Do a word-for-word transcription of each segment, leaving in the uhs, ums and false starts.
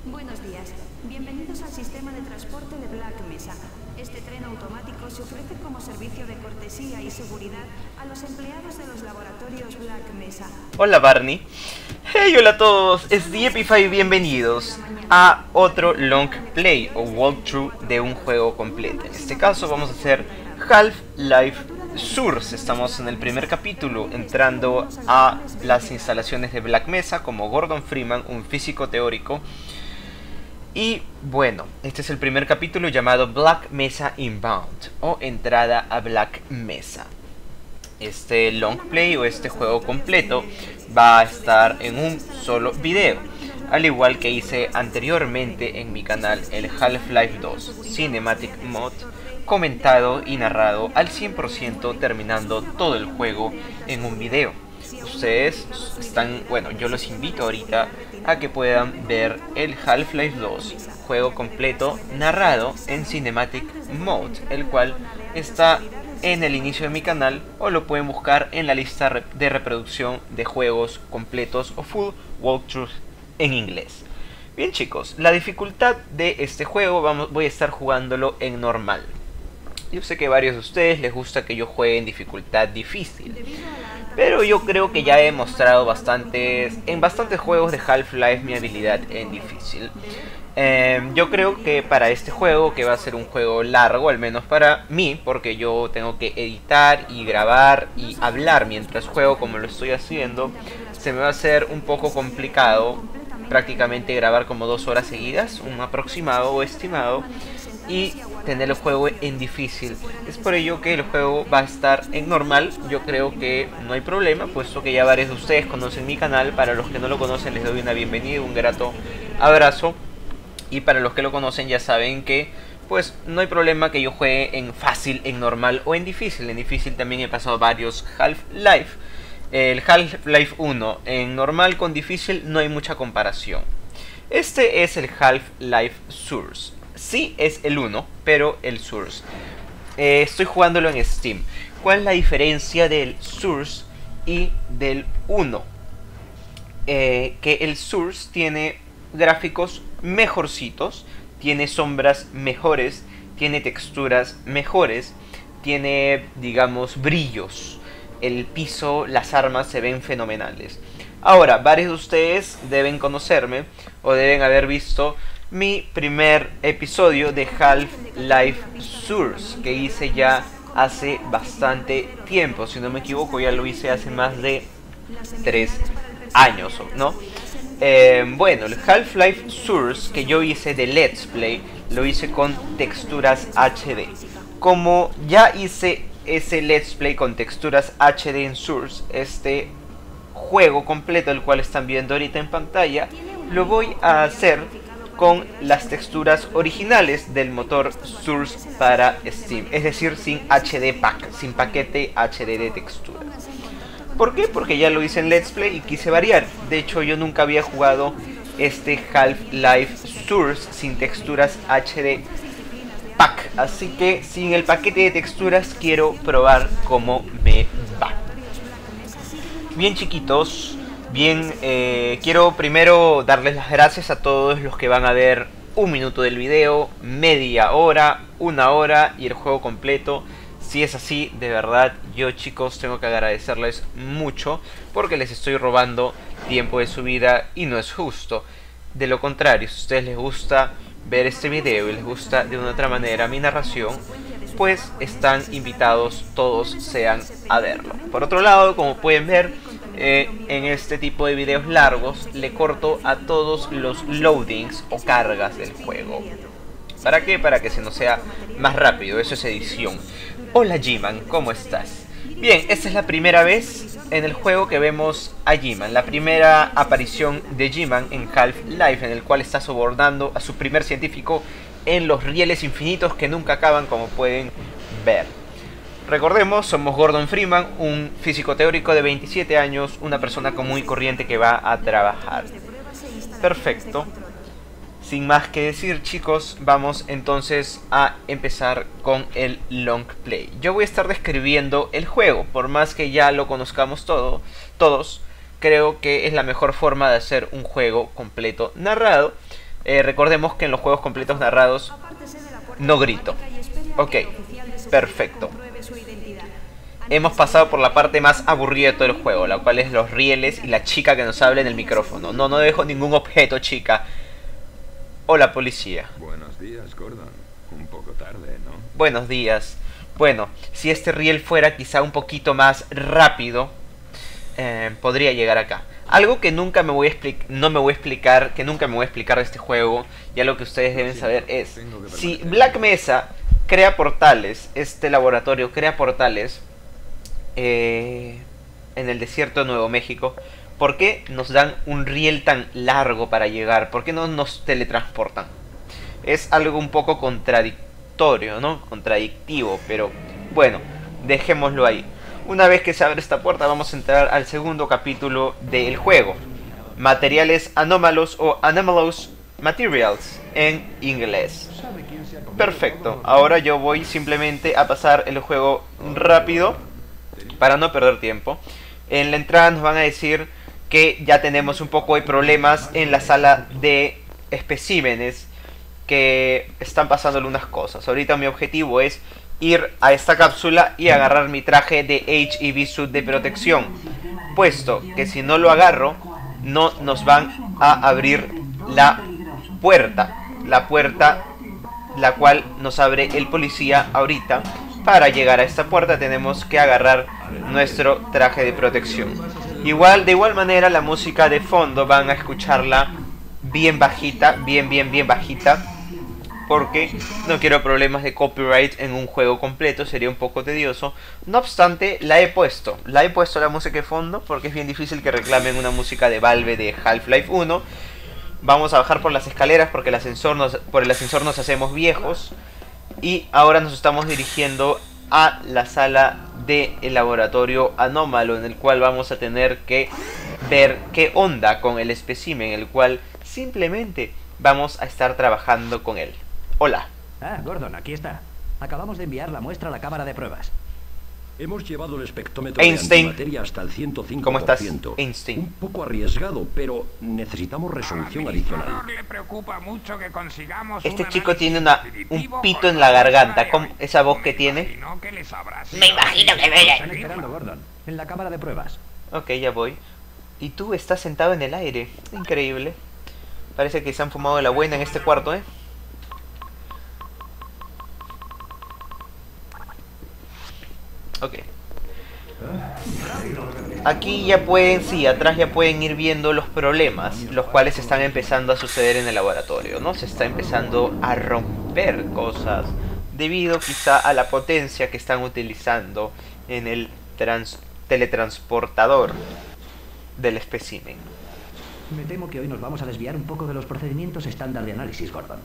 Buenos días. Bienvenidos al sistema de transporte de Black Mesa. Este tren automático se ofrece como servicio de cortesía y seguridad a los empleados de los laboratorios Black Mesa. Hola Barney. Hey, hola a todos, es The Epify y bienvenidos a otro long play o walkthrough de un juego completo. En este caso vamos a hacer Half-Life Source. Estamos en el primer capítulo, entrando a las instalaciones de Black Mesa como Gordon Freeman, un físico teórico. Y bueno, este es el primer capítulo llamado Black Mesa Inbound o Entrada a Black Mesa. Este long play o este juego completo va a estar en un solo video, al igual que hice anteriormente en mi canal el Half-Life dos Cinematic Mod, comentado y narrado al cien por ciento, terminando todo el juego en un video. Ustedes están, bueno, yo los invito ahorita a que puedan ver el Half-Life dos juego completo narrado en Cinematic Mode, el cual está en el inicio de mi canal, o lo pueden buscar en la lista de reproducción de juegos completos o full walkthroughs en inglés. Bien chicos, la dificultad de este juego vamos, voy a estar jugándolo en normal. Yo sé que a varios de ustedes les gusta que yo juegue en dificultad difícil, pero yo creo que ya he mostrado bastantes, en bastantes juegos de Half-Life mi habilidad en difícil. Eh, yo creo que para este juego, que va a ser un juego largo, al menos para mí, porque yo tengo que editar y grabar y hablar mientras juego como lo estoy haciendo, se me va a hacer un poco complicado prácticamente grabar como dos horas seguidas, un aproximado o estimado, y tener el juego en difícil. Es por ello que el juego va a estar en normal. Yo creo que no hay problema, puesto que ya varios de ustedes conocen mi canal. Para los que no lo conocen les doy una bienvenida, un grato abrazo. Y para los que lo conocen ya saben que pues no hay problema que yo juegue en fácil, en normal o en difícil. En difícil también he pasado varios Half-Life. El Half-Life uno en normal con difícil no hay mucha comparación. Este es el Half-Life Source. Sí es el uno, pero el Source. Eh, estoy jugándolo en Steam. ¿Cuál es la diferencia del Source y del uno? Eh, que el Source tiene gráficos mejorcitos, tiene sombras mejores, tiene texturas mejores, tiene, digamos, brillos. El piso, las armas se ven fenomenales. Ahora, varios de ustedes deben conocerme o deben haber visto mi primer episodio de Half-Life Source, que hice ya hace bastante tiempo. Si no me equivoco, ya lo hice hace más de tres años, ¿no? Eh, bueno, el Half-Life Source que yo hice de Let's Play, lo hice con texturas H D. Como ya hice ese Let's Play con texturas H D en Source, este juego completo, el cual están viendo ahorita en pantalla, lo voy a hacer con las texturas originales del motor Source para Steam, es decir, sin H D Pack, sin paquete H D de texturas. ¿Por qué? Porque ya lo hice en Let's Play y quise variar. De hecho, yo nunca había jugado este Half-Life Source sin texturas H D Pack, así que sin el paquete de texturas quiero probar cómo me va. Bien chiquitos, bien, eh, quiero primero darles las gracias a todos los que van a ver un minuto del video, media hora, una hora y el juego completo. Si es así, de verdad, yo chicos tengo que agradecerles mucho, porque les estoy robando tiempo de su vida y no es justo. De lo contrario, si a ustedes les gusta ver este video y les gusta de una otra manera mi narración, pues están invitados todos sean a verlo. Por otro lado, como pueden ver, eh, en este tipo de videos largos le corto a todos los loadings o cargas del juego. ¿Para qué? Para que se nos sea más rápido, eso es edición. Hola G-Man, ¿cómo estás? Bien, esta es la primera vez en el juego que vemos a G-Man, la primera aparición de G-Man en Half-Life, en el cual está sobornando a su primer científico en los rieles infinitos que nunca acaban, como pueden ver. Recordemos, somos Gordon Freeman, un físico teórico de veintisiete años, una persona común y corriente que va a trabajar. Perfecto. Sin más que decir chicos, vamos entonces a empezar con el long play. Yo voy a estar describiendo el juego, por más que ya lo conozcamos todo, todos, creo que es la mejor forma de hacer un juego completo narrado. Eh, recordemos que en los juegos completos narrados no grito. Ok, perfecto. Hemos pasado por la parte más aburrida de todo el juego, la cual es los rieles y la chica que nos habla en el micrófono. No, no dejo ningún objeto, chica. Hola, policía. Buenos días, Gordon. Un poco tarde, ¿no? Buenos días. Bueno, si este riel fuera quizá un poquito más rápido, eh, podría llegar acá. Algo que nunca me voy a explicar, no me voy a explicar, que nunca me voy a explicar de este juego, y algo que ustedes deben saber es, si Black Mesa crea portales, este laboratorio crea portales eh, en el desierto de Nuevo México, ¿por qué nos dan un riel tan largo para llegar? ¿Por qué no nos teletransportan? Es algo un poco contradictorio, ¿no? Contradictivo, pero bueno, dejémoslo ahí. Una vez que se abre esta puerta vamos a entrar al segundo capítulo del juego. Materiales anómalos o anomalous materials en inglés. Perfecto, ahora yo voy simplemente a pasar el juego rápido para no perder tiempo. En la entrada nos van a decir que ya tenemos un poco de problemas en la sala de especímenes, que están pasándole unas cosas. Ahorita mi objetivo es ir a esta cápsula y agarrar mi traje de H E V Suit de protección, puesto que si no lo agarro no nos van a abrir la puerta, la puerta la cual nos abre el policía ahorita. Para llegar a esta puerta tenemos que agarrar nuestro traje de protección. Igual, de igual manera, la música de fondo van a escucharla bien bajita, bien, bien, bien bajita, porque no quiero problemas de copyright en un juego completo, sería un poco tedioso. No obstante, la he puesto, la he puesto la música de fondo porque es bien difícil que reclamen una música de Valve de Half-Life uno. Vamos a bajar por las escaleras porque el ascensor nos, por el ascensor nos hacemos viejos. Y ahora nos estamos dirigiendo a la sala del laboratorio anómalo, en el cual vamos a tener que ver qué onda con el espécimen, el cual simplemente vamos a estar trabajando con él. Hola. Ah, Gordon, aquí está. Acabamos de enviar la muestra a la cámara de pruebas. Hemos llevado el espectrómetro Einstein. de antimateria hasta el ciento cinco ¿Cómo por estás, ciento. Einstein? Un poco arriesgado, pero necesitamos resolución Al adicional. administrador le preocupa mucho que consigamos Este un chico análisis tiene una, definitivo un pito con en la la garganta. de ¿Cómo, hoy. esa voz que Me tiene? imagino que les habrá sido Me imagino que me- Están esperando, Gordon, en la cámara de pruebas. Ok, ya voy. Y tú estás sentado en el aire. Increíble. Parece que se han fumado de la buena en este cuarto, ¿eh? Ok. Aquí ya pueden, sí, atrás ya pueden ir viendo los problemas, los cuales están empezando a suceder en el laboratorio, ¿no? Se está empezando a romper cosas debido quizá a la potencia que están utilizando en el trans teletransportador del espécimen. Me temo que hoy nos vamos a desviar un poco de los procedimientos estándar de análisis, Gordon.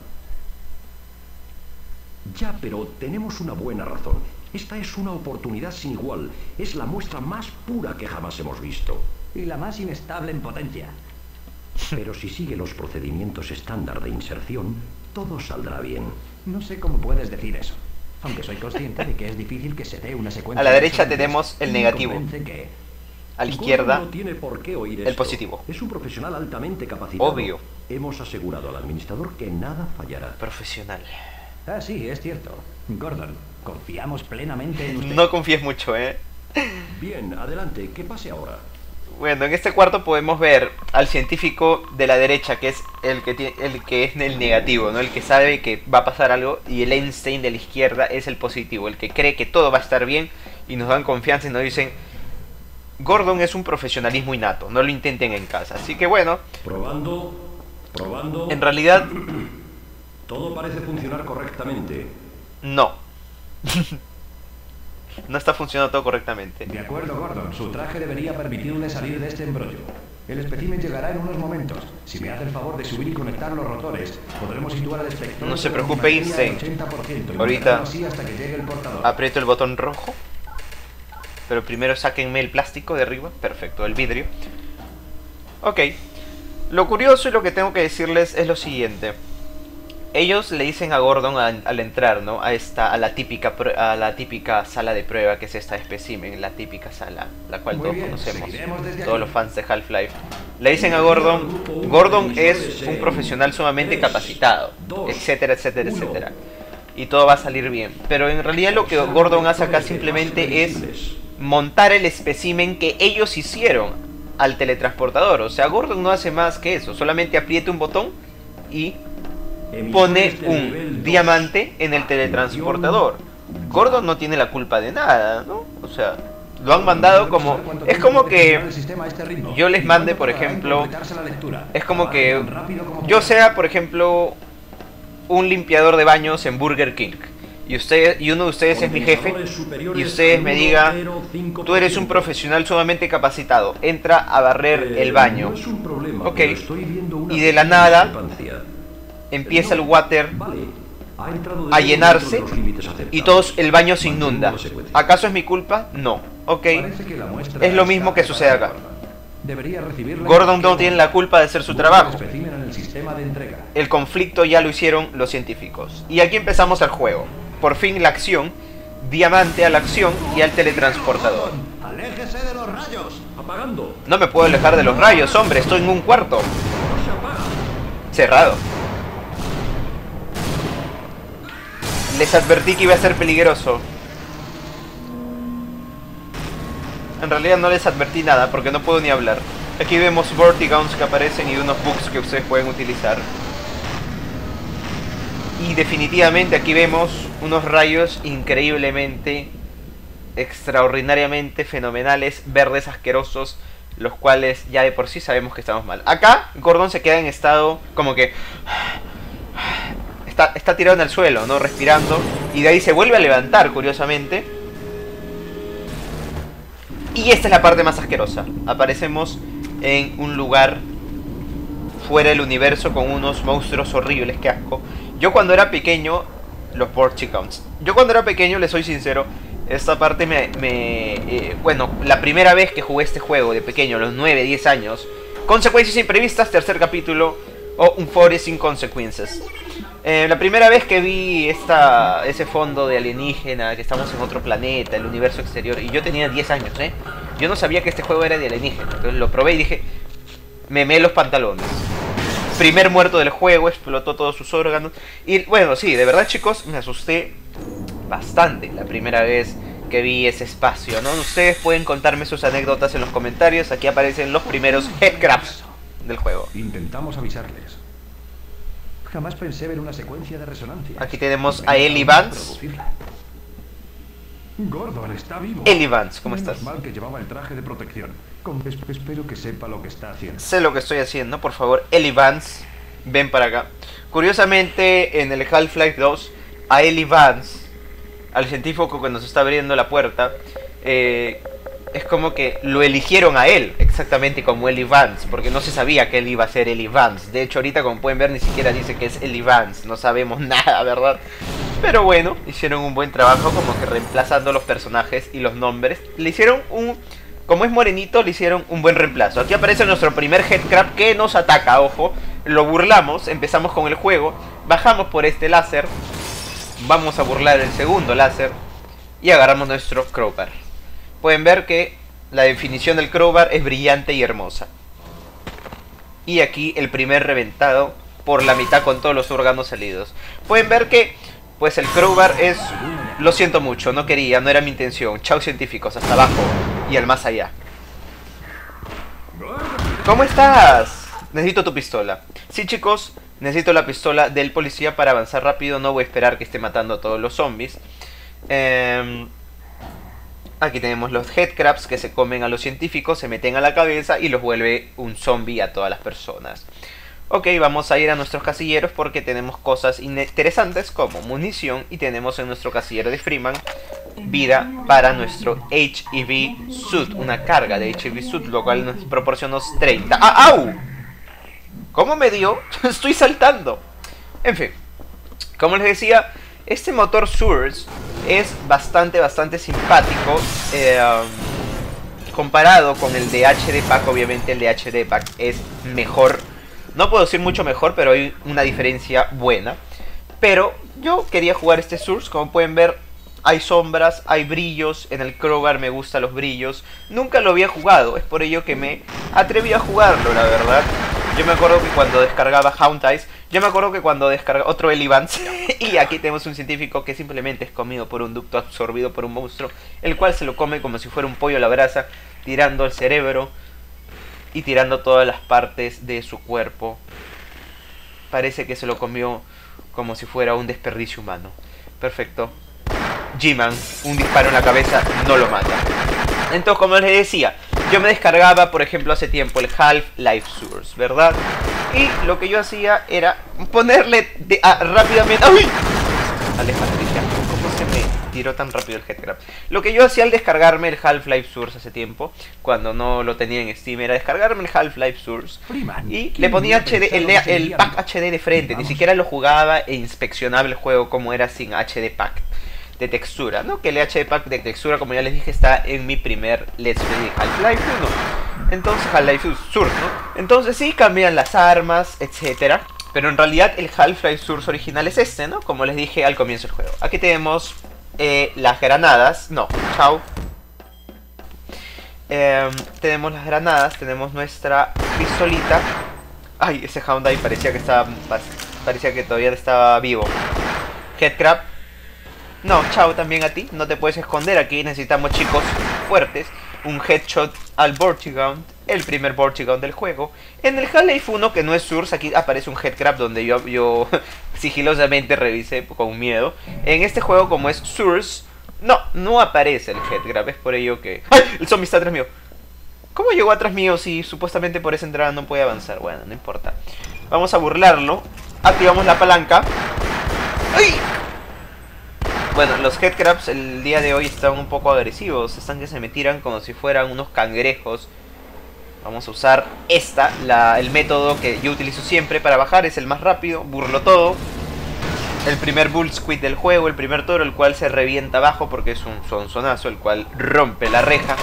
Ya, pero tenemos una buena razón. Esta es una oportunidad sin igual. Es la muestra más pura que jamás hemos visto. Y la más inestable en potencia. Pero si sigue los procedimientos estándar de inserción, todo saldrá bien. No sé cómo puedes decir eso. Aunque soy consciente de que es difícil que se dé una secuencia... A la de derecha secuencias. tenemos el Y me negativo. convence que... A la Gordon izquierda, no tiene por qué oír el esto. positivo. Es un profesional altamente capacitado. Obvio. Hemos asegurado al administrador que nada fallará. profesional. Ah, sí, es cierto. Gordon, confiamos plenamente en usted. No confíes mucho, ¿eh? Bien, adelante, ¿qué pase ahora? Bueno, en este cuarto podemos ver al científico de la derecha, que es el que tiene, el que es el negativo, ¿no? El que sabe que va a pasar algo, y el Einstein de la izquierda es el positivo, el que cree que todo va a estar bien y nos dan confianza y nos dicen: Gordon es un profesionalismo innato, no lo intenten en casa. Así que bueno, Probando, probando. en realidad Todo parece funcionar correctamente. no. No está funcionando todo correctamente. De acuerdo, Gordon. Su traje debería permitirle salir de este embrollo. El espécimen llegará en unos momentos. Si me hace el favor de subir y conectar los rotores, podremos situar al espectro... No se preocupe, Einstein. Ahorita Así hasta que llegue el portador. aprieto el botón rojo. Pero primero sáquenme el plástico de arriba. Perfecto, el vidrio. Ok. Lo curioso y lo que tengo que decirles es lo siguiente. ellos le dicen a Gordon a, al entrar, ¿no? A esta, a la típica, a la típica sala de prueba que es esta espécimen, la típica sala, la cual Muy todos bien, conocemos, seguiremos todos los fans de Half-Life. Le dicen a Gordon, Gordon es un profesional sumamente capacitado, etcétera, etcétera, etcétera. Y todo va a salir bien. Pero en realidad lo que Gordon hace acá simplemente es montar el espécimen que ellos hicieron al teletransportador. O sea, Gordon no hace más que eso, solamente aprieta un botón y pone un diamante en el teletransportador. Gordon no tiene la culpa de nada, ¿no? O sea, lo han mandado como... Es como que yo les mande, por ejemplo... Es como que yo sea, por ejemplo, un limpiador de baños en Burger King. Y, usted, y uno de ustedes es mi jefe. Y ustedes me digan, tú eres un profesional sumamente capacitado, entra a barrer el baño. Ok. Y de la nada empieza el water a llenarse y todo el baño se inunda. ¿Acaso es mi culpa? No. Ok. Es lo mismo que sucede acá. Gordon no tiene la culpa de hacer su trabajo. El conflicto ya lo hicieron los científicos. Y aquí empezamos el juego. Por fin la acción. Diamante a la acción y al teletransportador. ¡Aléjese de los rayos! ¡Apagando! No me puedo alejar de los rayos, hombre. Estoy en un cuarto cerrado. Les advertí que iba a ser peligroso. En realidad no les advertí nada porque no puedo ni hablar. Aquí vemos Vortigons que aparecen y unos bugs que ustedes pueden utilizar. Y definitivamente aquí vemos unos rayos increíblemente, extraordinariamente fenomenales, verdes asquerosos, los cuales ya de por sí sabemos que estamos mal. Acá Gordon se queda en estado como que... Está, está tirado en el suelo, ¿no? Respirando. Y de ahí se vuelve a levantar, curiosamente. Y esta es la parte más asquerosa. Aparecemos en un lugar fuera del universo con unos monstruos horribles, qué asco. Yo cuando era pequeño, los Vortigons. Yo cuando era pequeño, les soy sincero, esta parte me... me eh, bueno, la primera vez que jugué este juego de pequeño, los nueve, diez años. Consecuencias imprevistas, tercer capítulo. O un Forest sin consecuencias. Eh, la primera vez que vi esta, ese fondo de alienígena, que estamos en otro planeta, el universo exterior, y yo tenía diez años, ¿eh? Yo no sabía que este juego era de alienígena, entonces lo probé y dije, me meé los pantalones. Primer muerto del juego, explotó todos sus órganos. Y bueno, sí, de verdad chicos, me asusté bastante la primera vez que vi ese espacio, ¿no? Ustedes pueden contarme sus anécdotas en los comentarios, aquí aparecen los primeros headcrabs del juego. Intentamos avisarles. Jamás pensé ver una secuencia de resonancia. Aquí tenemos a Ellie Vance. Gordon está vivo. Ellie Vance, ¿cómo Menos estás? mal que llevaba el traje de protección. Con... Espero que sepa lo que está haciendo. Sé lo que estoy haciendo, por favor, Ellie Vance, ven para acá. Curiosamente, en el Half-Life dos, a Ellie Vance, al científico que nos está abriendo la puerta, eh, es como que lo eligieron a él, exactamente como Ellie Vance, porque no se sabía que él iba a ser Ellie Vance. De hecho, ahorita, como pueden ver, ni siquiera dice que es Ellie Vance, no sabemos nada, ¿verdad? Pero bueno, hicieron un buen trabajo, como que reemplazando los personajes y los nombres. Le hicieron un... Como es morenito, le hicieron un buen reemplazo. Aquí aparece nuestro primer headcrab que nos ataca, ojo. Lo burlamos, empezamos con el juego, bajamos por este láser, vamos a burlar el segundo láser y agarramos nuestro crowbar. Pueden ver que la definición del crowbar es brillante y hermosa. Y aquí el primer reventado por la mitad con todos los órganos salidos. Pueden ver que pues el crowbar es... Lo siento mucho, no quería, no era mi intención. Chao científicos, hasta abajo y al más allá. ¿Cómo estás? Necesito tu pistola. Sí chicos, necesito la pistola del policía para avanzar rápido. No voy a esperar que esté matando a todos los zombies. Eh... Aquí tenemos los headcrabs que se comen a los científicos, se meten a la cabeza y los vuelve un zombie a todas las personas. Ok, vamos a ir a nuestros casilleros porque tenemos cosas interesantes como munición y tenemos en nuestro casillero de Freeman vida para nuestro H E V Suit, una carga de H E V Suit, lo cual nos proporciona treinta. ¡Ah, au! ¿Cómo me dio? Estoy saltando. En fin, como les decía, este motor Source es bastante, bastante simpático eh, um, comparado con el de H D Pack. Obviamente el de H D Pack es mejor. No puedo decir mucho mejor, pero hay una diferencia buena. Pero yo quería jugar este Source. Como pueden ver, hay sombras, hay brillos. En el Crowbar me gustan los brillos. Nunca lo había jugado, es por ello que me atreví a jugarlo, la verdad. Yo me acuerdo que cuando descargaba Hound Eyes, yo me acuerdo que cuando descargaba otro Eli Vance, y aquí tenemos un científico que simplemente es comido por un ducto, absorbido por un monstruo, el cual se lo come como si fuera un pollo a la brasa, tirando el cerebro y tirando todas las partes de su cuerpo. Parece que se lo comió como si fuera un desperdicio humano. Perfecto. G-Man, un disparo en la cabeza no lo mata. Entonces, como les decía, yo me descargaba, por ejemplo, hace tiempo el Half-Life Source, ¿verdad? Y lo que yo hacía era ponerle de, a, rápidamente... ¡Ay! Alejandro, ¿cómo se me tiró tan rápido el headcrab? Lo que yo hacía al descargarme el Half-Life Source hace tiempo, cuando no lo tenía en Steam, era descargarme el Half-Life Source y le ponía H D, el, el pack H D de frente. Ni siquiera lo jugaba e inspeccionaba el juego como era sin H D pack de textura, ¿no? Que el H D pack de textura, como ya les dije, está en mi primer Let's Play de Half-Life uno. Entonces, Half-Life Source, ¿no? Entonces sí, cambian las armas, etcétera. Pero en realidad el Half-Life Source original es este, ¿no? Como les dije al comienzo del juego. Aquí tenemos eh, las granadas. No, chao. Eh, tenemos las granadas, tenemos nuestra pistolita. Ay, ese Hound parecía que estaba... Parecía que todavía estaba vivo. Headcrab. No, chao también a ti. No te puedes esconder aquí. Necesitamos chicos fuertes. Un headshot al Vortigaunt, el primer Vortigaunt del juego. En el Half-Life uno, que no es Source, aquí aparece un headcrab donde yo, yo sigilosamente revisé con miedo. En este juego, como es Source, no, no aparece el headcrab. Es por ello que... ¡Ay! El zombie está atrás mío. ¿Cómo llegó atrás mío si supuestamente por esa entrada no puede avanzar? Bueno, no importa. Vamos a burlarlo. Activamos la palanca. ¡Ay! Bueno, los headcrabs el día de hoy están un poco agresivos. Están que se me tiran como si fueran unos cangrejos. Vamos a usar esta, la, el método que yo utilizo siempre para bajar. Es el más rápido, burlo todo. El primer Bull Squid del juego, el primer toro, el cual se revienta abajo porque es un sonzonazo, el cual rompe la reja.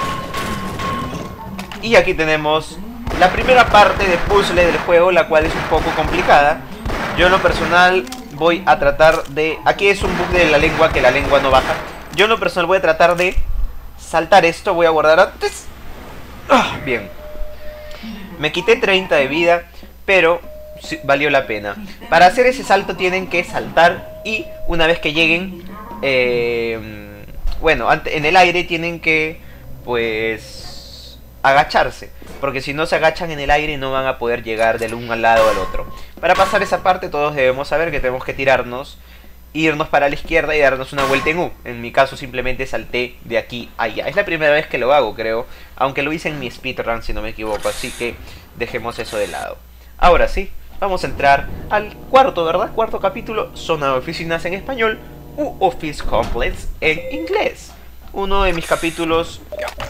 Y aquí tenemos la primera parte de puzzle del juego, la cual es un poco complicada. Yo en lo personal... voy a tratar de... Aquí es un bug de la lengua, que la lengua no baja. Yo en lo personal voy a tratar de saltar esto. Voy a guardar antes. Ah, bien. Me quité treinta de vida, pero sí, valió la pena. Para hacer ese salto tienen que saltar y una vez que lleguen... Eh, bueno, en el aire tienen que... Pues... agacharse. Porque si no se agachan en el aire no van a poder llegar del un al lado al otro. Para pasar esa parte todos debemos saber que tenemos que tirarnos, irnos para la izquierda y darnos una vuelta en U. En mi caso simplemente salté de aquí a allá. Es la primera vez que lo hago, creo. Aunque lo hice en mi speedrun, si no me equivoco. Así que dejemos eso de lado. Ahora sí, vamos a entrar al cuarto, ¿verdad? Cuarto capítulo, zona de oficinas en español u Office Complex en inglés. Uno de mis capítulos...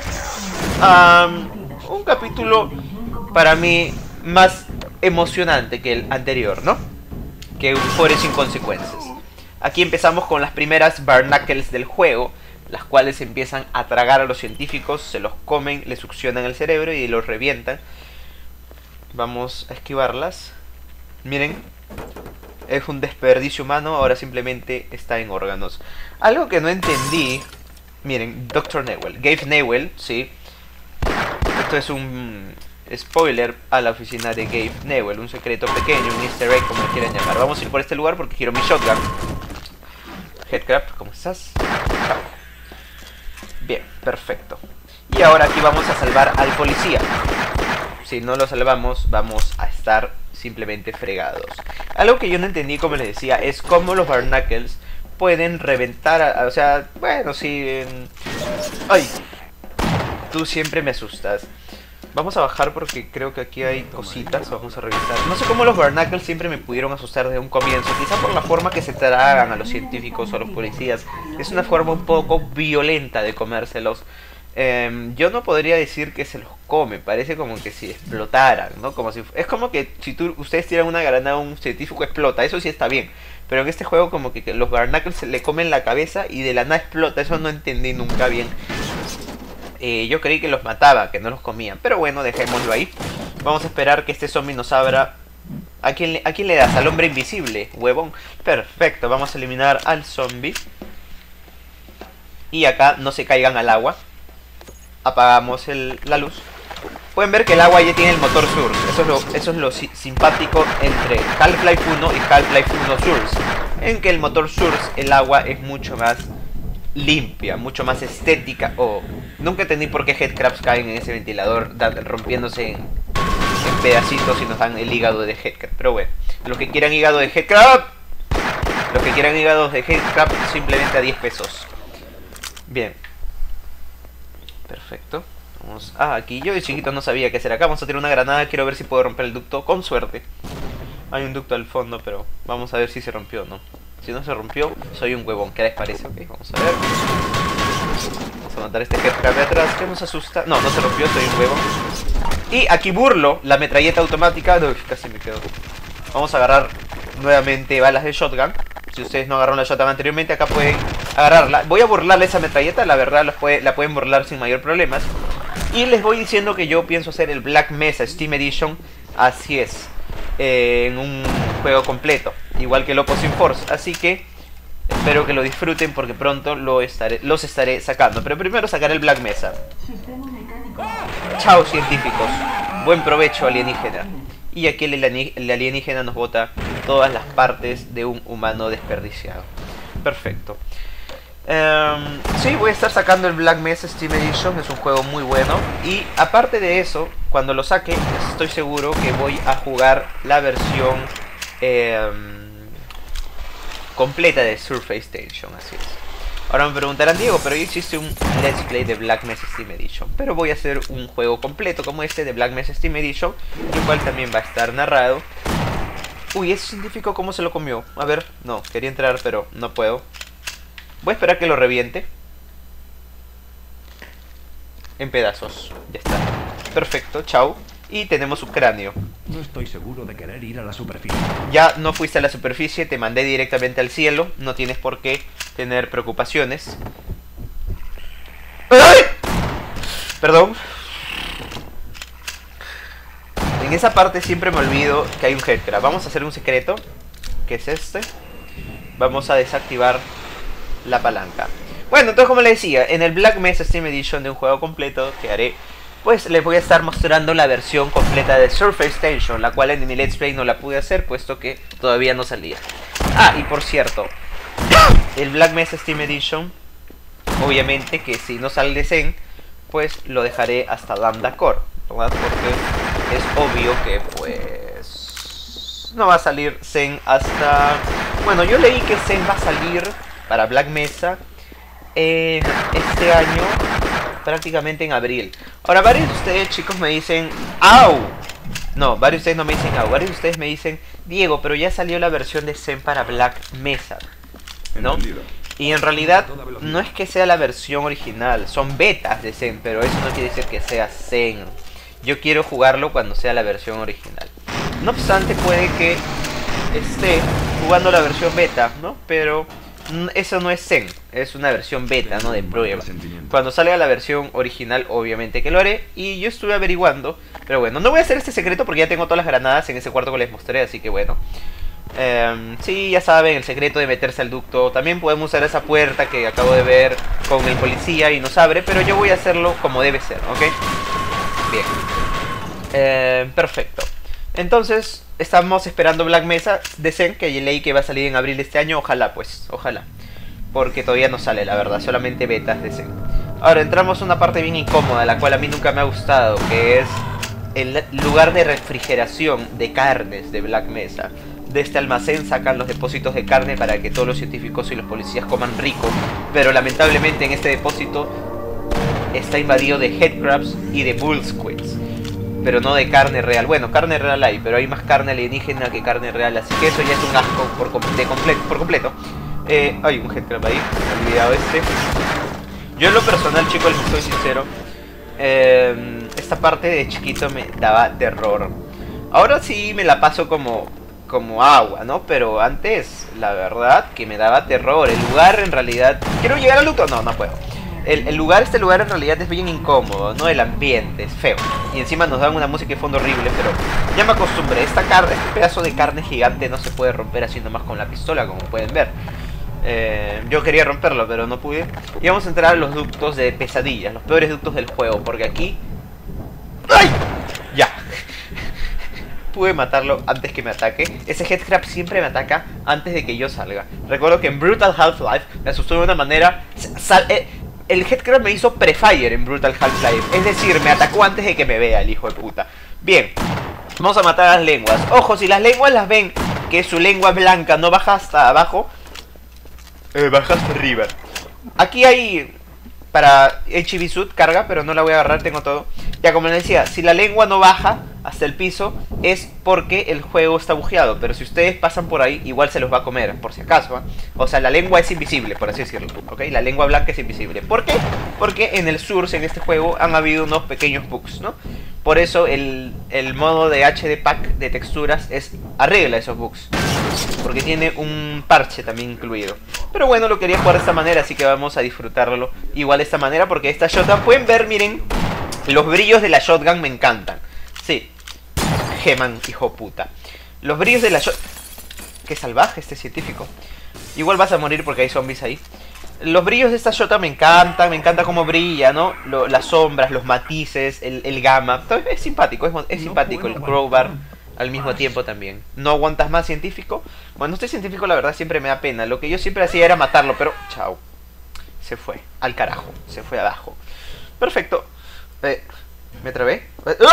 Um, un capítulo para mí más emocionante que el anterior, ¿no? Que Fuere sin consecuencias. Aquí empezamos con las primeras Barnacles del juego, las cuales empiezan a tragar a los científicos, se los comen, les succionan el cerebro y los revientan. Vamos a esquivarlas. Miren, es un desperdicio humano, ahora simplemente está en órganos. Algo que no entendí... Miren, doctor Newell, Gabe Newell, sí. Esto es un spoiler a la oficina de Gabe Newell, un secreto pequeño, un easter egg, como lo quieran llamar. Vamos a ir por este lugar porque quiero mi shotgun. Headcrab, ¿cómo estás? Chao. Bien, perfecto. Y ahora aquí vamos a salvar al policía. Si no lo salvamos, vamos a estar simplemente fregados. Algo que yo no entendí, como les decía, es cómo los Barnacles pueden reventar, a, o sea, bueno, si... En... ¡Ay! Tú siempre me asustas. Vamos a bajar porque creo que aquí hay cositas. Vamos a revisar. No sé cómo los Barnacles siempre me pudieron asustar desde un comienzo. Quizá por la forma que se tragan a los científicos o a los policías. Es una forma un poco violenta de comérselos. Eh, yo no podría decir que se los come. Parece como que si explotaran, ¿no? Como si, es como que si tú, ustedes tiran una granada a un científico, explota. Eso sí está bien. Pero en este juego como que, que los Barnacles se le comen la cabeza y de la nada explota. Eso no entendí nunca bien. Eh, yo creí que los mataba, que no los comían. Pero bueno, dejémoslo ahí. Vamos a esperar que este zombie nos abra ¿A quién, le, ¿A quién le das? Al hombre invisible, huevón. Perfecto, vamos a eliminar al zombie. Y acá no se caigan al agua. Apagamos el, la luz. Pueden ver que el agua ya tiene el motor Source. Eso es lo, eso es lo si, simpático entre Half-Life uno y Half-Life uno Source. En que el motor Source, el agua es mucho más limpia, mucho más estética. Oh, nunca entendí por qué headcrabs caen en ese ventilador, da, rompiéndose en, en pedacitos y nos dan el hígado de headcrab. Pero bueno, los que quieran hígado de headcrab, los que quieran hígados de headcrab, simplemente a diez pesos. Bien. Perfecto. Vamos. Ah, aquí yo de chiquito no sabía qué hacer acá. Vamos a tirar una granada. Quiero ver si puedo romper el ducto. Con suerte. Hay un ducto al fondo, pero vamos a ver si se rompió o no. Si no se rompió, soy un huevón. ¿Qué les parece? Ok, vamos a ver. Vamos a matar a este headcrab de atrás que nos asusta. No, no se rompió, soy un huevón. Y aquí burlo la metralleta automática. Uy, casi me quedo. Vamos a agarrar nuevamente balas de shotgun. Si ustedes no agarraron la shotgun anteriormente, acá pueden agarrarla. Voy a burlarle esa metralleta, la verdad la, puede, la pueden burlar sin mayor problemas. Y les voy diciendo que yo pienso hacer el Black Mesa Steam Edition. Así es, eh, en un juego completo, igual que el Opposing Force. Así que espero que lo disfruten porque pronto lo estaré, los estaré sacando. Pero primero sacaré el Black Mesa. Chao científicos, buen provecho alienígena. Y aquí el, el alienígena nos bota todas las partes de un humano desperdiciado. Perfecto. Um, sí, voy a estar sacando el Black Mesa Steam Edition. Es un juego muy bueno. Y aparte de eso, cuando lo saque, estoy seguro que voy a jugar la versión eh, completa de Surface Station. Así es. Ahora me preguntarán, Diego, pero ya existe un Let's Play de Black Mesa Steam Edition. Pero voy a hacer un juego completo como este de Black Mesa Steam Edition, el cual también va a estar narrado. Uy, ese científico, ¿cómo se lo comió? A ver, no, quería entrar, pero no puedo. Voy a esperar que lo reviente. En pedazos, ya está. Perfecto, chao. Y tenemos su cráneo. No estoy seguro de querer ir a la superficie. Ya no fuiste a la superficie, te mandé directamente al cielo. No tienes por qué tener preocupaciones. ¡Ay! Perdón. En esa parte siempre me olvido que hay un headcrab. Vamos a hacer un secreto, que es este. Vamos a desactivar la palanca. Bueno, entonces como les decía, en el Black Mesa Steam Edition de un juego completo que haré, pues les voy a estar mostrando la versión completa de Surface Station, la cual en mi Let's Play no la pude hacer puesto que todavía no salía. Ah, y por cierto, el Black Mesa Steam Edition, obviamente que si no sale de Zen, pues lo dejaré hasta Lambda Core, ¿verdad? Porque es obvio que pues no va a salir Zen hasta... Bueno, yo leí que Zen va a salir para Black Mesa eh, este año, prácticamente en abril. Ahora varios de ustedes, chicos, me dicen ¡au! No, varios de ustedes no me dicen ¡au! Varios de ustedes me dicen, Diego, pero ya salió la versión de Zen para Black Mesa, ¿no? Y en realidad no es que sea la versión original, son betas de Zen, pero eso no quiere decir que sea Zen. Yo quiero jugarlo cuando sea la versión original. No obstante, puede que esté jugando la versión beta, ¿no? Pero eso no es Zen, es una versión beta, ¿no? De prueba. Cuando salga la versión original, obviamente que lo haré. Y yo estuve averiguando, pero bueno, no voy a hacer este secreto porque ya tengo todas las granadas en ese cuarto que les mostré, así que bueno. Um, sí, ya saben, el secreto de meterse al ducto. También podemos usar esa puerta que acabo de ver con el policía y nos abre, pero yo voy a hacerlo como debe ser, ¿ok? Bien. Eh, perfecto. Entonces, estamos esperando Black Mesa de Zen, que leí que va a salir en abril de este año. Ojalá, pues, ojalá. Porque todavía no sale, la verdad, solamente betas de Zen. Ahora entramos a una parte bien incómoda, la cual a mí nunca me ha gustado, que es el lugar de refrigeración de carnes de Black Mesa. De este almacén sacan los depósitos de carne para que todos los científicos y los policías coman rico. Pero lamentablemente en este depósito está invadido de headcrabs y de bull squids, pero no de carne real. Bueno, carne real hay, pero hay más carne alienígena que carne real, así que eso ya es un asco por, com de comple por completo. Eh, hay un headcrab ahí, me he olvidado este. Yo en lo personal, chicos, les soy sincero, eh, esta parte de chiquito me daba terror. Ahora sí me la paso como... como agua, ¿no? Pero antes, la verdad, que me daba terror. El lugar, en realidad... ¿Quiero llegar al luto? No, no puedo. el, el lugar, este lugar en realidad es bien incómodo, ¿no? El ambiente es feo. Y encima nos dan una música de fondo horrible, pero ya me acostumbré. Esta carne, este pedazo de carne gigante no se puede romper así nomás con la pistola, como pueden ver. Eh, yo quería romperlo, pero no pude. Y vamos a entrar a los ductos de pesadillas, los peores ductos del juego, porque aquí... ¡Ay! Ya. Pude matarlo antes que me ataque. Ese headcrab siempre me ataca antes de que yo salga. Recuerdo que en Brutal Half-Life me asustó de una manera... Sal eh, el headcrab me hizo pre-fire en Brutal Half-Life. Es decir, me atacó antes de que me vea el hijo de puta. Bien, vamos a matar a las lenguas. Ojo, si las lenguas las ven que su lengua blanca no baja hasta abajo, eh, baja hasta arriba. Aquí hay... Para H B Suit carga, pero no la voy a agarrar, tengo todo. Ya, como les decía, si la lengua no baja hasta el piso es porque el juego está bugueado. Pero si ustedes pasan por ahí, igual se los va a comer, por si acaso, ¿eh? O sea, la lengua es invisible, por así decirlo, ¿ok? La lengua blanca es invisible. ¿Por qué? Porque en el Source, en este juego, han habido unos pequeños bugs, ¿no? Por eso el, el modo de H D Pack de texturas es arregla esos bugs, porque tiene un parche también incluido. Pero bueno, lo quería jugar de esta manera, así que vamos a disfrutarlo igual de esta manera, porque esta shotgun, pueden ver, miren, los brillos de la shotgun me encantan. Sí, Geman, hijo puta. Los brillos de la shotgun... Qué salvaje este científico. Igual vas a morir porque hay zombies ahí. Los brillos de esta shotgun me encantan, me encanta cómo brilla, ¿no? Lo, las sombras, los matices, el, el gamma. Todo es simpático, es, es simpático el crowbar al mismo tiempo también. ¿No aguantas más, científico? Bueno, este científico la verdad siempre me da pena. Lo que yo siempre hacía era matarlo, pero... Chao. Se fue, al carajo, se fue abajo. Perfecto. Eh, ¿Me trabé?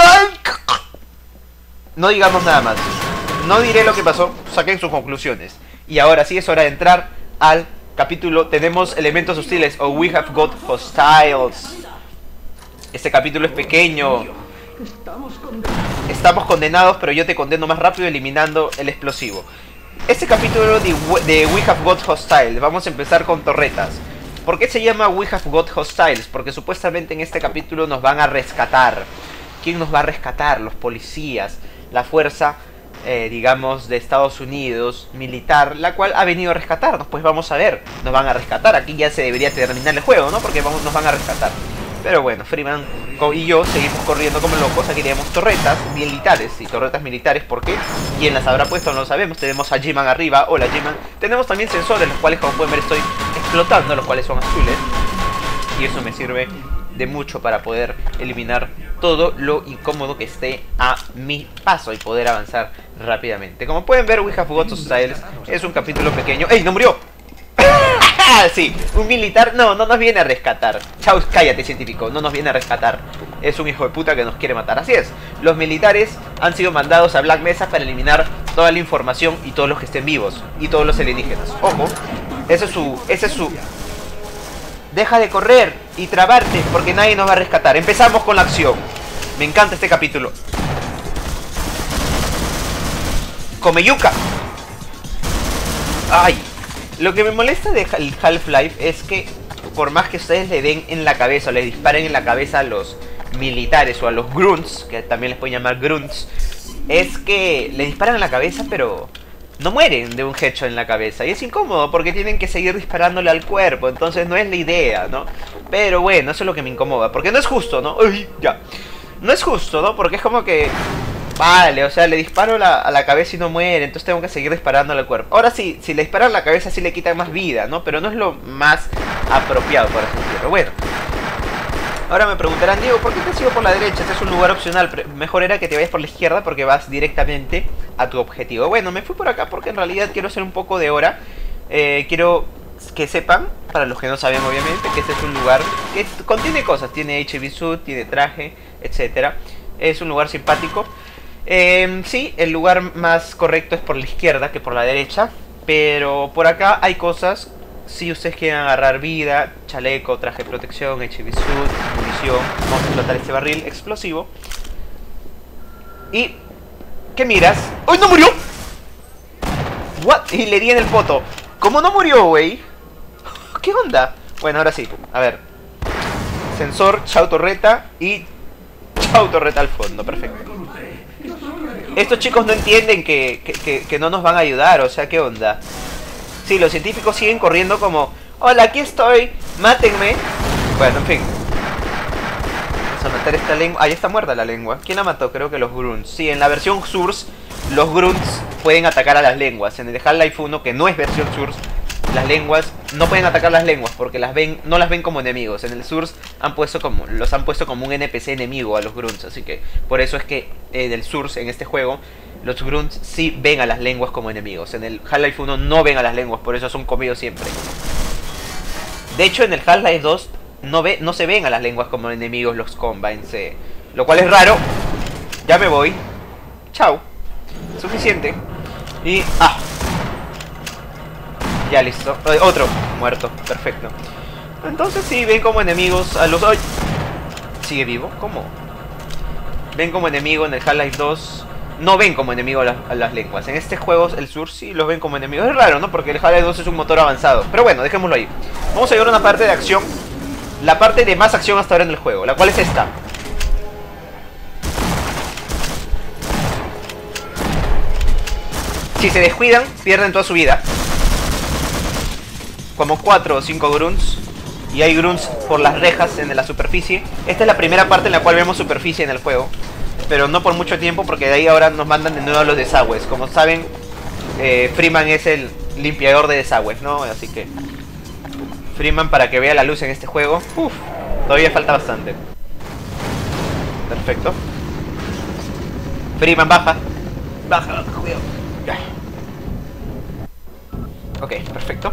No digamos nada más. No diré lo que pasó, saquen sus conclusiones. Y ahora sí es hora de entrar al capítulo. Tenemos elementos hostiles, o we have got hostiles. Este capítulo es pequeño. Estamos condenados, pero yo te condeno más rápido eliminando el explosivo. Este capítulo de, de We Have Got Hostiles, vamos a empezar con torretas. ¿Por qué se llama We Have Got Hostiles? Porque supuestamente en este capítulo nos van a rescatar. ¿Quién nos va a rescatar? Los policías, la fuerza, eh, digamos, de Estados Unidos, militar, la cual ha venido a rescatarnos. Pues vamos a ver, nos van a rescatar. Aquí ya se debería terminar el juego, ¿no? Porque vamos, nos van a rescatar. Pero bueno, Freeman y yo seguimos corriendo como locos. Aquí tenemos torretas militares y torretas militares. ¿Por qué? ¿Quién las habrá puesto? No lo sabemos. Tenemos a G-Man arriba. Hola, G-Man. Tenemos también sensores, los cuales, como pueden ver, estoy explotando, los cuales son azules. Y eso me sirve de mucho para poder eliminar todo lo incómodo que esté a mi paso y poder avanzar rápidamente. Como pueden ver, We Have Got Hostiles es un capítulo pequeño. ¡Ey, no murió! Sí, un militar no, no nos viene a rescatar. Chau, cállate, científico, no nos viene a rescatar. Es un hijo de puta que nos quiere matar. Así es, los militares han sido mandados a Black Mesa para eliminar toda la información y todos los que estén vivos. Y todos los alienígenas. Ojo, ese es su... Ese es su... Deja de correr y trabarte, porque nadie nos va a rescatar. Empezamos con la acción. Me encanta este capítulo. Come yuca. Ay. Lo que me molesta de Half-Life es que por más que ustedes le den en la cabeza o le disparen en la cabeza a los militares o a los grunts, que también les pueden llamar grunts, es que le disparan en la cabeza pero no mueren de un headshot en la cabeza. Y es incómodo porque tienen que seguir disparándole al cuerpo, entonces no es la idea, ¿no? Pero bueno, eso es lo que me incomoda, porque no es justo, ¿no? Uy, ya. No es justo, ¿no? Porque es como que... Vale, o sea, le disparo la, a la cabeza y no muere, entonces tengo que seguir disparándole al cuerpo. Ahora sí, si le disparan a la cabeza sí le quitan más vida, ¿no? Pero no es lo más apropiado, por así decirlo. Bueno, ahora me preguntarán, Diego, ¿por qué te has ido por la derecha? Este es un lugar opcional, mejor era que te vayas por la izquierda porque vas directamente a tu objetivo. Bueno, me fui por acá porque en realidad quiero hacer un poco de hora. eh, Quiero que sepan, para los que no saben obviamente, que este es un lugar que contiene cosas. Tiene H B Suit, tiene traje, etcétera. Es un lugar simpático. Eh, sí, el lugar más correcto es por la izquierda que por la derecha. Pero por acá hay cosas. Si ustedes quieren agarrar vida, chaleco, traje de protección, H B Suit, munición. Vamos a explotar este barril explosivo. Y... ¿qué miras? ¡Uy, no murió! ¿What? Y le di en el poto. ¿Cómo no murió, güey? ¿Qué onda? Bueno, ahora sí, a ver. Sensor, chau torreta y... chau torreta al fondo, perfecto. Estos chicos no entienden que, que, que, que no nos van a ayudar, o sea, ¿qué onda? Sí, los científicos siguen corriendo como... Hola, aquí estoy, mátenme. Bueno, en fin. Vamos a matar esta lengua. Ahí está muerta la lengua. ¿Quién la mató? Creo que los grunts. Sí, en la versión Source, los grunts pueden atacar a las lenguas. En el de Half-Life uno, que no es versión Source, las lenguas no pueden atacar las lenguas porque las ven, no las ven como enemigos. En el Source han puesto como, los han puesto como un N P C enemigo a los grunts. Así que por eso es que en el Source, en este juego, los grunts sí ven a las lenguas como enemigos. En el Half-Life uno no ven a las lenguas, por eso son comidos siempre. De hecho, en el Half-Life dos no, ve, no se ven a las lenguas como enemigos los Combines, eh, lo cual es raro. Ya me voy. Chao. Suficiente. Y... ¡ah! Ya listo. Eh, otro. Muerto. Perfecto. Entonces sí, ven como enemigos a los... ¡ay! ¿Sigue vivo? ¿Cómo? Ven como enemigo en el Half-Life dos. No ven como enemigo a, la, a las lenguas. En este juego, el Source, sí los ven como enemigos. Es raro, ¿no? Porque el Half-Life dos es un motor avanzado. Pero bueno, dejémoslo ahí. Vamos a llevar una parte de acción. La parte de más acción hasta ahora en el juego, la cual es esta. Si se descuidan, pierden toda su vida. Como cuatro o cinco grunts. Y hay grunts por las rejas en la superficie. Esta es la primera parte en la cual vemos superficie en el juego. Pero no por mucho tiempo, porque de ahí ahora nos mandan de nuevo a los desagües. Como saben, eh, Freeman es el limpiador de desagües, ¿no? Así que Freeman, para que vea la luz en este juego, uf, todavía falta bastante. Perfecto. Freeman, baja. Baja, cuidado. Ya. Ok, perfecto.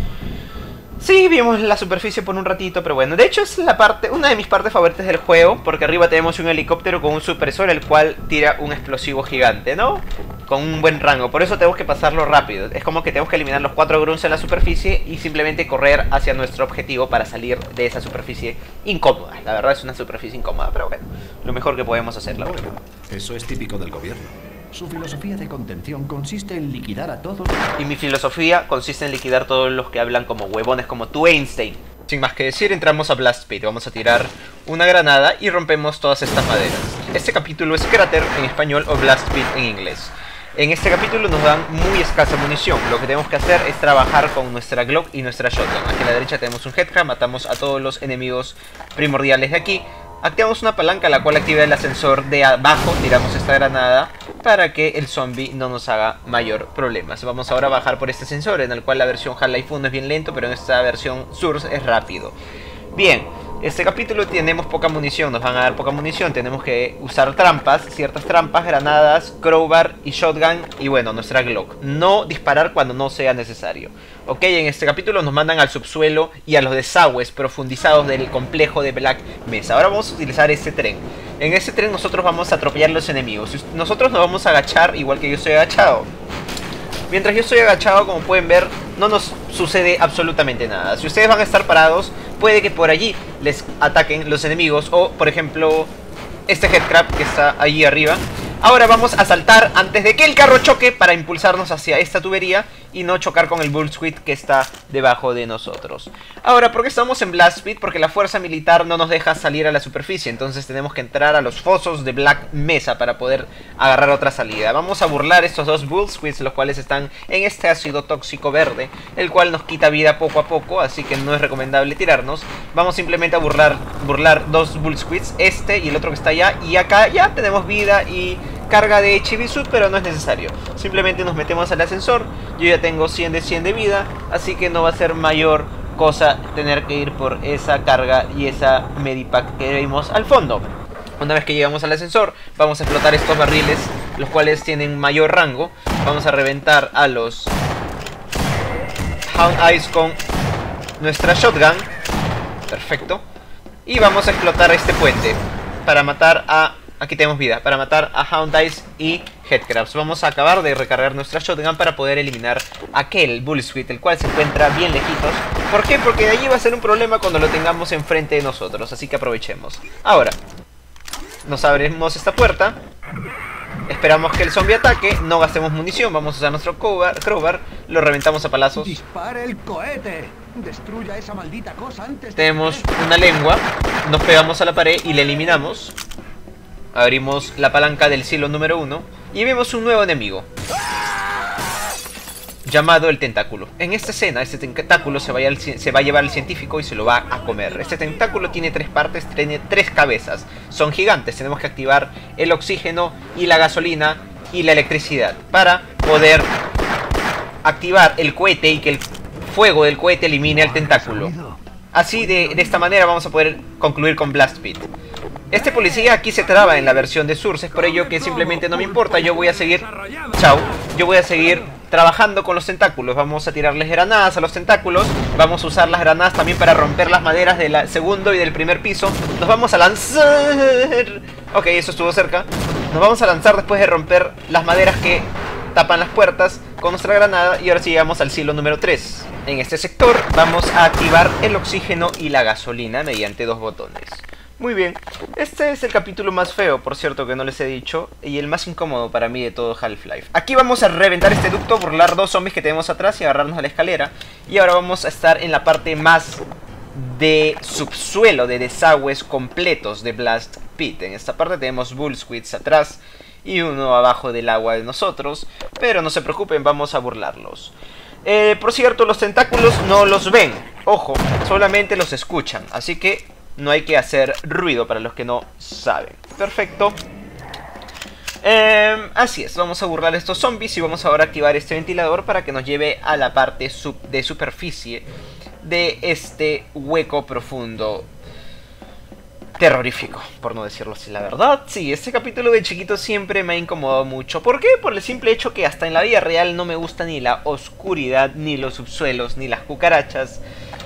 Sí, vimos la superficie por un ratito, pero bueno, de hecho es la parte, una de mis partes favoritas del juego, porque arriba tenemos un helicóptero con un supresor, el cual tira un explosivo gigante, ¿no? Con un buen rango, por eso tenemos que pasarlo rápido. Es como que tenemos que eliminar los cuatro grunts en la superficie y simplemente correr hacia nuestro objetivo para salir de esa superficie incómoda. La verdad es una superficie incómoda, pero bueno, lo mejor que podemos hacer, la verdad. Eso es típico del gobierno. Su filosofía de contención consiste en liquidar a todos. Y mi filosofía consiste en liquidar todos los que hablan como huevones como tú, Einstein. Sin más que decir, entramos a Blast Pit. Vamos a tirar una granada y rompemos todas estas maderas. Este capítulo es Cráter en español o Blast Pit en inglés. En este capítulo nos dan muy escasa munición. Lo que tenemos que hacer es trabajar con nuestra Glock y nuestra Shotgun. Aquí a la derecha tenemos un headcrab, matamos a todos los enemigos primordiales de aquí. Activamos una palanca la cual activa el ascensor de abajo, tiramos esta granada para que el zombie no nos haga mayor problemas. Vamos ahora a bajar por este ascensor, en el cual la versión Half-Life uno es bien lento, pero en esta versión Source es rápido. Bien, este capítulo tenemos poca munición, nos van a dar poca munición, tenemos que usar trampas, ciertas trampas, granadas, crowbar y shotgun y bueno, nuestra Glock. No disparar cuando no sea necesario. Ok, en este capítulo nos mandan al subsuelo y a los desagües profundizados del complejo de Black Mesa. Ahora vamos a utilizar este tren. En este tren nosotros vamos a atropellar a los enemigos. Nosotros nos vamos a agachar igual que yo estoy agachado. Mientras yo estoy agachado, como pueden ver, no nos sucede absolutamente nada. Si ustedes van a estar parados, puede que por allí les ataquen los enemigos. O, por ejemplo, este headcrab que está allí arriba. Ahora vamos a saltar antes de que el carro choque para impulsarnos hacia esta tubería y no chocar con el bullswitch que está debajo de nosotros. Ahora, ¿por qué estamos en Blast Pit? Porque la fuerza militar no nos deja salir a la superficie, entonces tenemos que entrar a los fosos de Black Mesa para poder agarrar otra salida. Vamos a burlar estos dos bullswitch, los cuales están en este ácido tóxico verde, el cual nos quita vida poco a poco, así que no es recomendable tirarnos. Vamos simplemente a burlar, burlar dos bullswitch, este y el otro que está allá, y acá ya tenemos vida y carga de Chibi-Suit, pero no es necesario. Simplemente nos metemos al ascensor. Yo ya tengo cien de cien de vida, así que no va a ser mayor cosa tener que ir por esa carga y esa Medipack que vimos al fondo. Una vez que llegamos al ascensor, vamos a explotar estos barriles, los cuales tienen mayor rango. Vamos a reventar a los Hound Eyes con nuestra shotgun. Perfecto. Y vamos a explotar este puente para matar a... Aquí tenemos vida, para matar a Hound Eyes y Headcrabs. Vamos a acabar de recargar nuestra shotgun para poder eliminar aquel bullswitch, el cual se encuentra bien lejitos. ¿Por qué? Porque de allí va a ser un problema cuando lo tengamos enfrente de nosotros, así que aprovechemos. Ahora, nos abrimos esta puerta. Esperamos que el zombie ataque, no gastemos munición, vamos a usar nuestro crowbar, crowbar lo reventamos a palazos. ¡Dispare el cohete! ¡Destruya esa maldita cosa antes! Tenemos una lengua, nos pegamos a la pared y la eliminamos. Abrimos la palanca del silo número uno y vemos un nuevo enemigo. llamado el tentáculo. En esta escena, este tentáculo se va, a, se va a llevar al científico y se lo va a comer. Este tentáculo tiene tres partes, tiene tres cabezas. Son gigantes, tenemos que activar el oxígeno y la gasolina y la electricidad para poder activar el cohete y que el fuego del cohete elimine al tentáculo. Así, de, de esta manera vamos a poder concluir con Blast Pit. Este policía aquí se traba en la versión de Source, es por ello que simplemente no me importa, yo voy a seguir... Chao. Yo voy a seguir trabajando con los tentáculos. Vamos a tirarles granadas a los tentáculos. Vamos a usar las granadas también para romper las maderas del segundo y del primer piso. Nos vamos a lanzar... Ok, eso estuvo cerca. Nos vamos a lanzar después de romper las maderas que tapan las puertas con nuestra granada. Y ahora sí llegamos al silo número tres. En este sector vamos a activar el oxígeno y la gasolina mediante dos botones. Muy bien, este es el capítulo más feo, por cierto, que no les he dicho, y el más incómodo para mí de todo Half-Life. Aquí vamos a reventar este ducto, burlar dos zombies que tenemos atrás y agarrarnos a la escalera. Y ahora vamos a estar en la parte más de subsuelo, de desagües completos de Blast Pit. En esta parte tenemos bullsquids atrás y uno abajo del agua de nosotros, pero no se preocupen, vamos a burlarlos. Eh, por cierto, los tentáculos no los ven, ojo, solamente los escuchan, así que no hay que hacer ruido para los que no saben. Perfecto. Eh, así es, vamos a burlar a estos zombies y vamos ahora a activar este ventilador para que nos lleve a la parte sub de superficie de este hueco profundo terrorífico, por no decirlo así. La verdad, sí, este capítulo de chiquito siempre me ha incomodado mucho. ¿Por qué? Por el simple hecho que hasta en la vida real no me gusta ni la oscuridad, ni los subsuelos, ni las cucarachas,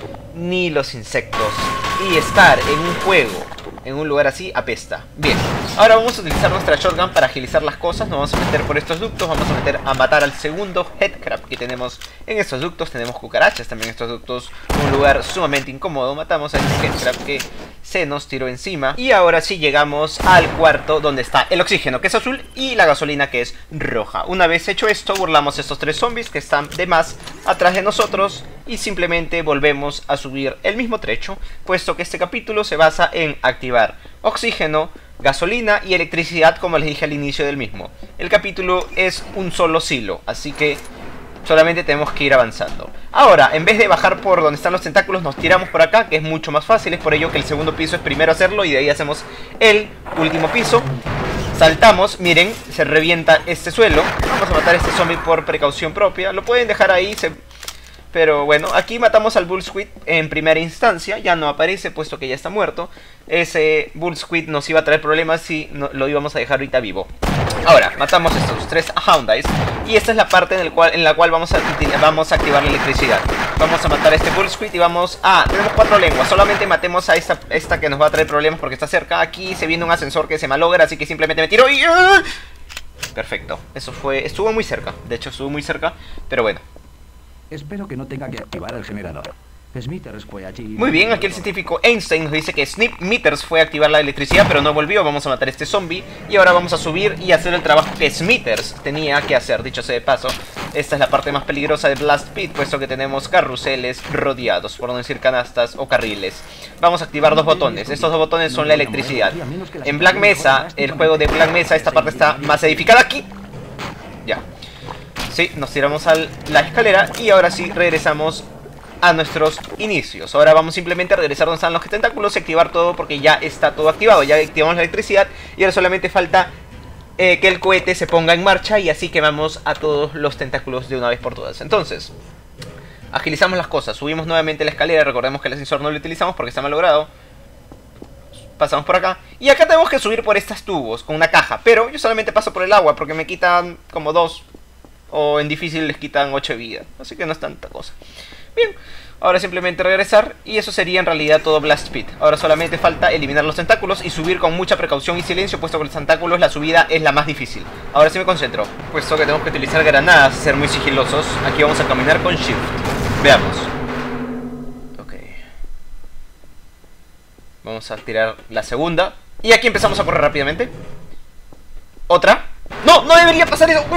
ni los insectos. Y estar en un juego, en un lugar así, apesta. Bien, ahora vamos a utilizar nuestra shotgun para agilizar las cosas. Nos vamos a meter por estos ductos, vamos a meter a matar al segundo headcrab que tenemos en estos ductos. Tenemos cucarachas también en estos ductos, un lugar sumamente incómodo. Matamos a este headcrab que se nos tiró encima. Y ahora sí llegamos al cuarto donde está el oxígeno, que es azul, y la gasolina, que es roja. Una vez hecho esto, burlamos a estos tres zombies que están de más atrás de nosotros y simplemente volvemos a subir el mismo trecho, puesto que este capítulo se basa en activar oxígeno, gasolina y electricidad, como les dije al inicio del mismo. El capítulo es un solo silo, así que solamente tenemos que ir avanzando. Ahora, en vez de bajar por donde están los tentáculos, nos tiramos por acá, que es mucho más fácil. Es por ello que el segundo piso es primero hacerlo y de ahí hacemos el último piso. Saltamos, miren, se revienta este suelo. Vamos a matar a este zombie por precaución propia. Lo pueden dejar ahí, se... pero bueno, aquí matamos al bullsquid en primera instancia. Ya no aparece, puesto que ya está muerto. Ese bullsquid nos iba a traer problemas si no, lo íbamos a dejar ahorita vivo. Ahora, matamos estos tres houndies. Y esta es la parte en, el cual, en la cual vamos a, vamos a activar la electricidad. Vamos a matar a este bullsquid y vamos a... tenemos cuatro lenguas, solamente matemos a esta, esta que nos va a traer problemas porque está cerca. Aquí se viene un ascensor que se malogra, así que simplemente me tiro y... perfecto, eso fue... estuvo muy cerca, de hecho estuvo muy cerca, pero bueno. Espero que no tenga que activar el generador. Smithers fue allí... Muy bien, aquí el científico Einstein nos dice que Smithers fue a activar la electricidad, pero no volvió. Vamos a matar a este zombie y ahora vamos a subir y hacer el trabajo que Smithers tenía que hacer. Dicho sea de paso, esta es la parte más peligrosa de Blast Pit, puesto que tenemos carruseles rodeados, por no decir canastas o carriles. Vamos a activar dos botones. Estos dos botones son la electricidad. En Black Mesa, el juego de Black Mesa, esta parte está más edificada aquí. Ya. Sí, nos tiramos a la escalera y ahora sí regresamos a nuestros inicios. Ahora vamos simplemente a regresar donde están los tentáculos y activar todo porque ya está todo activado. Ya activamos la electricidad y ahora solamente falta eh, que el cohete se ponga en marcha y así quemamos a todos los tentáculos de una vez por todas. Entonces, agilizamos las cosas. Subimos nuevamente la escalera. Recordemos que el ascensor no lo utilizamos porque está malogrado. Pasamos por acá. Y acá tenemos que subir por estos tubos con una caja. Pero yo solamente paso por el agua porque me quitan como dos. O en difícil les quitan ocho vida. Así que no es tanta cosa. Bien, ahora simplemente regresar y eso sería en realidad todo Blast Pit. Ahora solamente falta eliminar los tentáculos y subir con mucha precaución y silencio, puesto que los tentáculos la subida es la más difícil. Ahora sí me concentro, puesto que tenemos que utilizar granadas, ser muy sigilosos. Aquí vamos a caminar con Shift. Veamos. Ok. Vamos a tirar la segunda y aquí empezamos a correr rápidamente. Otra. ¡No! ¡No debería pasar eso!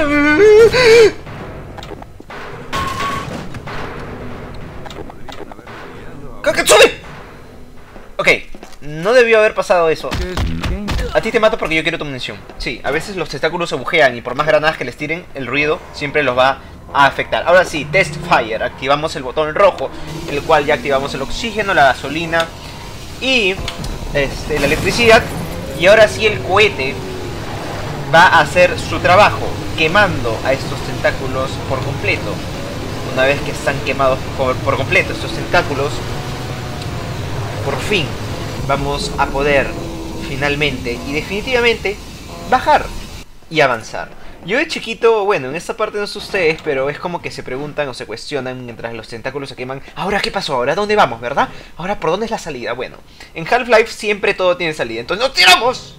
¡Kaketsube! Ok, no debió haber pasado eso. A ti te mato porque yo quiero tu munición. Sí, a veces los tentáculos se bujean y por más granadas que les tiren, el ruido siempre los va a afectar. Ahora sí, Test Fire. Activamos el botón rojo, el cual ya activamos el oxígeno, la gasolina y este, la electricidad. Y ahora sí el cohete va a hacer su trabajo, quemando a estos tentáculos por completo. Una vez que están quemados por, por completo estos tentáculos, por fin vamos a poder finalmente y definitivamente bajar y avanzar. Yo de chiquito, bueno, en esta parte no sé ustedes, pero es como que se preguntan o se cuestionan mientras los tentáculos se queman. ¿Ahora qué pasó? ¿Ahora dónde vamos, verdad? ¿Ahora por dónde es la salida? Bueno, en Half-Life siempre todo tiene salida, entonces ¡nos tiramos!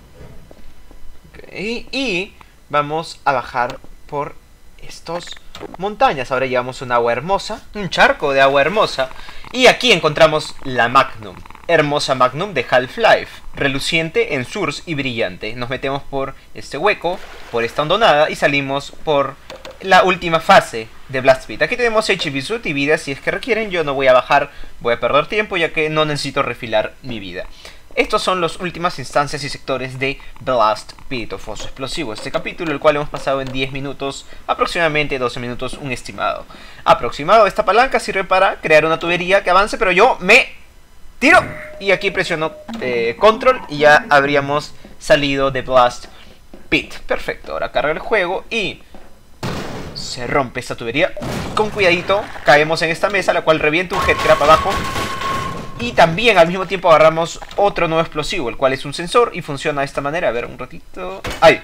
Okay, y vamos a bajar por estos montañas. Ahora llevamos un agua hermosa, un charco de agua hermosa. Y aquí encontramos la Magnum, hermosa Magnum de Half-Life, reluciente en source y brillante. Nos metemos por este hueco, por esta hondonada y salimos por la última fase de Blast Pit. Aquí tenemos H P Suit y vida si es que requieren. Yo no voy a bajar, voy a perder tiempo ya que no necesito refilar mi vida. Estos son las últimas instancias y sectores de Blast Pit o Foso Explosivo. Este capítulo, el cual hemos pasado en diez minutos, aproximadamente doce minutos, un estimado. Aproximado, esta palanca sirve para crear una tubería que avance, pero yo me tiro. Y aquí presiono eh, Control y ya habríamos salido de Blast Pit. Perfecto, ahora carga el juego y se rompe esta tubería. Con cuidadito, caemos en esta mesa, la cual revienta un headcrab abajo. Y también al mismo tiempo agarramos otro nuevo explosivo, el cual es un sensor y funciona de esta manera. A ver, un ratito. ¡Ahí!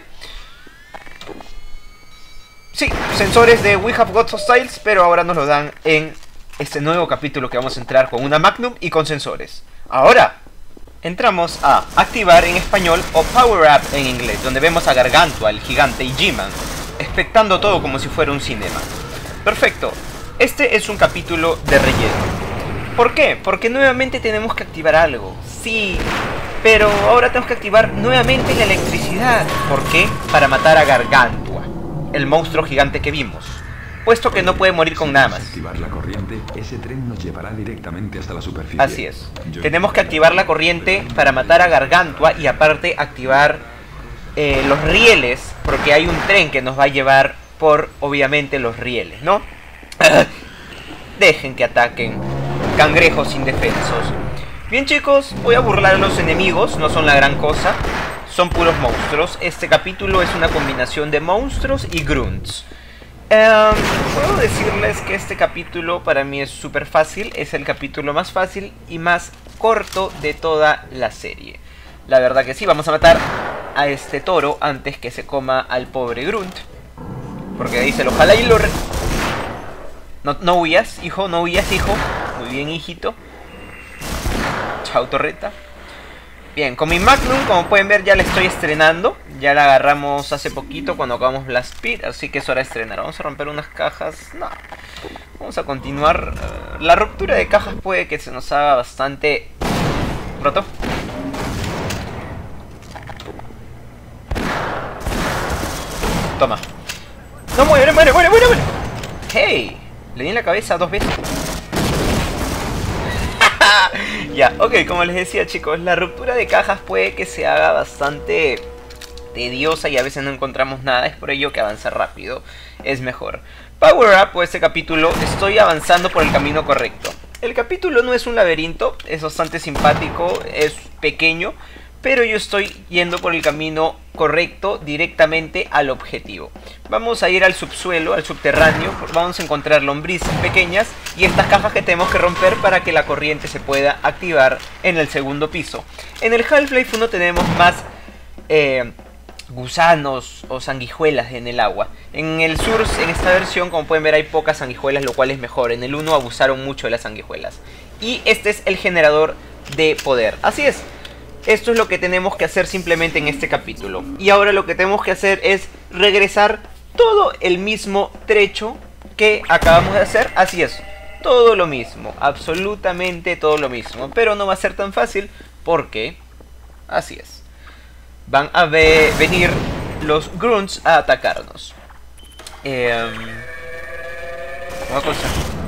Sí, sensores de We Have Got Hostiles, pero ahora nos lo dan en este nuevo capítulo que vamos a entrar con una Magnum y con sensores. Ahora, entramos a activar en español o Power Up en inglés, donde vemos a Gargantua, el gigante, y G-Man, espectando todo como si fuera un cinema. Perfecto. Este es un capítulo de relleno. ¿Por qué? Porque nuevamente tenemos que activar algo. Sí, pero ahora tenemos que activar nuevamente la electricidad. ¿Por qué? Para matar a Gargantua, el monstruo gigante que vimos. Puesto que no puede morir con nada más. Activar la corriente, ese tren nos llevará directamente hasta la superficie. Así es. Tenemos que activar la corriente para matar a Gargantua y aparte activar eh, los rieles, porque hay un tren que nos va a llevar por, obviamente, los rieles, ¿no? Dejen que ataquen. Cangrejos indefensos. Bien chicos, voy a burlar a los enemigos, no son la gran cosa, son puros monstruos. Este capítulo es una combinación de monstruos y grunts. Um, puedo decirles que este capítulo para mí es súper fácil, es el capítulo más fácil y más corto de toda la serie. La verdad que sí, vamos a matar a este toro antes que se coma al pobre grunt. Porque dice, ojalá y lo... Re no, no huyas, hijo, no huyas, hijo. Muy bien, hijito. Chao, torreta. Bien, con mi Magnum, como pueden ver, ya la estoy estrenando. Ya la agarramos hace poquito cuando acabamos Blast Pit, así que es hora de estrenar. Vamos a romper unas cajas. No. Vamos a continuar. Uh, la ruptura de cajas puede que se nos haga bastante roto. Toma. No, muere, muere, muere, muere, muere. Hey, le di en la cabeza dos veces. Ya, ok, como les decía chicos, la ruptura de cajas puede que se haga bastante tediosa y a veces no encontramos nada. Es por ello que avanzar rápido es mejor. Power Up, por este capítulo, estoy avanzando por el camino correcto. El capítulo no es un laberinto, es bastante simpático, es pequeño, pero yo estoy yendo por el camino correcto directamente al objetivo. Vamos a ir al subsuelo, al subterráneo, vamos a encontrar lombrices pequeñas y estas cajas que tenemos que romper para que la corriente se pueda activar en el segundo piso. En el Half-Life uno tenemos más eh, gusanos o sanguijuelas en el agua. En el Source, en esta versión, como pueden ver, hay pocas sanguijuelas, lo cual es mejor. En el uno abusaron mucho de las sanguijuelas. Y este es el generador de poder. Así es. Esto es lo que tenemos que hacer simplemente en este capítulo. Y ahora lo que tenemos que hacer es regresar todo el mismo trecho que acabamos de hacer. Así es, todo lo mismo, absolutamente todo lo mismo. Pero no va a ser tan fácil porque, así es, van a ve venir los grunts a atacarnos. Eh, una cosa.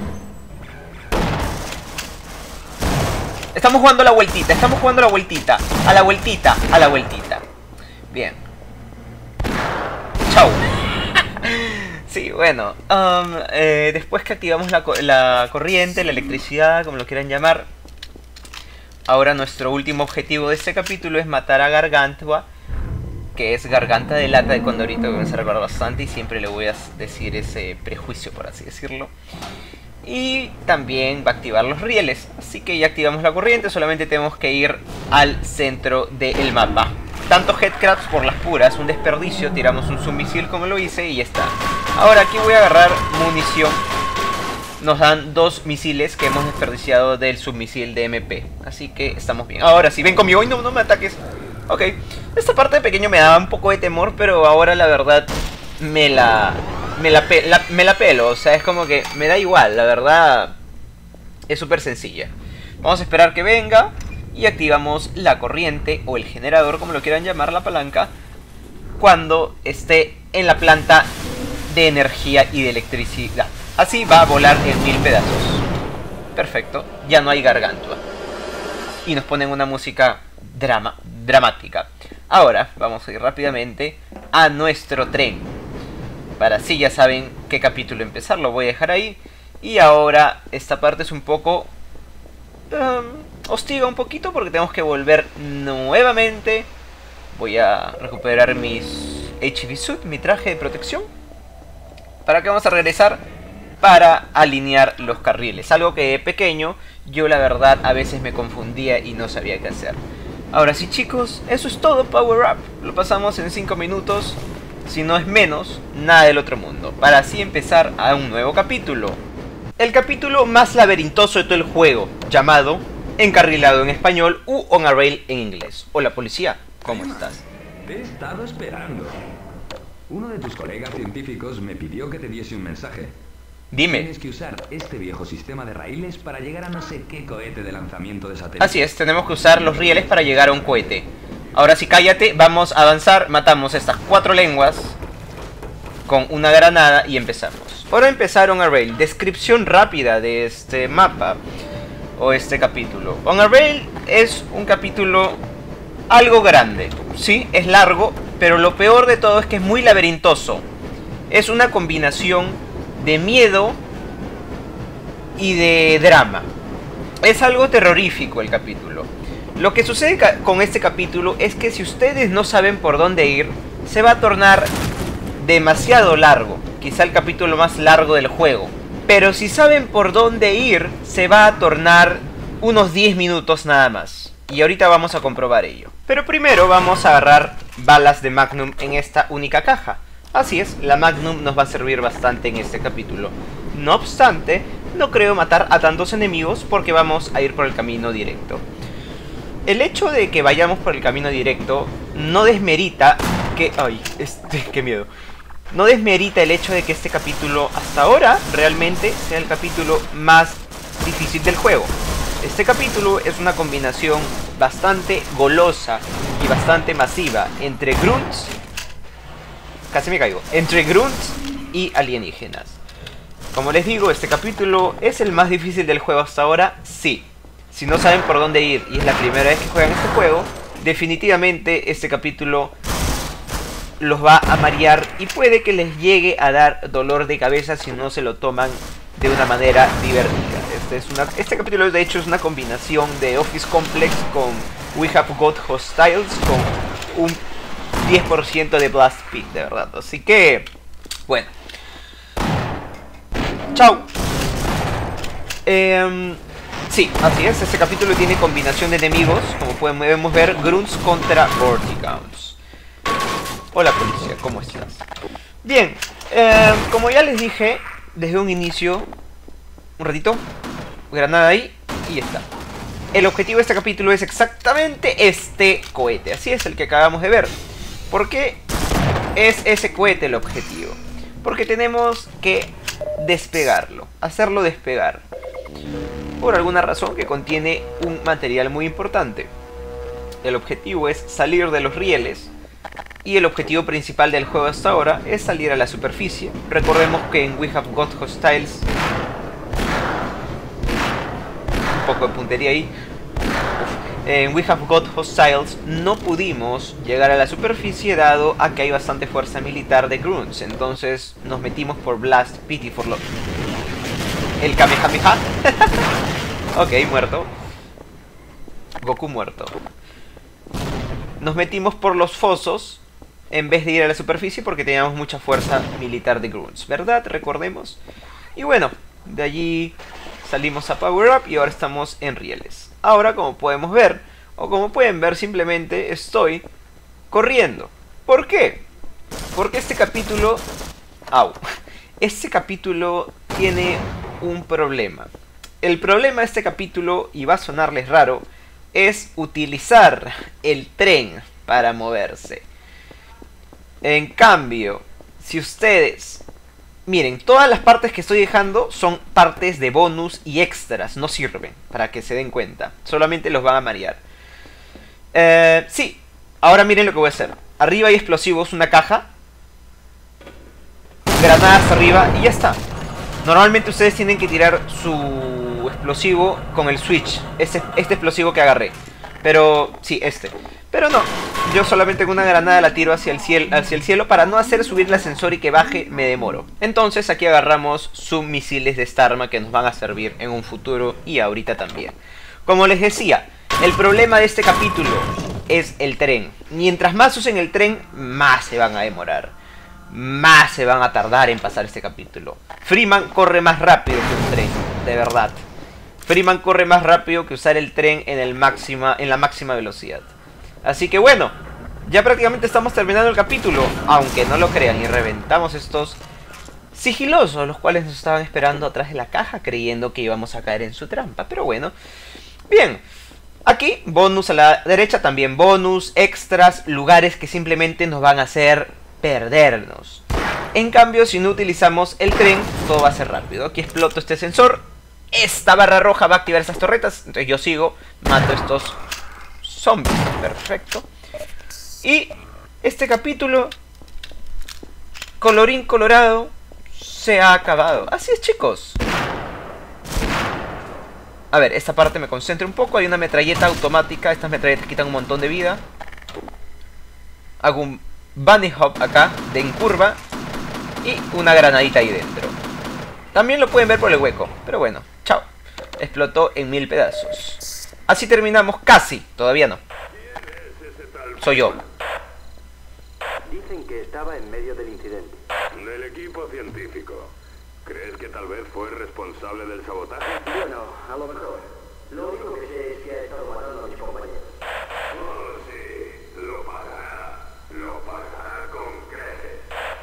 Estamos jugando a la vueltita, estamos jugando a la vueltita. A la vueltita, a la vueltita. Bien. Chau. Sí, bueno, um, eh, después que activamos la, co la corriente, la electricidad, como lo quieran llamar, ahora nuestro último objetivo de este capítulo es matar a Gargantua, que es Garganta de Lata de Condorito, que me hace recordar bastante y siempre le voy a decir ese prejuicio, por así decirlo. Y también va a activar los rieles, así que ya activamos la corriente, solamente tenemos que ir al centro del mapa. Tanto headcrabs por las puras, un desperdicio, tiramos un submisil como lo hice y ya está. Ahora aquí voy a agarrar munición. Nos dan dos misiles que hemos desperdiciado del submisil de M P, así que estamos bien. Ahora sí, ven conmigo y no, no me ataques. Ok, esta parte de pequeño me daba un poco de temor, pero ahora la verdad me la... Me la, pe la, me la pelo, o sea, es como que me da igual, la verdad es súper sencilla. Vamos a esperar que venga y activamos la corriente o el generador, como lo quieran llamar, la palanca, cuando esté en la planta de energía y de electricidad. Así va a volar en mil pedazos. Perfecto, ya no hay Gargantua. Y nos ponen una música drama dramática. Ahora vamos a ir rápidamente a nuestro tren. Para así ya saben qué capítulo empezar, lo voy a dejar ahí. Y ahora esta parte es un poco... Um, hostiga un poquito porque tenemos que volver nuevamente. Voy a recuperar mis H V Suit, mi traje de protección. ¿Para qué vamos a regresar? Para alinear los carriles. Algo que de pequeño yo la verdad a veces me confundía y no sabía qué hacer. Ahora sí, chicos, eso es todo. Power Up, lo pasamos en cinco minutos. Si no es menos, nada del otro mundo. Para así empezar a un nuevo capítulo. El capítulo más laberintoso de todo el juego, llamado Encarrilado en español u On a Rail en inglés. Hola policía, ¿cómo estás? Te he estado esperando. Uno de tus colegas científicos me pidió que te diese un mensaje. Dime. Tienes que usar este viejo sistema de raíles para llegar a no sé qué cohete de lanzamiento de satélite. Así es, tenemos que usar los rieles para llegar a un cohete. Ahora sí, cállate, vamos a avanzar, matamos estas cuatro lenguas con una granada y empezamos. Ahora empezar On a Rail, descripción rápida de este mapa o este capítulo. On a Rail es un capítulo algo grande, sí, es largo, pero lo peor de todo es que es muy laberintoso. Es una combinación de miedo y de drama. Es algo terrorífico el capítulo. Lo que sucede con este capítulo es que si ustedes no saben por dónde ir, se va a tornar demasiado largo. Quizá el capítulo más largo del juego. Pero si saben por dónde ir, se va a tornar unos diez minutos nada más. Y ahorita vamos a comprobar ello. Pero primero vamos a agarrar balas de Magnum en esta única caja. Así es, la Magnum nos va a servir bastante en este capítulo. No obstante, no creo matar a tantos enemigos porque vamos a ir por el camino directo. El hecho de que vayamos por el camino directo no desmerita que... Ay, este, qué miedo. No desmerita el hecho de que este capítulo hasta ahora realmente sea el capítulo más difícil del juego. Este capítulo es una combinación bastante golosa y bastante masiva entre grunts... Casi me caigo. Entre grunts y alienígenas. Como les digo, este capítulo es el más difícil del juego hasta ahora, sí. Si no saben por dónde ir y es la primera vez que juegan este juego, definitivamente este capítulo los va a marear y puede que les llegue a dar dolor de cabeza si no se lo toman de una manera divertida. Este, es una, este capítulo de hecho es una combinación de Office Complex con We Have Got Hostiles con un diez por ciento de Blast Speed, de verdad. Así que, bueno. Chao. Eh... Sí, así es, este capítulo tiene combinación de enemigos, como podemos ver, grunts contra Vortigaunts. Hola policía, ¿cómo estás? Bien, eh, como ya les dije desde un inicio, un ratito, granada ahí y ya está. El objetivo de este capítulo es exactamente este cohete, así es el que acabamos de ver. ¿Por qué es ese cohete el objetivo? Porque tenemos que despegarlo, hacerlo despegar. Por alguna razón que contiene un material muy importante. El objetivo es salir de los rieles y el objetivo principal del juego hasta ahora es salir a la superficie. Recordemos que en We Have Got Hostiles, un poco de puntería ahí, en We Have Got Hostiles no pudimos llegar a la superficie dado a que hay bastante fuerza militar de grunts. Entonces nos metimos por Blast Pity for Love. El Kamehameha. Ok, muerto. Goku muerto. Nos metimos por los fosos en vez de ir a la superficie porque teníamos mucha fuerza militar de grunts, ¿verdad? Recordemos. Y bueno, de allí salimos a Power Up y ahora estamos en rieles. Ahora, como podemos ver, o como pueden ver, simplemente estoy corriendo. ¿Por qué? Porque este capítulo... Au. Este capítulo tiene un problema. El problema de este capítulo, y va a sonarles raro, es utilizar el tren para moverse. En cambio, si ustedes... Miren, todas las partes que estoy dejando son partes de bonus y extras. No sirven, para que se den cuenta. Solamente los van a marear. Eh, sí, ahora miren lo que voy a hacer. Arriba hay explosivos, una caja. Granadas arriba y ya está. Normalmente ustedes tienen que tirar su explosivo con el switch. Este, este explosivo que agarré. Pero, sí, este. Pero no, yo solamente con una granada la tiro hacia el cielo, hacia el cielo para no hacer subir el ascensor y que baje, me demoro. Entonces aquí agarramos submisiles de esta arma que nos van a servir en un futuro y ahorita también. Como les decía, el problema de este capítulo es el tren. Mientras más usen el tren, más se van a demorar. Más se van a tardar en pasar este capítulo. Freeman corre más rápido que un tren, de verdad. Freeman corre más rápido que usar el tren en, el máxima, en la máxima velocidad. Así que bueno, ya prácticamente estamos terminando el capítulo, aunque no lo crean, y reventamos estos sigilosos, los cuales nos estaban esperando atrás de la caja, creyendo que íbamos a caer en su trampa. Pero bueno, bien, aquí bonus a la derecha, también bonus, extras, lugares que simplemente nos van a hacer perdernos. En cambio, si no utilizamos el tren, todo va a ser rápido. Aquí exploto este sensor, esta barra roja va a activar esas torretas, entonces yo sigo, mato a estos zombies, perfecto. Y este capítulo, colorín colorado, se ha acabado. Así es, chicos. A ver, esta parte me concentro un poco. Hay una metralleta automática. Estas metralletas quitan un montón de vida. Hago un bunny hop acá, de en curva. Y una granadita ahí dentro. También lo pueden ver por el hueco. Pero bueno, chao. Explotó en mil pedazos. Así terminamos casi, todavía no. Soy yo. Dicen que estaba en medio del incidente. Del equipo científico. ¿Crees que tal vez fue responsable del sabotaje? Bueno, a lo mejor. Lo único que sé es que ha estado matando a mis compañeros. Oh, sí. Lo pagará. Lo pagará con creces.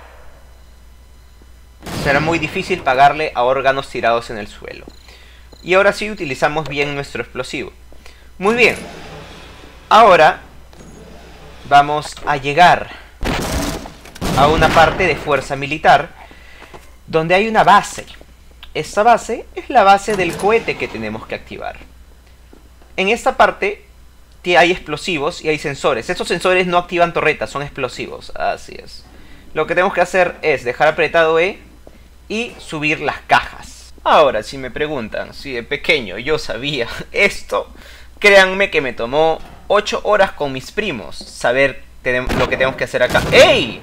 Será muy difícil pagarle a órganos tirados en el suelo. Y ahora sí utilizamos bien nuestro explosivo. Muy bien. Ahora vamos a llegar a una parte de fuerza militar donde hay una base. Esta base es la base del cohete que tenemos que activar. En esta parte hay explosivos y hay sensores. Estos sensores no activan torretas, son explosivos. Así es. Lo que tenemos que hacer es dejar apretado E y subir las cajas. Ahora, si me preguntan si de pequeño yo sabía esto, créanme que me tomó ocho horas con mis primos saber lo que tenemos que hacer acá. ¡Ey!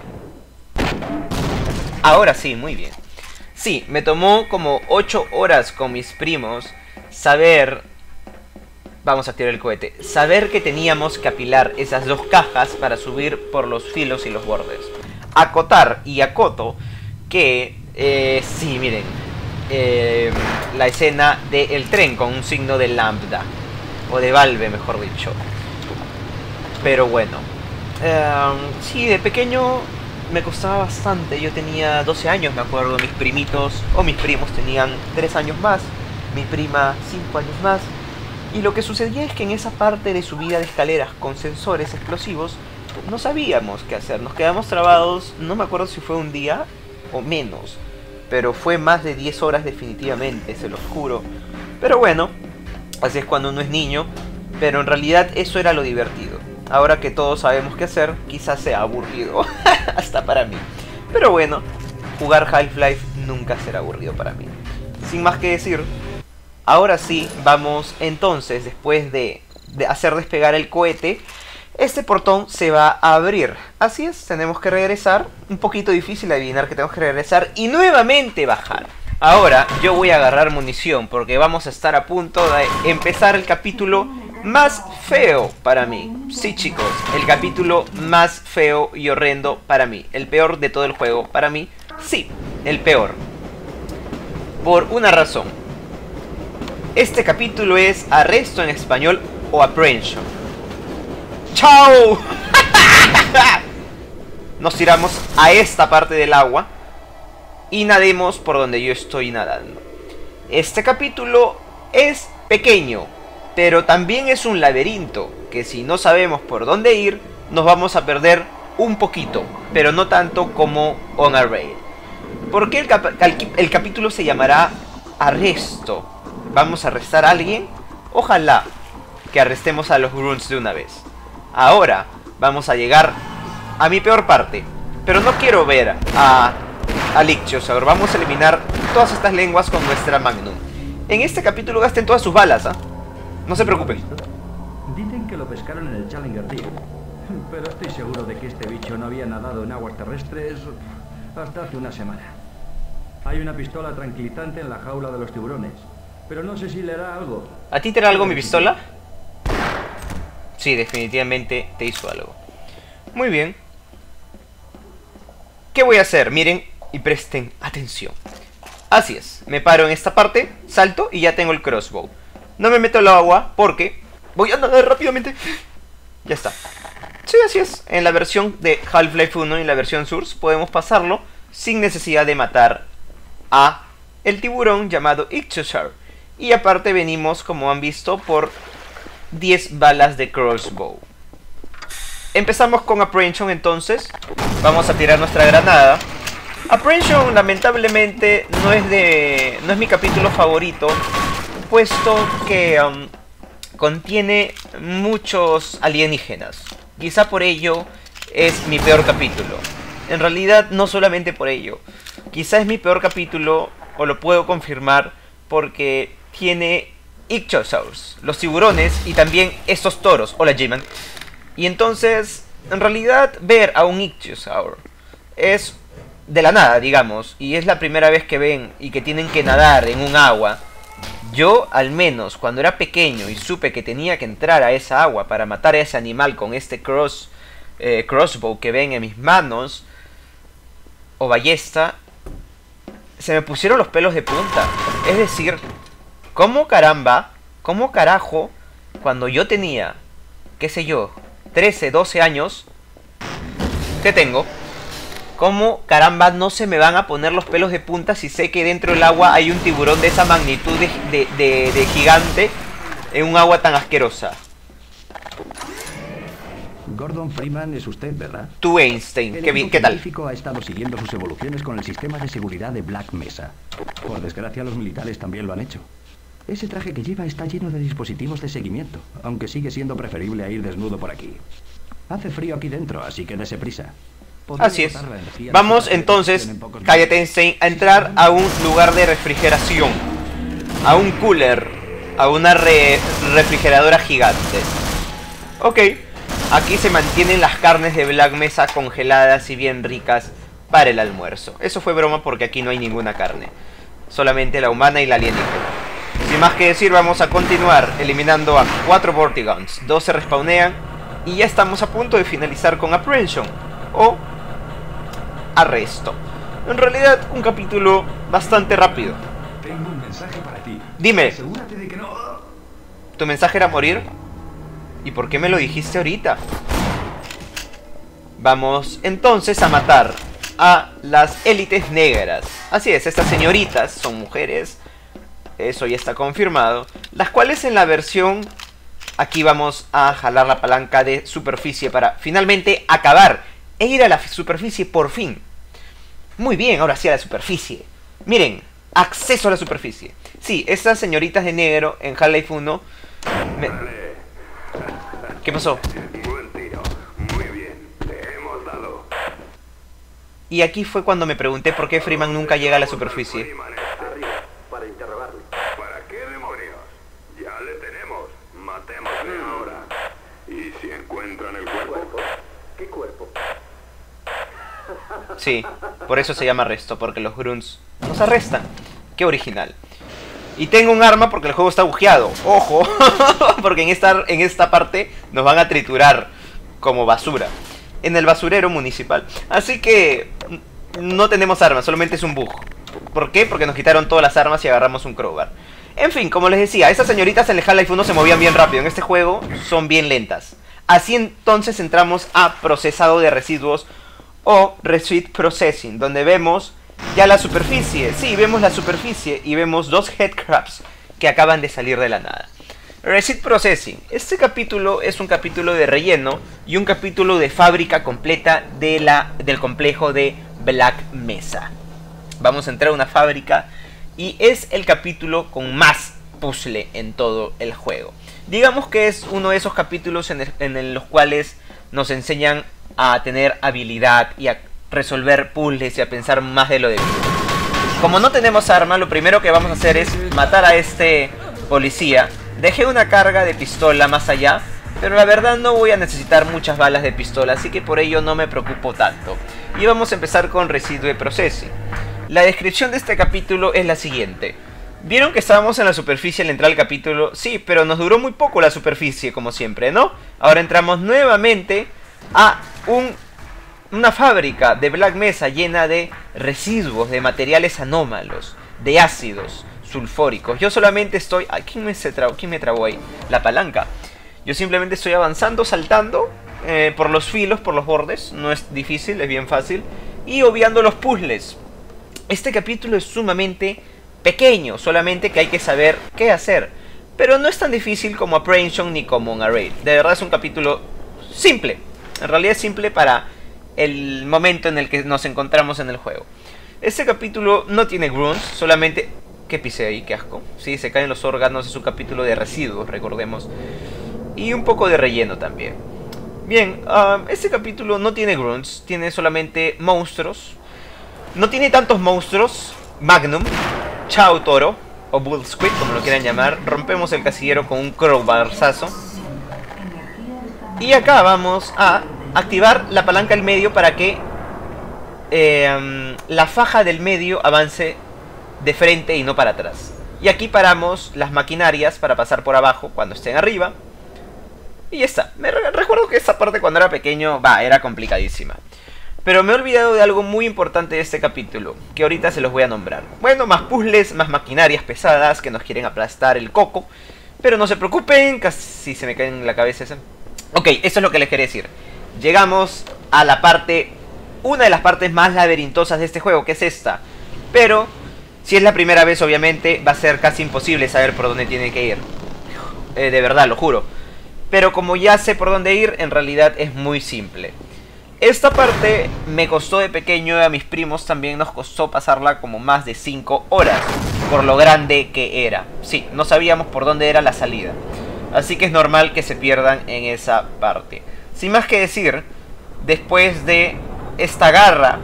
Ahora sí, muy bien. Sí, me tomó como ocho horas con mis primos saber... Vamos a activar el cohete. Saber que teníamos que apilar esas dos cajas para subir por los filos y los bordes. Acotar y acoto que... Eh, sí, miren. Eh, la escena del tren con un signo de lambda. O de Valve, mejor dicho. Pero bueno. Eh, sí, de pequeño me costaba bastante. Yo tenía doce años, me acuerdo. Mis primitos o mis primos tenían tres años más. Mi prima cinco años más. Y lo que sucedía es que en esa parte de subida de escaleras con sensores explosivos no sabíamos qué hacer. Nos quedamos trabados, no me acuerdo si fue un día o menos. Pero fue más de diez horas definitivamente, se los juro. Pero bueno, así es cuando uno es niño. Pero en realidad eso era lo divertido. Ahora que todos sabemos qué hacer, quizás sea aburrido. Hasta para mí. Pero bueno, jugar Half-Life nunca será aburrido para mí. Sin más que decir, ahora sí, vamos entonces, después de de hacer despegar el cohete, este portón se va a abrir. Así es, tenemos que regresar. Un poquito difícil adivinar que tenemos que regresar y nuevamente bajar. Ahora yo voy a agarrar munición porque vamos a estar a punto de empezar el capítulo más feo para mí. Sí, chicos, el capítulo más feo y horrendo para mí. El peor de todo el juego para mí. Sí, el peor. Por una razón. Este capítulo es Arresto en español o Apprehension. ¡Chao! Nos tiramos a esta parte del agua y nademos por donde yo estoy nadando. Este capítulo es pequeño, pero también es un laberinto que si no sabemos por dónde ir, nos vamos a perder un poquito, pero no tanto como On a Raid. ¿Por qué el, cap el capítulo se llamará Arresto? ¿Vamos a arrestar a alguien? Ojalá que arrestemos a los grunts de una vez. Ahora vamos a llegar a mi peor parte, pero no quiero ver a, a Ichthyosaur. Vamos a eliminar todas estas lenguas con nuestra Magnum. En este capítulo gasten todas sus balas, ¿ah? ¿eh? No se preocupen. Dicen que lo pescaron en el Challenger Deep, pero estoy seguro de que este bicho no había nadado en aguas terrestres hasta hace una semana. Hay una pistola tranquilizante en la jaula de los tiburones, pero no sé si le hará algo. ¿A ti te hará algo mi pistola? Sí, definitivamente te hizo algo. Muy bien. ¿Qué voy a hacer? Miren y presten atención. Así es, me paro en esta parte, salto y ya tengo el crossbow. No me meto al agua porque voy a nadar rápidamente. Ya está. Sí, así es. En la versión de Half-Life uno y en la versión Source podemos pasarlo sin necesidad de matar a el tiburón llamado Ichthyosaur. Y aparte venimos, como han visto, por diez balas de crossbow. Empezamos con Apprehension entonces. Vamos a tirar nuestra granada. Apprehension lamentablemente no es de no es mi capítulo favorito, puesto que um, contiene muchos alienígenas. Quizá por ello es mi peor capítulo. En realidad no solamente por ello. Quizá es mi peor capítulo, o lo puedo confirmar, porque tiene Ichthyosaurs, los tiburones y también estos toros. Hola, J-Man. Y entonces, en realidad, ver a un Ichthyosaur es de la nada, digamos, y es la primera vez que ven y que tienen que nadar en un agua. Yo, al menos, cuando era pequeño y supe que tenía que entrar a esa agua para matar a ese animal con este cross, eh, crossbow que ven en mis manos, o ballesta, se me pusieron los pelos de punta. Es decir, ¿cómo caramba, cómo carajo, cuando yo tenía, qué sé yo, trece, doce años, ¿qué tengo? ¿Cómo caramba no se me van a poner los pelos de punta si sé que dentro del agua hay un tiburón de esa magnitud de, de, de, de gigante en un agua tan asquerosa? Gordon Freeman es usted, ¿verdad? Tú, Einstein, ¿qué, bien, ¿qué tal? El científico ha estado siguiendo sus evoluciones con el sistema de seguridad de Black Mesa. Por desgracia, los militares también lo han hecho. Ese traje que lleva está lleno de dispositivos de seguimiento, aunque sigue siendo preferible a ir desnudo por aquí. Hace frío aquí dentro, así que dése prisa. Así es. Vamos entonces, cállate, Einstein, a entrar a un lugar de refrigeración, a un cooler, a una re refrigeradora gigante. Ok, aquí se mantienen las carnes de Black Mesa congeladas y bien ricas para el almuerzo. Eso fue broma porque aquí no hay ninguna carne, solamente la humana y la alienígena. Sin más que decir, vamos a continuar eliminando a cuatro Vortigaunts. Dos se respawnean y ya estamos a punto de finalizar con Apprehension o Arresto. En realidad, un capítulo bastante rápido. Tengo un mensaje para ti. Dime. Asegúrate de que no... ¿Tu mensaje era morir? ¿Y por qué me lo dijiste ahorita? Vamos entonces a matar a las élites negras. Así es, estas señoritas son mujeres, eso ya está confirmado, las cuales en la versión... Aquí vamos a jalar la palanca de superficie para finalmente acabar e ir a la superficie por fin. Muy bien, ahora sí a la superficie. Miren, acceso a la superficie. Sí, estas señoritas de negro en Half-Life uno me... ¿Qué pasó? Buen tiro. Muy bien. Te hemos dado. Y aquí fue cuando me pregunté por qué Freeman nunca llega a la superficie. Freeman está Arriba, para interrogarle. ¿Para qué demonios? Ya le tenemos. Matémosle ahora. Sí, por eso se llama arresto, porque los grunts nos arrestan. Qué original. Y tengo un arma porque el juego está bugueado. ¡Ojo! Porque en esta, en esta parte nos van a triturar como basura en el basurero municipal. Así que no tenemos armas, solamente es un bug. ¿Por qué? Porque nos quitaron todas las armas y agarramos un crowbar. En fin, como les decía, estas señoritas en el Half-Life uno se movían bien rápido. En este juego son bien lentas. Así entonces entramos a procesado de residuos o Resid Processing, donde vemos ya la superficie. Sí, vemos la superficie y vemos dos headcrabs que acaban de salir de la nada. Resid Processing. Este capítulo es un capítulo de relleno y un capítulo de fábrica completa de la, del complejo de Black Mesa. Vamos a entrar a una fábrica y es el capítulo con más puzzle en todo el juego. Digamos que es uno de esos capítulos en, el, en los cuales nos enseñan a tener habilidad y a resolver puzzles y a pensar más de lo debido. Como no tenemos arma, lo primero que vamos a hacer es matar a este policía. Dejé una carga de pistola más allá, pero la verdad no voy a necesitar muchas balas de pistola, así que por ello no me preocupo tanto. Y vamos a empezar con Residue Processing. La descripción de este capítulo es la siguiente. ¿Vieron que estábamos en la superficie al entrar al capítulo? Sí, pero nos duró muy poco la superficie, como siempre, ¿no? Ahora entramos nuevamente a un, una fábrica de Black Mesa llena de residuos, de materiales anómalos, de ácidos sulfóricos. Yo solamente estoy... Ay, ¿quién me, se trabó? ¿Quién me trabó ahí? La palanca. Yo simplemente estoy avanzando, saltando eh, por los filos, por los bordes. No es difícil, es bien fácil. Y obviando los puzzles. Este capítulo es sumamente pequeño, solamente que hay que saber qué hacer. Pero no es tan difícil como Apprehension ni como un Array. De verdad es un capítulo simple. En realidad es simple para el momento en el que nos encontramos en el juego. Este capítulo no tiene grunts, solamente... ¿Qué pisé ahí? Qué asco. Sí, se caen los órganos, es un capítulo de residuos, recordemos. Y un poco de relleno también. Bien, um, este capítulo no tiene grunts, tiene solamente monstruos. No tiene tantos monstruos. Magnum, Chao Toro o Bull Squid, como lo quieran llamar. Rompemos el casillero con un crowbarzazo. Y acá vamos a activar la palanca del medio para que eh, um, la faja del medio avance de frente y no para atrás. Y aquí paramos las maquinarias para pasar por abajo cuando estén arriba. Y ya está. Me re recuerdo que esta parte cuando era pequeño, va, era complicadísima. Pero me he olvidado de algo muy importante de este capítulo, que ahorita se los voy a nombrar. Bueno, más puzzles, más maquinarias pesadas que nos quieren aplastar el coco. Pero no se preocupen, casi se me cae en la cabeza esa. Ok, eso es lo que les quería decir. Llegamos a la parte, una de las partes más laberintosas de este juego, que es esta. Pero si es la primera vez, obviamente, va a ser casi imposible saber por dónde tiene que ir. Eh, de verdad, lo juro. Pero como ya sé por dónde ir, en realidad es muy simple. Esta parte me costó de pequeño y a mis primos también nos costó pasarla como más de cinco horas. Por lo grande que era. Sí, no sabíamos por dónde era la salida. Así que es normal que se pierdan en esa parte. Sin más que decir, después de esta garra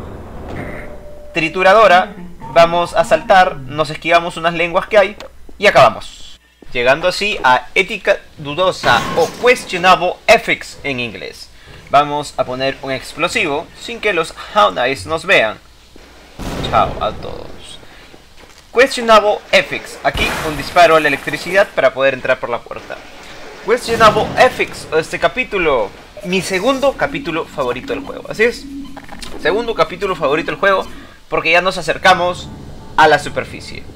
trituradora, vamos a saltar, nos esquivamos unas lenguas que hay y acabamos. Llegando así a ética dudosa o questionable ethics en inglés. Vamos a poner un explosivo sin que los Houndies nos vean. Chao a todos. Questionable ethics. Aquí un disparo a la electricidad para poder entrar por la puerta. Questionable ethics. Este capítulo, mi segundo capítulo favorito del juego. Así es. Segundo capítulo favorito del juego. Porque ya nos acercamos a la superficie.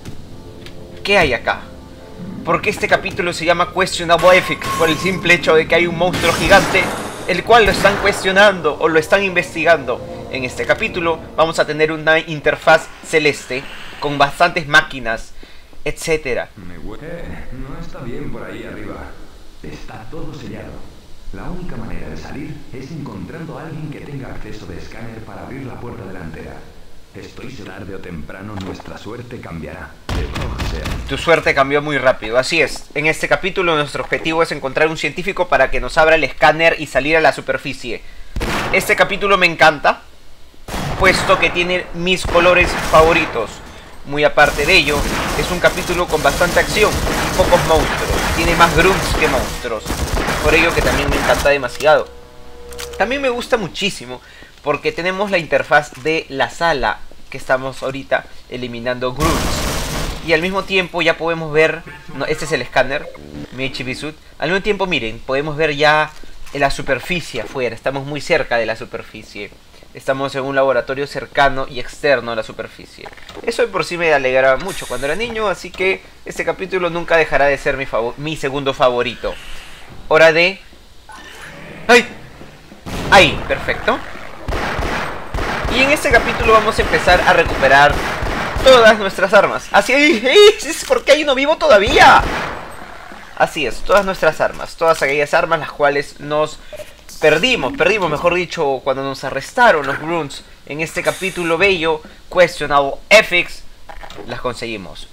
¿Qué hay acá? Porque este capítulo se llama Questionable Ethics por el simple hecho de que hay un monstruo gigante el cual lo están cuestionando o lo están investigando. En este capítulo vamos a tener una interfaz celeste con bastantes máquinas, etcétera. Eh, no está bien por ahí arriba. Está todo sellado. La única manera de salir es encontrando a alguien que tenga acceso de escáner para abrir la puerta delantera. Estoy seguro tarde o temprano nuestra suerte cambiará. De todo sea. Tu suerte cambió muy rápido, así es. En este capítulo nuestro objetivo es encontrar un científico para que nos abra el escáner y salir a la superficie. Este capítulo me encanta, puesto que tiene mis colores favoritos. Muy aparte de ello, es un capítulo con bastante acción y pocos monstruos. Tiene más grunts que monstruos. Por ello que también me encanta demasiado. También me gusta muchísimo porque tenemos la interfaz de la sala que estamos ahorita eliminando grunts. Y al mismo tiempo ya podemos ver, no, este es el escáner, mi H B Suit. Al mismo tiempo, miren, podemos ver ya la superficie afuera, estamos muy cerca de la superficie. Estamos en un laboratorio cercano y externo a la superficie. Eso de por sí me alegraba mucho cuando era niño, así que este capítulo nunca dejará de ser mi, favor mi segundo favorito. Hora de... ¡Ay! Ahí, perfecto. Y en este capítulo vamos a empezar a recuperar todas nuestras armas. Así es, porque hay uno vivo todavía. Así es, todas nuestras armas. Todas aquellas armas las cuales nos perdimos. Perdimos, mejor dicho, cuando nos arrestaron los grunts. En este capítulo bello, Questionable Ethics, las conseguimos.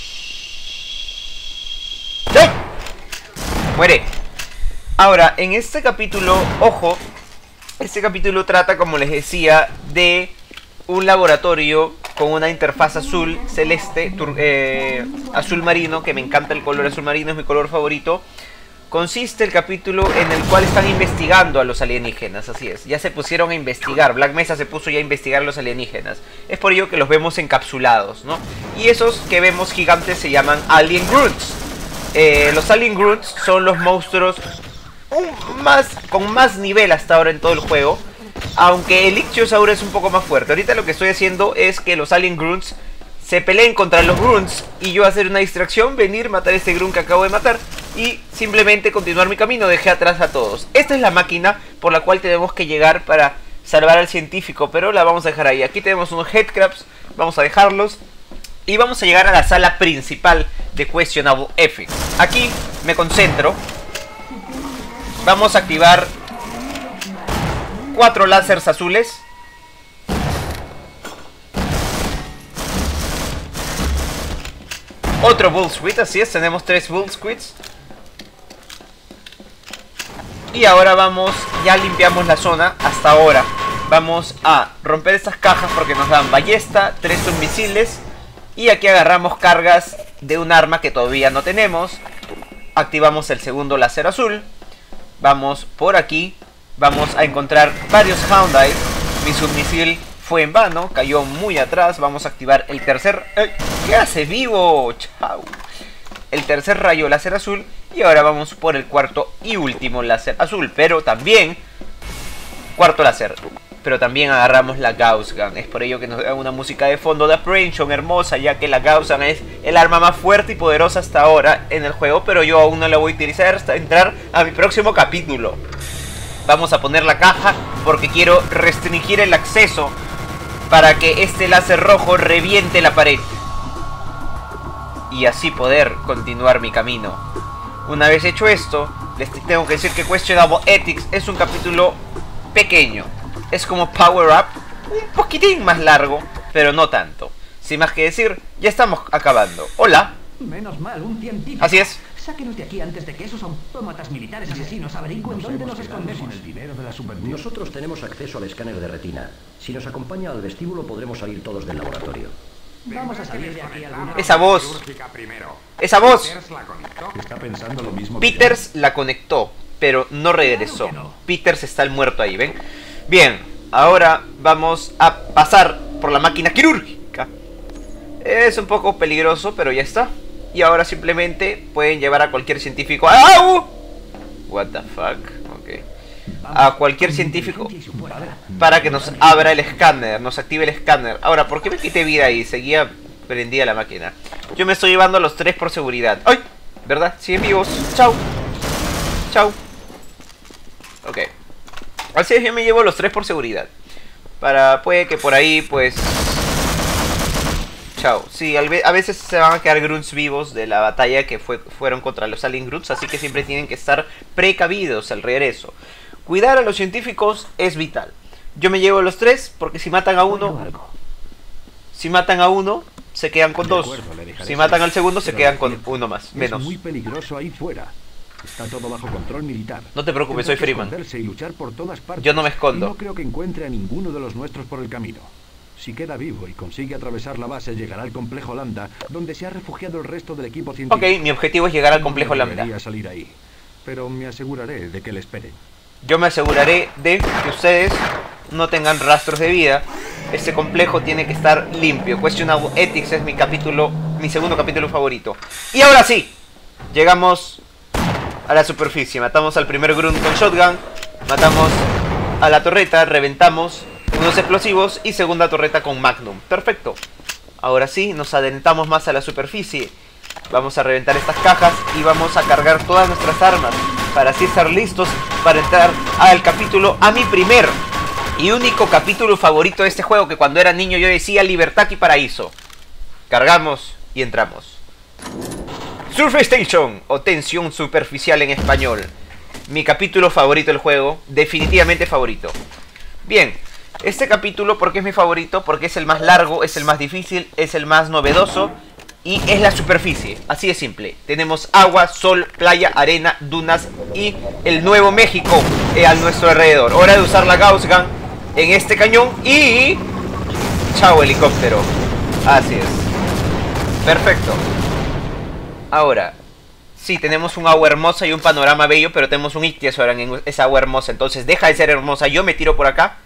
¡Ay! Muere. Ahora, en este capítulo, ojo, este capítulo trata, como les decía, de un laboratorio con una interfaz azul celeste, tur eh, azul marino, que me encanta el color azul marino, es mi color favorito. Consiste el capítulo en el cual están investigando a los alienígenas, así es, ya se pusieron a investigar, Black Mesa se puso ya a investigar a los alienígenas. Es por ello que los vemos encapsulados, ¿no? Y esos que vemos gigantes se llaman Alien Grunts. Eh, los Alien Grunts son los monstruos un más, con más nivel hasta ahora en todo el juego. Aunque el Ichthyosaur es un poco más fuerte. Ahorita lo que estoy haciendo es que los Alien Grunts se peleen contra los Grunts y yo hacer una distracción, venir, matar a este Grunt que acabo de matar y simplemente continuar mi camino. Dejé atrás a todos. Esta es la máquina por la cual tenemos que llegar para salvar al científico, pero la vamos a dejar ahí. Aquí tenemos unos Headcrabs, vamos a dejarlos y vamos a llegar a la sala principal de Questionable Ethics. Aquí me concentro. Vamos a activar cuatro láseres azules. Otro Bull Squid, así es, tenemos tres Bull Squids. Y ahora vamos, ya limpiamos la zona hasta ahora. Vamos a romper estas cajas porque nos dan ballesta, tres submisiles. Y aquí agarramos cargas de un arma que todavía no tenemos. Activamos el segundo láser azul. Vamos por aquí. Vamos a encontrar varios Houndai. Mi submisil fue en vano, cayó muy atrás. Vamos a activar el tercer... ¡Eh! ¿Qué hace vivo? ¡Chao! El tercer rayo láser azul. Y ahora vamos por el cuarto y último láser azul. Pero también... Cuarto láser. Pero también agarramos la Gauss Gun. Es por ello que nos da una música de fondo de Apprehension hermosa, ya que la Gauss Gun es el arma más fuerte y poderosa hasta ahora en el juego. Pero yo aún no la voy a utilizar hasta entrar a mi próximo capítulo. Vamos a poner la caja porque quiero restringir el acceso para que este láser rojo reviente la pared y así poder continuar mi camino. Una vez hecho esto, les tengo que decir que Questionable Ethics es un capítulo pequeño. Es como Power Up, un poquitín más largo, pero no tanto. Sin más que decir, ya estamos acabando. Hola. Menos mal, un científico. Así es. Sáquenos de aquí antes de que esos autómatas militares asesinos averigüen dónde nos escondemos. El dinero de la subvención. Nosotros tenemos acceso al escáner de retina. Si nos acompaña al vestíbulo podremos salir todos del laboratorio. Vamos a salir de aquí alguna... Esa voz. Primero. Esa voz. Peters la conectó. Está pensando lo mismo que Peters la conectó, pero no regresó. Peters está el muerto ahí, ¿ven? Bien, ahora vamos a pasar por la máquina quirúrgica. Es un poco peligroso, pero ya está. Y ahora simplemente pueden llevar a cualquier científico... ¡Au! What the fuck, ok. A cualquier científico para que nos abra el escáner, nos active el escáner. Ahora, ¿por qué me quité vida ahí? Seguía prendida la máquina. Yo me estoy llevando a los tres por seguridad. ¡Ay! ¿Verdad? Siguen vivos. Chau. Chau. Ok. Así es, yo me llevo a los tres por seguridad. Para, puede que por ahí, pues... Chao. Sí, a veces se van a quedar grunts vivos de la batalla que fue, fueron contra los Alien Grunts, así que siempre tienen que estar precavidos al regreso. Cuidar a los científicos es vital. Yo me llevo a los tres porque si matan a uno... Si matan a uno, se quedan con dos. Si matan al segundo, se quedan con uno más, menos. Es muy peligroso ahí fuera. Está todo bajo control militar. No te preocupes, soy Freeman. Y luchar por todas partes. Yo no me escondo. Y no creo que encuentre a ninguno de los nuestros por el camino. Si queda vivo y consigue atravesar la base, llegará al complejo Lambda, donde se ha refugiado el resto del equipo científico. Ok, mi objetivo es llegar al complejo no Lambda. salir ahí, pero me aseguraré de que le esperen. Yo me aseguraré de que ustedes no tengan rastros de vida. Este complejo tiene que estar limpio. Questionable Ethics es mi capítulo, mi segundo capítulo favorito. Y ahora sí, llegamos a la superficie. Matamos al primer grunt con shotgun, matamos a la torreta, reventamos unos explosivos y segunda torreta con magnum. Perfecto. Ahora sí, nos adentramos más a la superficie. Vamos a reventar estas cajas y vamos a cargar todas nuestras armas para así estar listos para entrar al capítulo, a mi primer y único capítulo favorito de este juego, que cuando era niño yo decía libertad y paraíso. Cargamos y entramos. Surface Station, o tensión superficial en español. Mi capítulo favorito del juego, definitivamente favorito. Bien, este capítulo, ¿por qué es mi favorito? Porque es el más largo, es el más difícil, es el más novedoso y es la superficie, así de simple. Tenemos agua, sol, playa, arena, dunas y el Nuevo México eh, a nuestro alrededor. Hora de usar la Gauss Gun en este cañón y... chao, helicóptero. Así es. Perfecto. Ahora, sí, tenemos un agua hermosa y un panorama bello, pero tenemos un Ichthyosaurus en esa agua hermosa. Entonces deja de ser hermosa. Yo me tiro por acá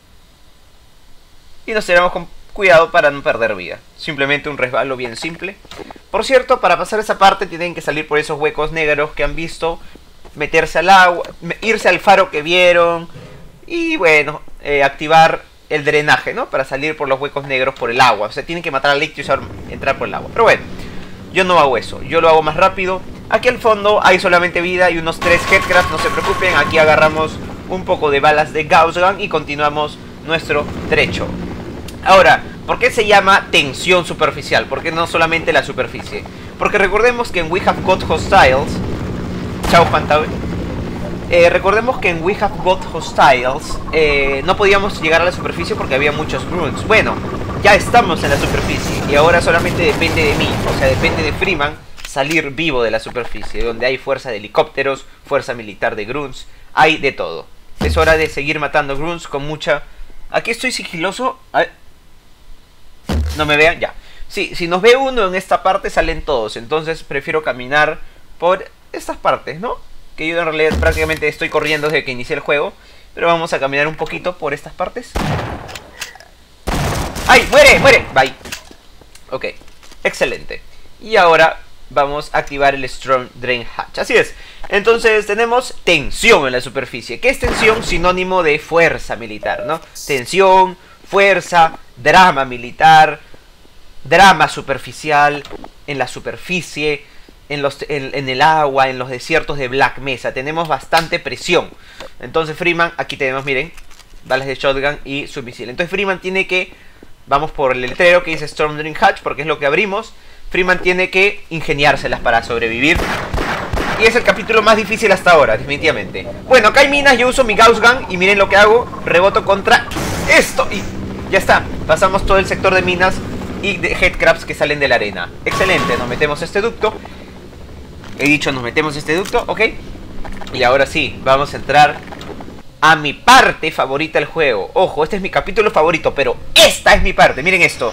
y nos tiramos con cuidado para no perder vida. Simplemente un resbalo bien simple. Por cierto, para pasar esa parte tienen que salir por esos huecos negros que han visto, meterse al agua, irse al faro que vieron y bueno, eh, activar el drenaje, ¿no? Para salir por los huecos negros por el agua. O sea, tienen que matar al Ichthyosaurus, entrar por el agua. Pero bueno, yo no hago eso, yo lo hago más rápido. Aquí al fondo hay solamente vida y unos tres headcrabs, no se preocupen. Aquí agarramos un poco de balas de Gauss Gun y continuamos nuestro trecho. Ahora, ¿por qué se llama tensión superficial? ¿Por qué no solamente la superficie? Porque recordemos que en We Have Got Hostiles... Chao, Fantabe. Eh, recordemos que en We Have Got Hostiles eh, no podíamos llegar a la superficie porque había muchos grunts. Bueno, ya estamos en la superficie y ahora solamente depende de mí, o sea, depende de Freeman salir vivo de la superficie, donde hay fuerza de helicópteros, fuerza militar de grunts, hay de todo. Es hora de seguir matando grunts con mucha... Aquí estoy sigiloso... Ay. No me vean, ya. Sí, si nos ve uno en esta parte salen todos. Entonces prefiero caminar por estas partes, ¿no? Que yo en realidad prácticamente estoy corriendo desde que inicié el juego. Pero vamos a caminar un poquito por estas partes. ¡Ay! ¡Muere! ¡Muere! Bye. Ok, excelente. Y ahora vamos a activar el Storm Drain Hatch. Así es. Entonces tenemos tensión en la superficie. ¿Qué es tensión? Sinónimo de fuerza militar, ¿no? Tensión, fuerza, drama militar, drama superficial, en la superficie, en, los, en, en el agua, en los desiertos de Black Mesa. Tenemos bastante presión. Entonces Freeman, aquí tenemos, miren, balas de shotgun y su misil. Entonces Freeman tiene que, vamos por el letrero que dice Storm Drain Hatch, porque es lo que abrimos. Freeman tiene que ingeniárselas para sobrevivir. Y es el capítulo más difícil hasta ahora, definitivamente. Bueno, acá hay minas, yo uso mi Gauss Gun y miren lo que hago. Reboto contra esto y ya está. Pasamos todo el sector de minas y de headcrabs que salen de la arena. Excelente, nos metemos a este ducto. He dicho, nos metemos a este ducto, ok. Y ahora sí, vamos a entrar a mi parte favorita del juego. Ojo, este es mi capítulo favorito, pero esta es mi parte, miren esto.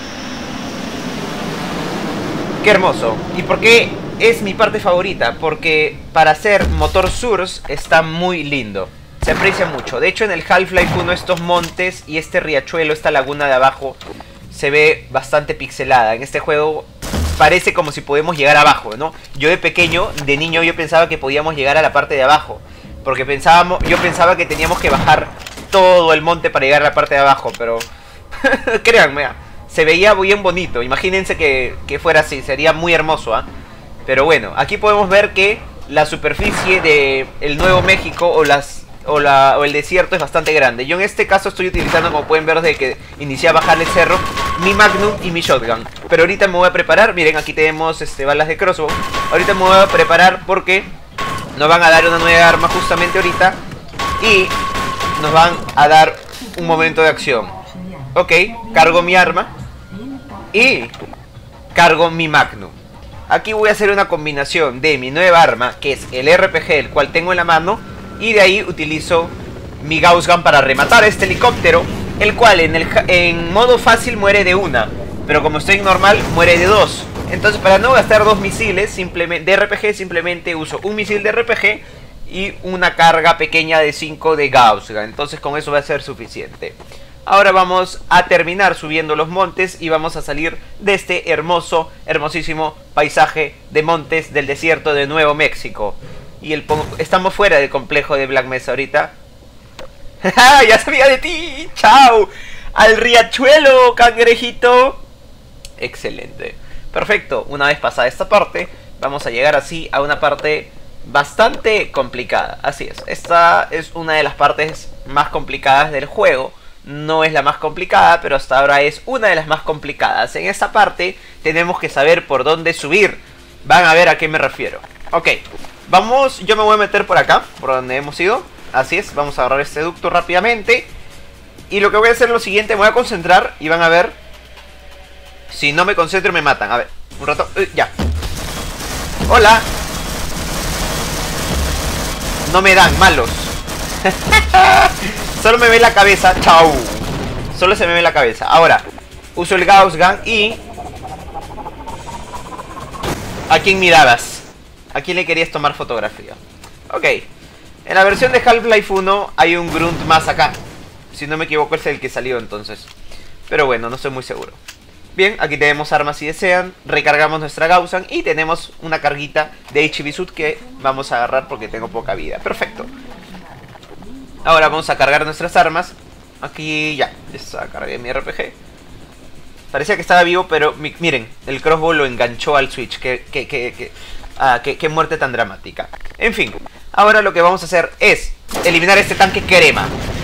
Qué hermoso. ¿Y por qué es mi parte favorita? Porque para hacer motor source está muy lindo. Se aprecia mucho. De hecho, en el Half-Life uno estos montes y este riachuelo, esta laguna de abajo, se ve bastante pixelada. En este juego parece como si podemos llegar abajo, ¿no? Yo de pequeño, de niño, yo pensaba que podíamos llegar a la parte de abajo. Porque pensábamos, yo pensaba que teníamos que bajar todo el monte para llegar a la parte de abajo. Pero créanme, se veía bien bonito. Imagínense que, que fuera así, sería muy hermoso, ¿ah? ¿eh? Pero bueno, aquí podemos ver que la superficie de el Nuevo México o las o, la, o el desierto es bastante grande. Yo en este caso estoy utilizando, como pueden ver desde que inicié a bajar el cerro, mi Magnum y mi Shotgun. Pero ahorita me voy a preparar, miren, aquí tenemos este, balas de crossbow. Ahorita me voy a preparar porque nos van a dar una nueva arma justamente ahorita y nos van a dar un momento de acción. Ok, cargo mi arma y cargo mi Magnum. Aquí voy a hacer una combinación de mi nueva arma, que es el R P G, el cual tengo en la mano, y de ahí utilizo mi Gauss Gun para rematar este helicóptero, el cual en, el, en modo fácil muere de una, pero como estoy en normal, muere de dos. Entonces, para no gastar dos misiles simplemente, de R P G, simplemente uso un misil de R P G y una carga pequeña de cinco de Gauss Gun. Entonces con eso va a ser suficiente. Ahora vamos a terminar subiendo los montes y vamos a salir de este hermoso, hermosísimo paisaje de montes del desierto de Nuevo México. Y el estamos fuera del complejo de Black Mesa ahorita. ¡Ya sabía de ti! ¡Chao! ¡Al riachuelo, cangrejito! Excelente. Perfecto. Una vez pasada esta parte, vamos a llegar así a una parte bastante complicada. Así es. Esta es una de las partes más complicadas del juego. No es la más complicada, pero hasta ahora es una de las más complicadas. En esta parte tenemos que saber por dónde subir. Van a ver a qué me refiero. Ok. Vamos, yo me voy a meter por acá, por donde hemos ido. Así es, vamos a agarrar este ducto rápidamente. Y lo que voy a hacer es lo siguiente, me voy a concentrar y van a ver. Si no me concentro me matan. A ver, un rato, uh, ya. Hola. No me dan, malos. Solo me ve la cabeza, chau. Solo se me ve la cabeza. Ahora, uso el Gauss Gun y... ¿a quién mirabas? ¿A quién le querías tomar fotografía? Ok. En la versión de Half-Life uno hay un Grunt más acá. Si no me equivoco es el que salió entonces. Pero bueno, no estoy muy seguro. Bien, aquí tenemos armas si desean. Recargamos nuestra Gauss Gun y tenemos una carguita de H B Suit que vamos a agarrar porque tengo poca vida. Perfecto. Ahora vamos a cargar nuestras armas. Aquí ya, ya cargué mi R P G. Parecía que estaba vivo, pero mi, miren, el crossbow lo enganchó al switch. Que, que, que, que, ah, que, que muerte tan dramática. En fin, ahora lo que vamos a hacer es eliminar este tanque crema.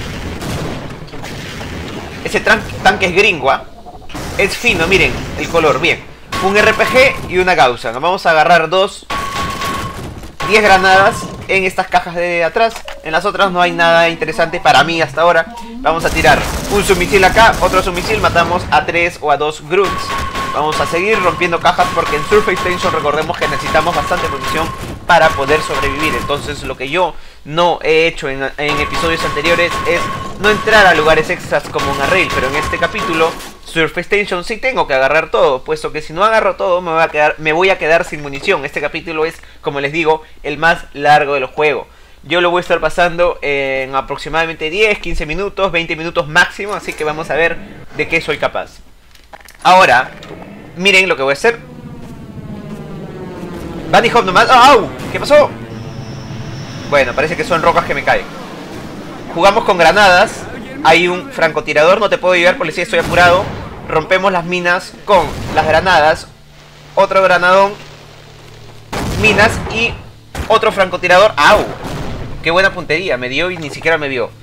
Ese tanque es gringua. Es fino, miren, el color, bien. Un R P G y una Gauss Gun. Vamos a agarrar dos, diez granadas en estas cajas de atrás. En las otras no hay nada interesante para mí hasta ahora. Vamos a tirar un submisil acá, otro submisil, matamos a tres o a dos Grunts. Vamos a seguir rompiendo cajas porque en Surface Tension recordemos que necesitamos bastante munición para poder sobrevivir. Entonces lo que yo no he hecho en, en episodios anteriores es no entrar a lugares extras como un Arrail. Pero en este capítulo, Surface Tension, sí tengo que agarrar todo, puesto que si no agarro todo me voy a quedar, me voy a quedar sin munición. Este capítulo es, como les digo, el más largo del juego. Yo lo voy a estar pasando en aproximadamente diez, quince minutos, veinte minutos máximo. Así que vamos a ver de qué soy capaz. Ahora, miren lo que voy a hacer. Bunny Hop nomás. ¡Au! ¿Qué pasó? Bueno, parece que son rocas que me caen. Jugamos con granadas. Hay un francotirador, no te puedo ayudar, policía, estoy apurado. Rompemos las minas con las granadas. Otro granadón. Minas y otro francotirador. ¡Au! Qué buena puntería, me dio y ni siquiera me vio.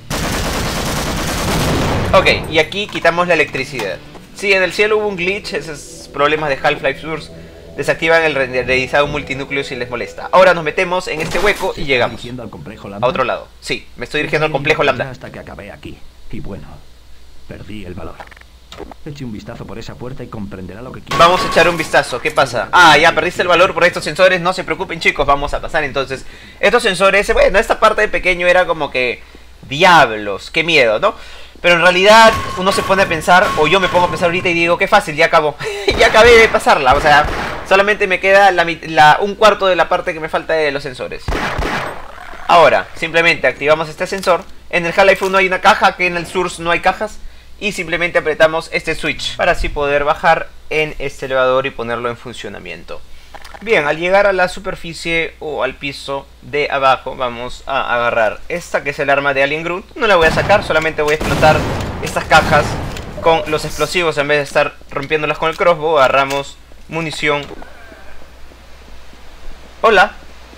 Ok, y aquí quitamos la electricidad. Sí, en el cielo hubo un glitch, esos problemas de Half-Life Source. Desactivan el renderizado multinúcleo si les molesta. Ahora nos metemos en este hueco y llegamos al complejo Lambda? a otro lado. Sí, me estoy dirigiendo al complejo Lambda. Hasta que acabé aquí. Y bueno, perdí el valor. Eche un vistazo por esa puerta y comprenderá lo que quiero. Vamos a echar un vistazo, ¿qué pasa? Ah, ya perdiste el valor por estos sensores. No se preocupen, chicos, vamos a pasar entonces. Estos sensores, bueno, esta parte de pequeño era como que... diablos, qué miedo, ¿no? Pero en realidad uno se pone a pensar, o yo me pongo a pensar ahorita y digo, qué fácil, ya acabó. Ya acabé de pasarla, o sea, solamente me queda la, la, un cuarto de la parte que me falta de los sensores. Ahora, simplemente activamos este sensor. En el Half-Life uno hay una caja, que en el Source no hay cajas. Y simplemente apretamos este switch para así poder bajar en este elevador y ponerlo en funcionamiento. Bien, al llegar a la superficie o al piso de abajo, vamos a agarrar esta que es el arma de Alien Grunt. No la voy a sacar, solamente voy a explotar estas cajas con los explosivos en vez de estar rompiéndolas con el crossbow. Agarramos munición. Hola.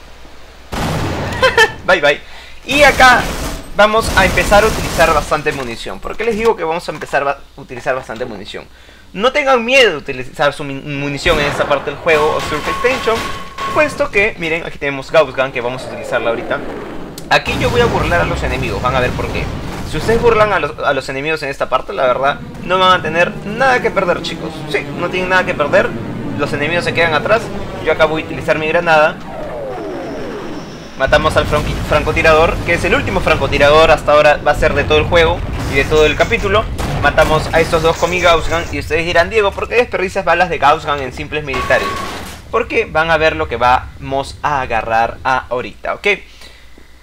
Bye bye. Y acá vamos a empezar a utilizar bastante munición. ¿Por qué les digo que vamos a empezar a utilizar bastante munición? No tengan miedo de utilizar su munición en esta parte del juego o Surface Tension, puesto que, miren, aquí tenemos Gauss Gun que vamos a utilizarla ahorita. Aquí yo voy a burlar a los enemigos, van a ver por qué. Si ustedes burlan a los, a los enemigos en esta parte, la verdad, no van a tener nada que perder, chicos. Sí, no tienen nada que perder, los enemigos se quedan atrás. Yo acá voy a utilizar mi granada. Matamos al francotirador, que es el último francotirador hasta ahora, va a ser de todo el juego y de todo el capítulo. Matamos a estos dos con mi Gauss Gun. Y ustedes dirán, Diego, ¿por qué desperdicias balas de Gauss Gun en simples militares? Porque van a ver lo que vamos a agarrar ahorita, ¿ok?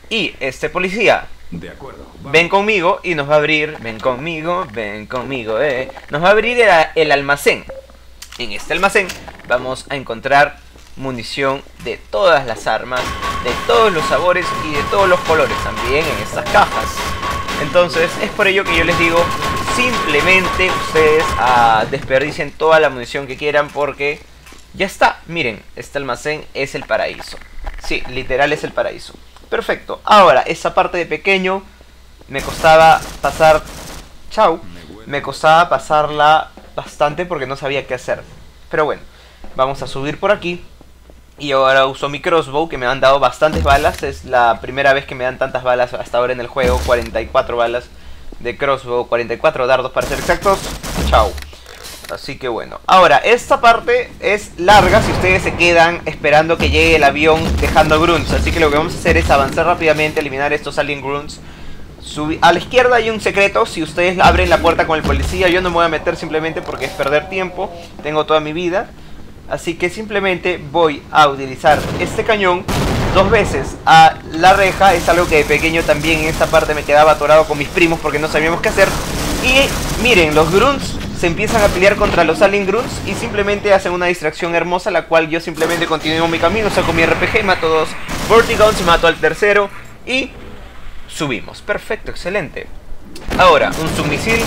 Y este policía, De acuerdo. vamos. ven conmigo y nos va a abrir, ven conmigo, ven conmigo, eh. Nos va a abrir el, el almacén. En este almacén vamos a encontrar munición de todas las armas, de todos los sabores y de todos los colores también en estas cajas. Entonces es por ello que yo les digo, simplemente ustedes uh, desperdicien toda la munición que quieran porque ya está. Miren, este almacén es el paraíso. Sí, literal es el paraíso. Perfecto. Ahora, esa parte de pequeño me costaba pasar... Chau. Me costaba pasarla bastante porque no sabía qué hacer. Pero bueno, vamos a subir por aquí. Y ahora uso mi crossbow, que me han dado bastantes balas. Es la primera vez que me dan tantas balas hasta ahora en el juego. cuarenta y cuatro balas de crossbow, cuarenta y cuatro dardos para ser exactos. Chau. Así que bueno. Ahora, esta parte es larga si ustedes se quedan esperando que llegue el avión dejando grunts. Así que lo que vamos a hacer es avanzar rápidamente, eliminar estos alien grunts. Subir. A la izquierda hay un secreto. Si ustedes abren la puerta con el policía, yo no me voy a meter simplemente porque es perder tiempo. Tengo toda mi vida. Así que simplemente voy a utilizar este cañón dos veces a la reja. Es algo que de pequeño también en esta parte me quedaba atorado con mis primos porque no sabíamos qué hacer. Y miren, los grunts se empiezan a pelear contra los alien grunts y simplemente hacen una distracción hermosa, la cual yo simplemente continúo mi camino, saco mi R P G, mato dos Vortigons, mato al tercero y subimos. Perfecto, excelente. Ahora, un submisil,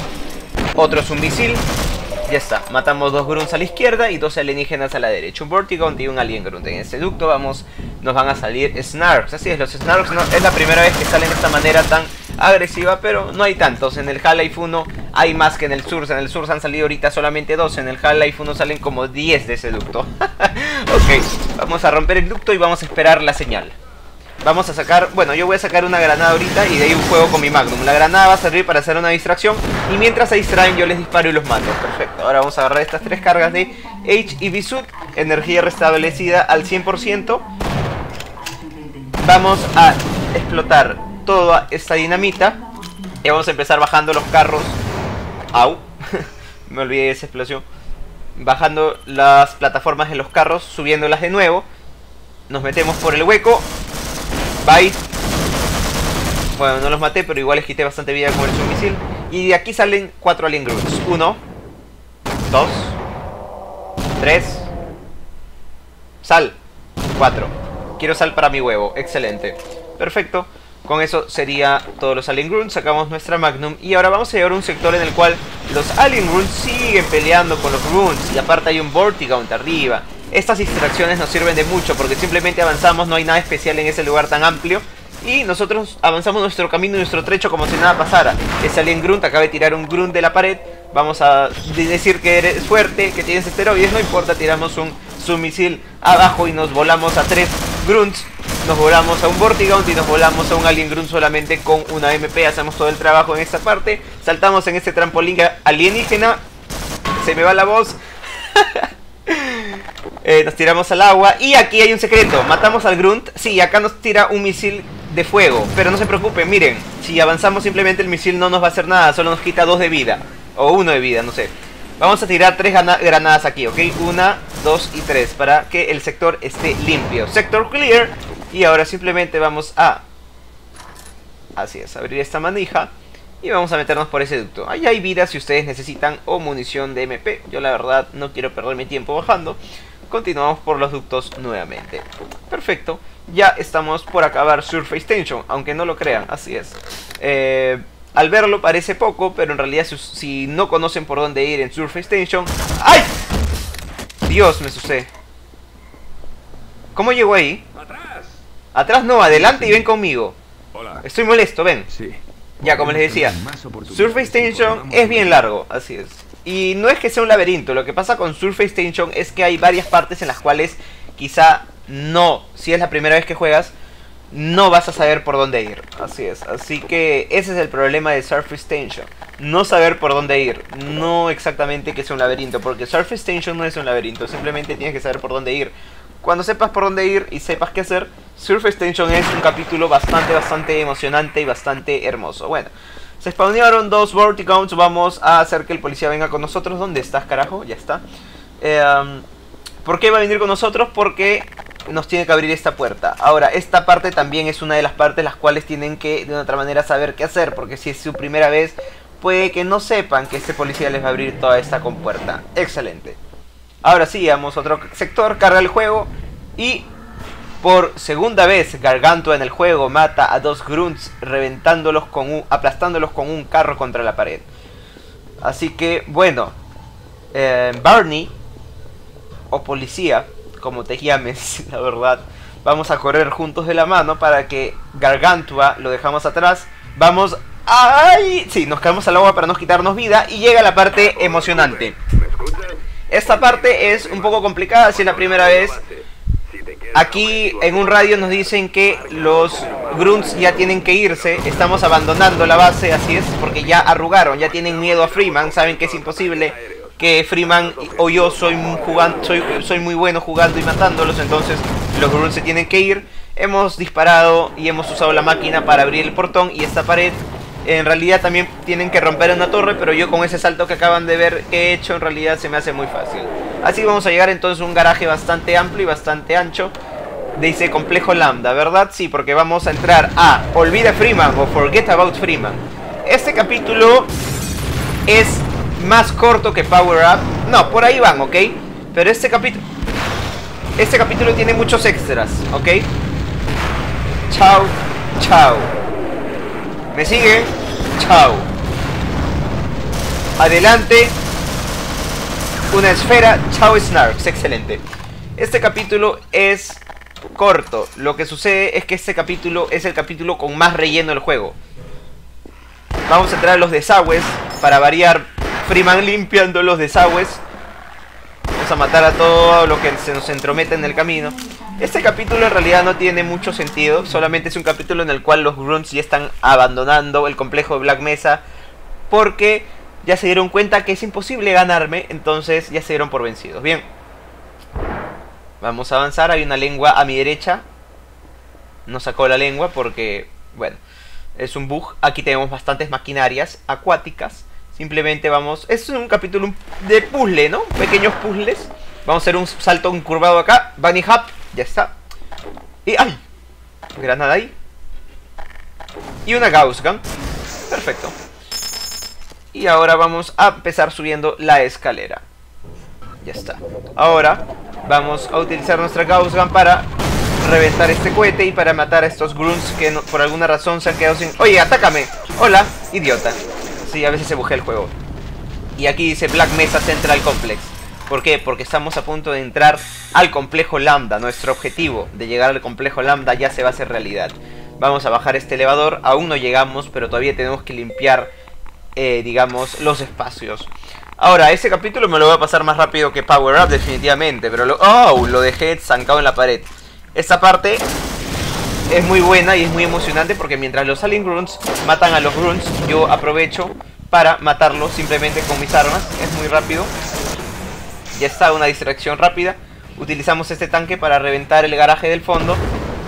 otro submisil. Ya está, matamos dos grunts a la izquierda y dos alienígenas a la derecha. Un Vortigon y un alien grunt. En este ducto vamos, nos van a salir Snarks. Así es, los Snarks no, es la primera vez que salen de esta manera tan agresiva, pero no hay tantos. En el Half-Life uno hay más que en el Source. En el Source han salido ahorita solamente dos. En el Half-Life uno salen como diez de ese ducto. Ok, vamos a romper el ducto y vamos a esperar la señal. Vamos a sacar, bueno, yo voy a sacar una granada ahorita y de ahí un juego con mi Magnum. La granada va a servir para hacer una distracción y mientras se distraen yo les disparo y los mato. Perfecto, ahora vamos a agarrar estas tres cargas de H E V Suit, energía restablecida al cien por ciento. Vamos a explotar toda esta dinamita y vamos a empezar bajando los carros. Au, me olvidé de esa explosión. Bajando las plataformas de los carros, subiéndolas de nuevo. Nos metemos por el hueco. Bye. Bueno, no los maté, pero igual les quité bastante vida con el submisil. Y de aquí salen cuatro alien grunts. Uno, dos, tres. Sal. Cuatro. Quiero sal para mi huevo. Excelente. Perfecto. Con eso sería todos los alien grunts. Sacamos nuestra Magnum. Y ahora vamos a llegar a un sector en el cual los alien grunts siguen peleando con los grunts. Y aparte hay un Vortigaunt arriba. Estas distracciones nos sirven de mucho porque simplemente avanzamos, no hay nada especial en ese lugar tan amplio. Y nosotros avanzamos nuestro camino y nuestro trecho como si nada pasara. Ese alien grunt acaba de tirar un grunt de la pared. Vamos a decir que eres fuerte, que tienes esteroides, no importa, tiramos un submisil abajo y nos volamos a tres grunts. Nos volamos a un Vortigaunt y nos volamos a un alien grunt solamente con una M P. Hacemos todo el trabajo en esta parte. Saltamos en este trampolín alienígena. Se me va la voz. Eh, nos tiramos al agua. Y aquí hay un secreto. Matamos al grunt. Sí, acá nos tira un misil de fuego. Pero no se preocupen, miren. Si avanzamos simplemente el misil no nos va a hacer nada. Solo nos quita dos de vida. O uno de vida, no sé. Vamos a tirar tres granadas aquí, ¿ok? Una, dos y tres. Para que el sector esté limpio. Sector clear. Y ahora simplemente vamos a... Así es, abrir esta manija. Y vamos a meternos por ese ducto. Ahí hay vida si ustedes necesitan o munición de M P. Yo la verdad no quiero perder mi tiempo bajando. Continuamos por los ductos nuevamente. Perfecto. Ya estamos por acabar Surface Tension. Aunque no lo crean, así es. Eh, al verlo parece poco, pero en realidad si, si no conocen por dónde ir en Surface Tension... ¡Ay! Dios, me sucede. ¿Cómo llego ahí? ¡Atrás! Atrás no, adelante y ven conmigo. Hola. Estoy molesto, ven. Sí. Ya, como les decía, Más oportunidades. Surface Tension es bien largo, así es. Y no es que sea un laberinto, lo que pasa con Surface Tension es que hay varias partes en las cuales quizá no, si es la primera vez que juegas, no vas a saber por dónde ir. Así es, así que ese es el problema de Surface Tension. No saber por dónde ir, no exactamente que sea un laberinto, porque Surface Tension no es un laberinto, simplemente tienes que saber por dónde ir. Cuando sepas por dónde ir y sepas qué hacer, Surface Tension es un capítulo bastante, bastante emocionante y bastante hermoso. Bueno, se spawnearon dos Vortigaunts. Vamos a hacer que el policía venga con nosotros. ¿Dónde estás, carajo? Ya está. eh, um, ¿Por qué va a venir con nosotros? Porque nos tiene que abrir esta puerta. Ahora, esta parte también es una de las partes las cuales tienen que de otra manera saber qué hacer, porque si es su primera vez, puede que no sepan que este policía les va a abrir toda esta compuerta. Excelente. Ahora sí, vamos a otro sector, carga el juego y por segunda vez Gargantua en el juego mata a dos grunts reventándolos con un, aplastándolos con un carro contra la pared. Así que, bueno, eh, Barney o policía, como te llames, la verdad, vamos a correr juntos de la mano para que Gargantua lo dejamos atrás. Vamos, ¡ay! Sí, nos caemos al agua para no quitarnos vida y llega la parte emocionante. Esta parte es un poco complicada si es la primera vez. Aquí en un radio nos dicen que los grunts ya tienen que irse. Estamos abandonando la base, así es, porque ya arrugaron, ya tienen miedo a Freeman. Saben que es imposible que Freeman o yo soy, jugando, soy, soy muy bueno jugando y matándolos. Entonces los grunts se tienen que ir. Hemos disparado y hemos usado la máquina para abrir el portón y esta pared. En realidad también tienen que romper una torre, pero yo con ese salto que acaban de ver que he hecho, en realidad se me hace muy fácil. Así que vamos a llegar entonces a un garaje bastante amplio y bastante ancho. Dice complejo lambda, ¿verdad? Sí, porque vamos a entrar a Olvida Freeman o Forget About Freeman. Este capítulo es más corto que Power Up. No, por ahí van, ¿ok? Pero este capítulo... Este capítulo tiene muchos extras, ¿ok? Chao, chao. ¿Me sigue? Chao. Adelante. Una esfera. Chao Snarks. Excelente. Este capítulo es corto. Lo que sucede es que este capítulo es el capítulo con más relleno del juego. Vamos a entrar a los desagües. Para variar, Freeman limpiando los desagües. Vamos a matar a todo lo que se nos entromete en el camino. Este capítulo en realidad no tiene mucho sentido. Solamente es un capítulo en el cual los grunts ya están abandonando el complejo de Black Mesa, porque ya se dieron cuenta que es imposible ganarme. Entonces ya se dieron por vencidos. Bien, vamos a avanzar. Hay una lengua a mi derecha. No sacó la lengua porque, bueno, es un bug. Aquí tenemos bastantes maquinarias acuáticas. Simplemente vamos... Es un capítulo de puzzle, ¿no? Pequeños puzzles. Vamos a hacer un salto incurvado acá. Bunny Hop. Ya está. Y ¡ay! Granada ahí. Y una Gauss Gun. Perfecto. Y ahora vamos a empezar subiendo la escalera. Ya está. Ahora vamos a utilizar nuestra Gauss Gun para reventar este cohete y para matar a estos grunts que no, por alguna razón se han quedado sin... ¡Oye, atácame! ¡Hola! Idiota. Sí, a veces se bujea el juego. Y aquí dice Black Mesa Central Complex. ¿Por qué? Porque estamos a punto de entrar al complejo Lambda. Nuestro objetivo de llegar al complejo Lambda ya se va a hacer realidad. Vamos a bajar este elevador. Aún no llegamos, pero todavía tenemos que limpiar, eh, digamos, los espacios. Ahora, ese capítulo me lo voy a pasar más rápido que Power Up, definitivamente. Pero lo, oh, lo dejé zancado en la pared. Esta parte es muy buena y es muy emocionante porque mientras los Alien Grunts matan a los Grunts, yo aprovecho para matarlos simplemente con mis armas. Es muy rápido. Ya está, una distracción rápida. Utilizamos este tanque para reventar el garaje del fondo.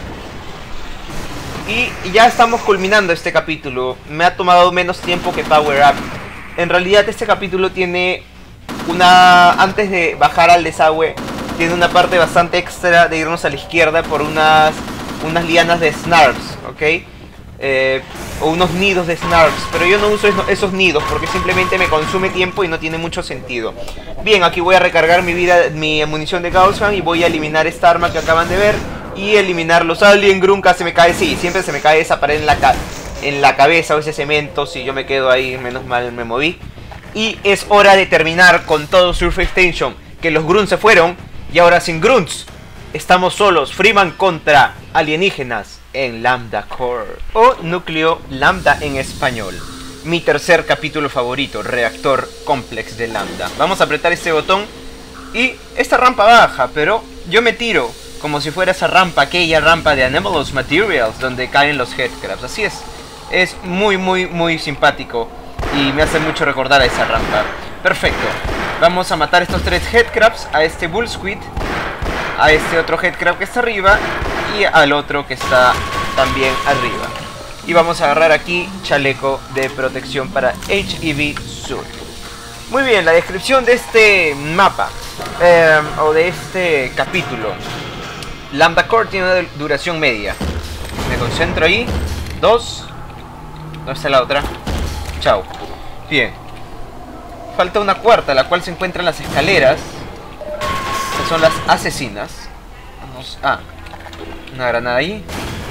Y ya estamos culminando este capítulo. Me ha tomado menos tiempo que Power Up. En realidad este capítulo tiene una... Antes de bajar al desagüe, tiene una parte bastante extra de irnos a la izquierda por unas, unas lianas de Snarks, ¿ok? Eh, o unos nidos de Snarks, pero yo no uso esos nidos porque simplemente me consume tiempo y no tiene mucho sentido. Bien, aquí voy a recargar mi vida, mi munición de Gauss Gun y voy a eliminar esta arma que acaban de ver y eliminar los Alien Grunt. Casi me cae, sí, siempre se me cae esa pared en la, ca en la cabeza o ese cemento. Si yo me quedo ahí, menos mal me moví. Y es hora de terminar con todo Surface Tension, que los Grunts se fueron y ahora sin Grunts estamos solos. Freeman contra alienígenas en Lambda Core, o núcleo Lambda en español. Mi tercer capítulo favorito, Reactor Complex de Lambda. Vamos a apretar este botón y esta rampa baja, pero yo me tiro como si fuera esa rampa, aquella rampa de Anomalous Materials donde caen los Headcrabs. Así es, es muy muy muy simpático y me hace mucho recordar a esa rampa. Perfecto, vamos a matar estos tres Headcrabs, a este Bull Squid, a este otro Headcrab que está arriba y al otro que está también arriba. Y vamos a agarrar aquí chaleco de protección para H E V Suit. Muy bien, la descripción de este mapa eh, o de este capítulo. Lambda Core tiene una duración media. Me concentro ahí. Dos. ¿Dónde está la otra? Chao. Bien. Falta una cuarta, la cual se encuentra en las escaleras. Que son las asesinas. Vamos a... Una granada ahí.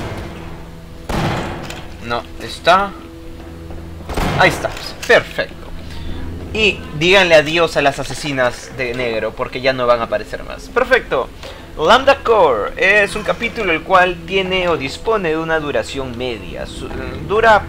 No, está. Ahí está. Perfecto. Y díganle adiós a las asesinas de negro, porque ya no van a aparecer más. Perfecto. Lambda Core es un capítulo el cual tiene o dispone de una duración media. Dura...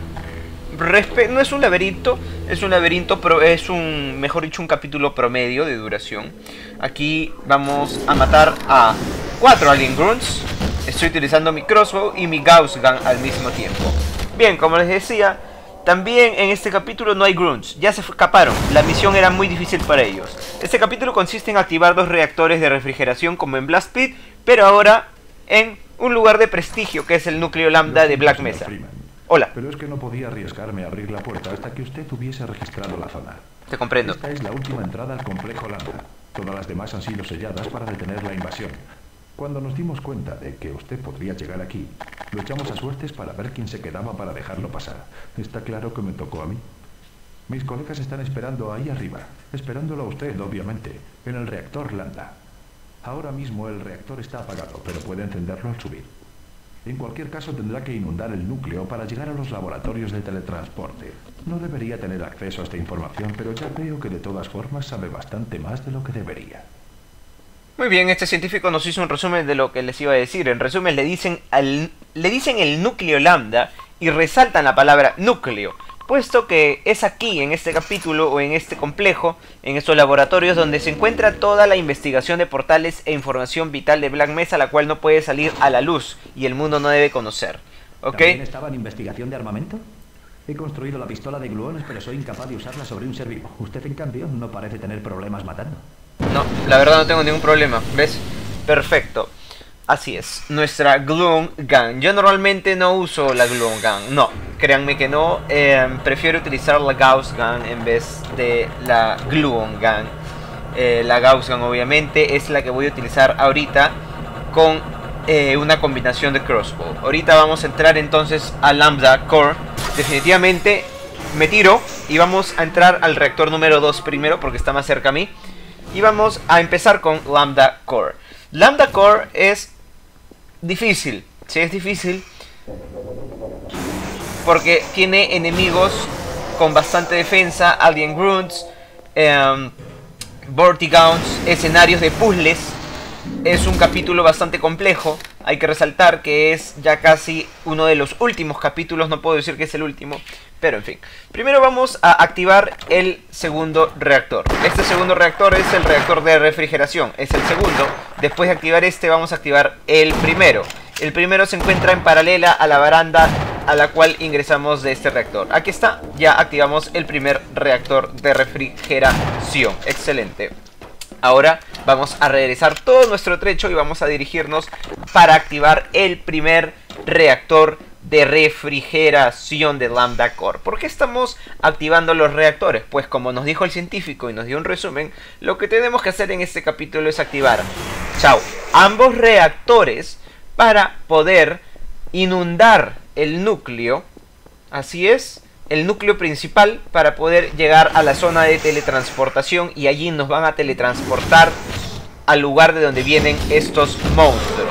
No es un laberinto, es un laberinto, pero es un, mejor dicho, un capítulo promedio de duración. Aquí vamos a matar a cuatro Alien Grunts. Estoy utilizando mi crossbow y mi Gauss Gun al mismo tiempo. Bien, como les decía, también en este capítulo no hay Grunts. Ya se escaparon, la misión era muy difícil para ellos. Este capítulo consiste en activar dos reactores de refrigeración como en Blast Pit, pero ahora en un lugar de prestigio que es el núcleo Lambda de Black Mesa. Hola. Pero es que no podía arriesgarme a abrir la puerta hasta que usted hubiese registrado la zona. Te comprendo. Esta es la última entrada al complejo Lambda. Todas las demás han sido selladas para detener la invasión. Cuando nos dimos cuenta de que usted podría llegar aquí, lo echamos a suertes para ver quién se quedaba para dejarlo pasar. Está claro que me tocó a mí. Mis colegas están esperando ahí arriba, esperándolo a usted, obviamente, en el reactor Lambda. Ahora mismo el reactor está apagado, pero puede encenderlo al subir. En cualquier caso tendrá que inundar el núcleo para llegar a los laboratorios de teletransporte. No debería tener acceso a esta información, pero ya veo que de todas formas sabe bastante más de lo que debería. Muy bien, este científico nos hizo un resumen de lo que les iba a decir. En resumen, le dicen, al, le dicen el núcleo Lambda y resaltan la palabra núcleo, puesto que es aquí, en este capítulo o en este complejo, en estos laboratorios, donde se encuentra toda la investigación de portales e información vital de Black Mesa, la cual no puede salir a la luz y el mundo no debe conocer. ¿Ok? ¿También estaba en investigación de armamento? He construido la pistola de gluones, pero soy incapaz de usarla sobre un ser vivo. Usted, en cambio, no parece tener problemas matando. No, la verdad no tengo ningún problema, ¿ves? Perfecto. Así es, nuestra Gluon Gun. Yo normalmente no uso la Gluon Gun, no, créanme que no. eh, Prefiero utilizar la Gauss Gun en vez de la Gluon Gun. eh, La Gauss Gun obviamente es la que voy a utilizar ahorita con eh, una combinación de crossbow. Ahorita vamos a entrar entonces a Lambda Core. Definitivamente me tiro y vamos a entrar al reactor número dos primero porque está más cerca a mí. Y vamos a empezar con Lambda Core. Lambda Core es difícil, sí es difícil porque tiene enemigos con bastante defensa, Alien Grunts, eh, Vortigauns, escenarios de puzzles. Es un capítulo bastante complejo, hay que resaltar que es ya casi uno de los últimos capítulos, no puedo decir que es el último, pero en fin. Primero vamos a activar el segundo reactor. Este segundo reactor es el reactor de refrigeración, es el segundo. Después de activar este vamos a activar el primero. El primero se encuentra en paralela a la baranda a la cual ingresamos de este reactor. Aquí está, ya activamos el primer reactor de refrigeración. Excelente. Ahora vamos a regresar todo nuestro trecho y vamos a dirigirnos para activar el primer reactor de refrigeración de Lambda Core. ¿Por qué estamos activando los reactores? Pues como nos dijo el científico y nos dio un resumen, lo que tenemos que hacer en este capítulo es activar, chao, ambos reactores para poder inundar el núcleo. Así es, el núcleo principal, para poder llegar a la zona de teletransportación y allí nos van a teletransportar al lugar de donde vienen estos monstruos.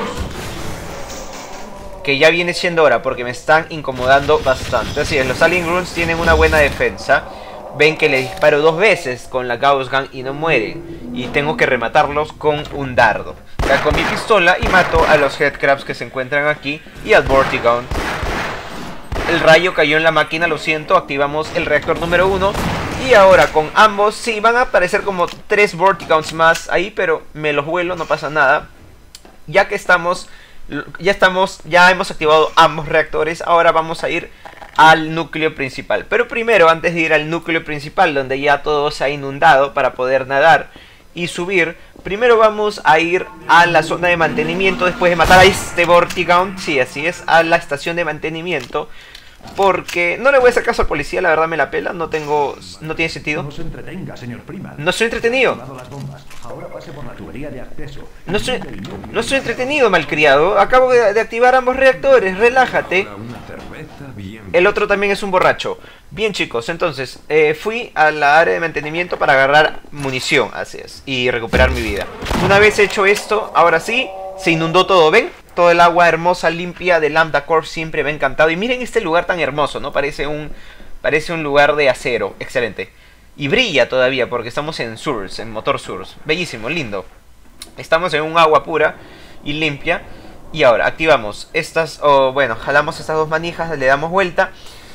Que ya viene siendo hora porque me están incomodando bastante. Así es, los Alien Grunts tienen una buena defensa. Ven que le disparo dos veces con la Gauss Gun y no mueren. Y tengo que rematarlos con un dardo. Saco mi pistola y mato a los Headcrabs que se encuentran aquí y al Vortigaun. El rayo cayó en la máquina, lo siento, activamos el reactor número uno. Y ahora con ambos, sí, van a aparecer como tres Vortigauns más ahí, pero me los vuelo, no pasa nada. Ya que estamos, ya estamos, ya hemos activado ambos reactores, ahora vamos a ir al núcleo principal. Pero primero, antes de ir al núcleo principal, donde ya todo se ha inundado para poder nadar y subir, primero vamos a ir a la zona de mantenimiento después de matar a este Vortigaun. Sí, así es, a la estación de mantenimiento. Porque no le voy a hacer caso al policía, la verdad me la pela, no tengo... no tiene sentido. No se entretenga, señor Freeman. No estoy entretenido. Las bombas. Ahora pase por la tubería de acceso. No estoy, no estoy entretenido, malcriado. Acabo de, de activar ambos reactores, relájate. Una cerveza bien. El otro también es un borracho. Bien, chicos, entonces eh, fui a la área de mantenimiento para agarrar munición, así es, y recuperar mi vida. Una vez hecho esto, ahora sí, se inundó todo, ¿ven? Todo el agua hermosa, limpia de Lambda Corp siempre me ha encantado. Y miren este lugar tan hermoso, ¿no? Parece un, parece un lugar de acero, excelente. Y brilla todavía porque estamos en Source, en motor Source. Bellísimo, lindo. Estamos en un agua pura y limpia. Y ahora activamos estas, o bueno, jalamos estas dos manijas, le damos vuelta.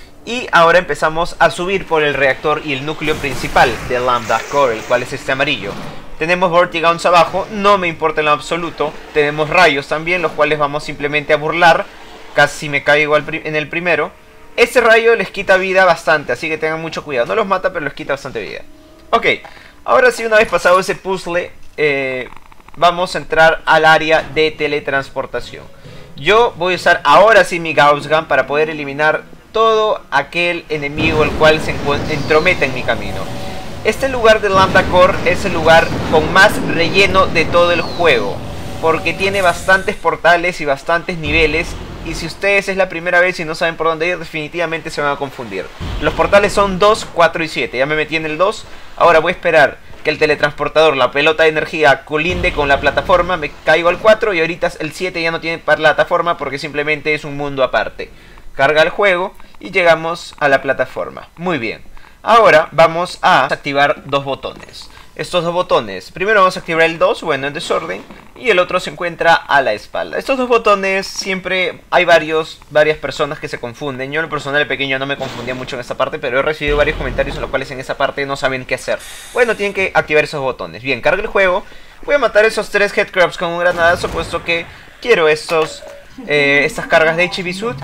Y ahora empezamos a subir por el reactor y el núcleo principal de Lambda Core, el cual es este amarillo. Tenemos Vortigauns abajo, no me importa en lo absoluto. Tenemos rayos también, los cuales vamos simplemente a burlar. Casi me caigo al en el primero. Este rayo les quita vida bastante, así que tengan mucho cuidado. No los mata, pero les quita bastante vida. Ok, ahora sí, una vez pasado ese puzzle, eh, vamos a entrar al área de teletransportación. Yo voy a usar ahora sí mi Gauss Gun para poder eliminar todo aquel enemigo el cual se entrometa en mi camino. Este lugar de Lambda Core es el lugar con más relleno de todo el juego, porque tiene bastantes portales y bastantes niveles. Y si ustedes es la primera vez y no saben por dónde ir, definitivamente se van a confundir. Los portales son dos, cuatro y siete. Ya me metí en el dos. Ahora voy a esperar que el teletransportador, la pelota de energía, colinde con la plataforma. Me caigo al cuatro y ahorita el siete ya no tiene plataforma porque simplemente es un mundo aparte. Carga el juego y llegamos a la plataforma. Muy bien. Ahora vamos a activar dos botones. Estos dos botones, primero vamos a activar el dos, bueno, en desorden, y el otro se encuentra a la espalda. Estos dos botones siempre hay varios, varias personas que se confunden. Yo en lo personal pequeño no me confundía mucho en esta parte, pero he recibido varios comentarios en los cuales en esa parte no saben qué hacer. Bueno, tienen que activar esos botones. Bien, carga el juego. Voy a matar esos tres headcrabs con un granadazo, puesto que quiero estos, eh, estas cargas de H B Suit.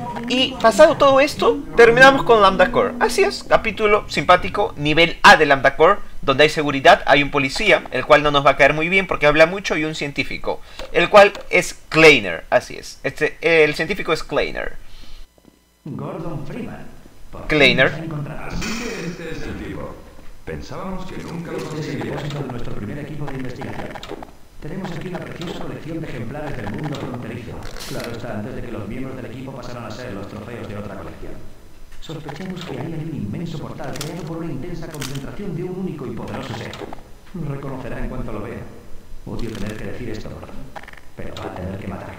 Y pasado todo esto, terminamos con Lambda Core. Así es, capítulo simpático, nivel A de Lambda Core, donde hay seguridad, hay un policía, el cual no nos va a caer muy bien porque habla mucho, y un científico, el cual es Kleiner. Así es, este, el científico es Kleiner. Gordon Freeman. Kleiner. Así que este es el tipo. Pensábamos que nunca lo Este es el conseguiríamos. depósito de nuestro primer equipo de investigación. Tenemos aquí una preciosa colección de ejemplares del mundo fronterizo. Claro está, antes de que los miembros del equipo pasaran a ser los trofeos de otra colección. Sospechamos que ahí hay un inmenso portal creado por una intensa concentración de un único y poderoso ser. Lo reconocerá en cuanto lo vea. Odio tener que decir esto, pero va a tener que matarlo.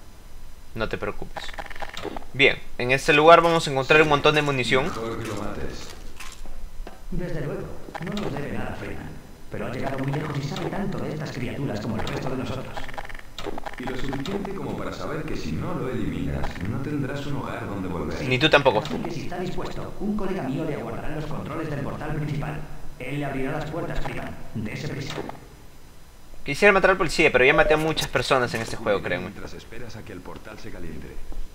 No te preocupes. Bien, en este lugar vamos a encontrar un montón de munición. Mejor que lo mates. Desde luego, no nos debe nada, Freeman. Pero ha llegado muy lejos y sabe tanto de estas criaturas como el resto de nosotros. Y lo suficiente como para saber que si no lo eliminas, no tendrás un hogar donde volver. Ni tú tampoco. Así que si está dispuesto, un colega mío le aguardará los controles del portal principal. Él le abrirá las puertas, Freeman. Dese prisa. Quisiera matar al policía, pero ya maté a muchas personas en este juego, créeme. Mientras esperas a que el portal se caliente.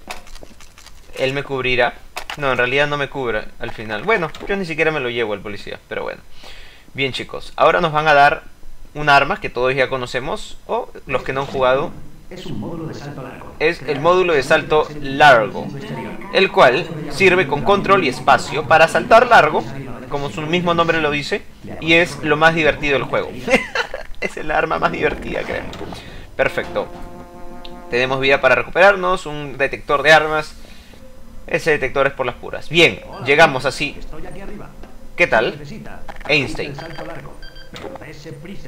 Él me cubrirá. No, en realidad no me cubre al final. Bueno, yo ni siquiera me lo llevo al policía, pero bueno. Bien, chicos, ahora nos van a dar un arma que todos ya conocemos, o los que no han jugado. Es un módulo de salto largo. Es el módulo de salto largo, el cual sirve con control y espacio para saltar largo, como su mismo nombre lo dice, y es lo más divertido del juego. Es el arma más divertida, creo. Perfecto. Tenemos vida para recuperarnos, un detector de armas. Ese detector es por las puras. Bien, llegamos así. Estoy aquí arriba. ¿Qué tal? Necesita. Einstein. El salto largo. Pero dese prisa.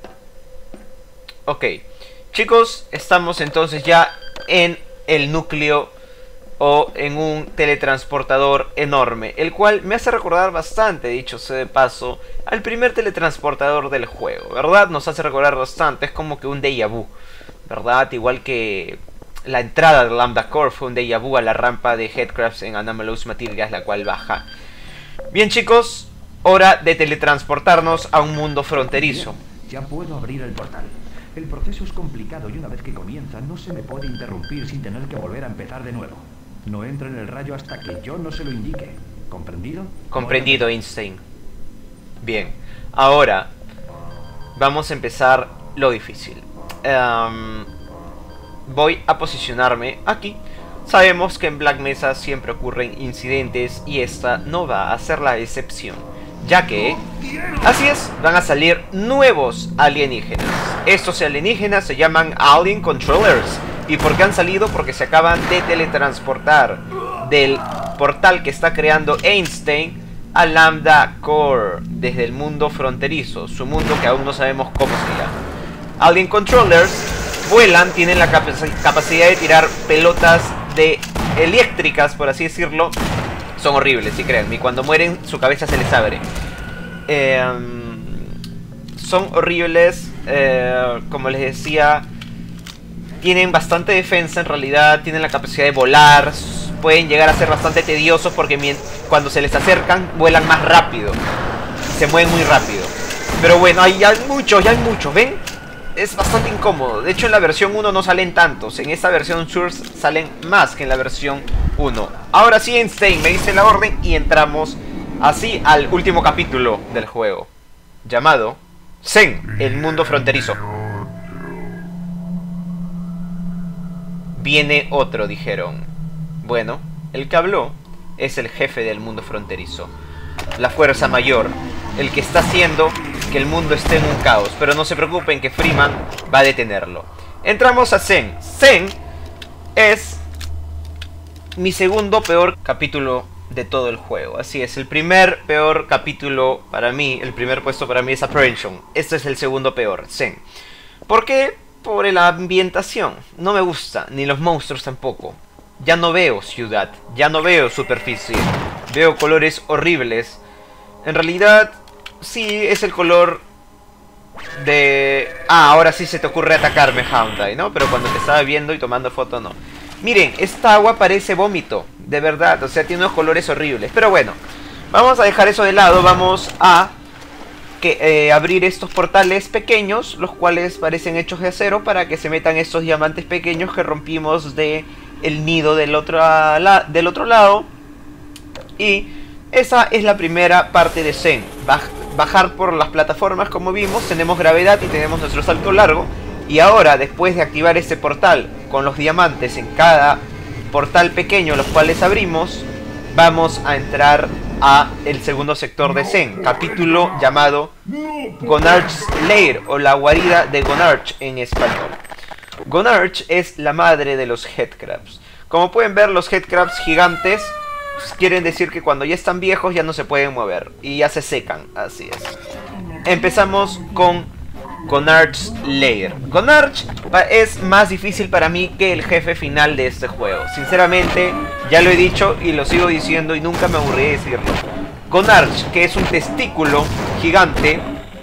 Ok, chicos, estamos entonces ya en el núcleo o en un teletransportador enorme, el cual me hace recordar bastante, dicho sea de paso, al primer teletransportador del juego, ¿verdad? Nos hace recordar bastante, es como que un déjà vu, ¿verdad? Igual que la entrada de Lambda Core fue un déjà vu a la rampa de Headcrabs en Anomalous Materials, la cual baja. Bien, chicos, hora de teletransportarnos a un mundo fronterizo. Ya puedo abrir el portal. El proceso es complicado y una vez que comienza no se me puede interrumpir sin tener que volver a empezar de nuevo. No entra en el rayo hasta que yo no se lo indique. ¿Comprendido? Comprendido, Einstein. Bien, ahora vamos a empezar lo difícil. Um, voy a posicionarme aquí. sabemos que en Black Mesa siempre ocurren incidentes y esta no va a ser la excepción, ya que, así es, van a salir nuevos alienígenas. Estos alienígenas se llaman Alien Controllers. ¿Y por qué han salido? Porque se acaban de teletransportar del portal que está creando Einstein a Lambda Core desde el mundo fronterizo, su mundo que aún no sabemos cómo se llama. Alien Controllers vuelan, tienen la capac capacidad de tirar pelotas de eléctricas, por así decirlo. Son horribles, sí, créanme, y cuando mueren su cabeza se les abre. Eh, son horribles, eh, como les decía. Tienen bastante defensa en realidad, tienen la capacidad de volar. Pueden llegar a ser bastante tediosos porque cuando se les acercan vuelan más rápido, se mueven muy rápido. Pero bueno, hay, hay muchos, ya hay muchos, ¿ven? Es bastante incómodo. De hecho en la versión uno no salen tantos. En esta versión Source salen más que en la versión uno. Ahora sí, Einstein me dice la orden y entramos así al último capítulo del juego, llamado Zen, el mundo fronterizo. Viene otro, dijeron. Bueno, el que habló es el jefe del mundo fronterizo, la fuerza mayor, el que está haciendo que el mundo esté en un caos. Pero no se preocupen que Freeman va a detenerlo. Entramos a Zen. Zen es mi segundo peor capítulo de todo el juego. Así es, el primer peor capítulo para mí, el primer puesto para mí es Apprehension. Este es el segundo peor, Zen. ¿Por qué? Por la ambientación. No me gusta, ni los monstruos tampoco. Ya no veo ciudad, ya no veo superficie. Veo colores horribles. En realidad, sí, es el color de... Ah, ahora sí se te ocurre atacarme, Hyundai, ¿no? Pero cuando te estaba viendo y tomando foto, no. Miren, esta agua parece vómito, de verdad. O sea, tiene unos colores horribles. Pero bueno, vamos a dejar eso de lado. Vamos a... que eh, abrir estos portales pequeños, los cuales parecen hechos de acero, para que se metan estos diamantes pequeños que rompimos de el nido del otro, la, del otro lado. Y esa es la primera parte de Zen. Baj, bajar por las plataformas, como vimos. Tenemos gravedad y tenemos nuestro salto largo. Y ahora, después de activar este portal con los diamantes en cada portal pequeño, los cuales abrimos, vamos a entrar a el segundo sector de Zen, capítulo llamado Gonarch's Lair, o la guarida de Gonarch en español. Gonarch es la madre de los Headcrabs. Como pueden ver, los Headcrabs gigantes quieren decir que cuando ya están viejos ya no se pueden mover y ya se secan, así es. Empezamos con Gonarch's Lair. Gonarch es más difícil para mí que el jefe final de este juego. Sinceramente, ya lo he dicho y lo sigo diciendo y nunca me aburrí de decirlo. Gonarch, que es un testículo gigante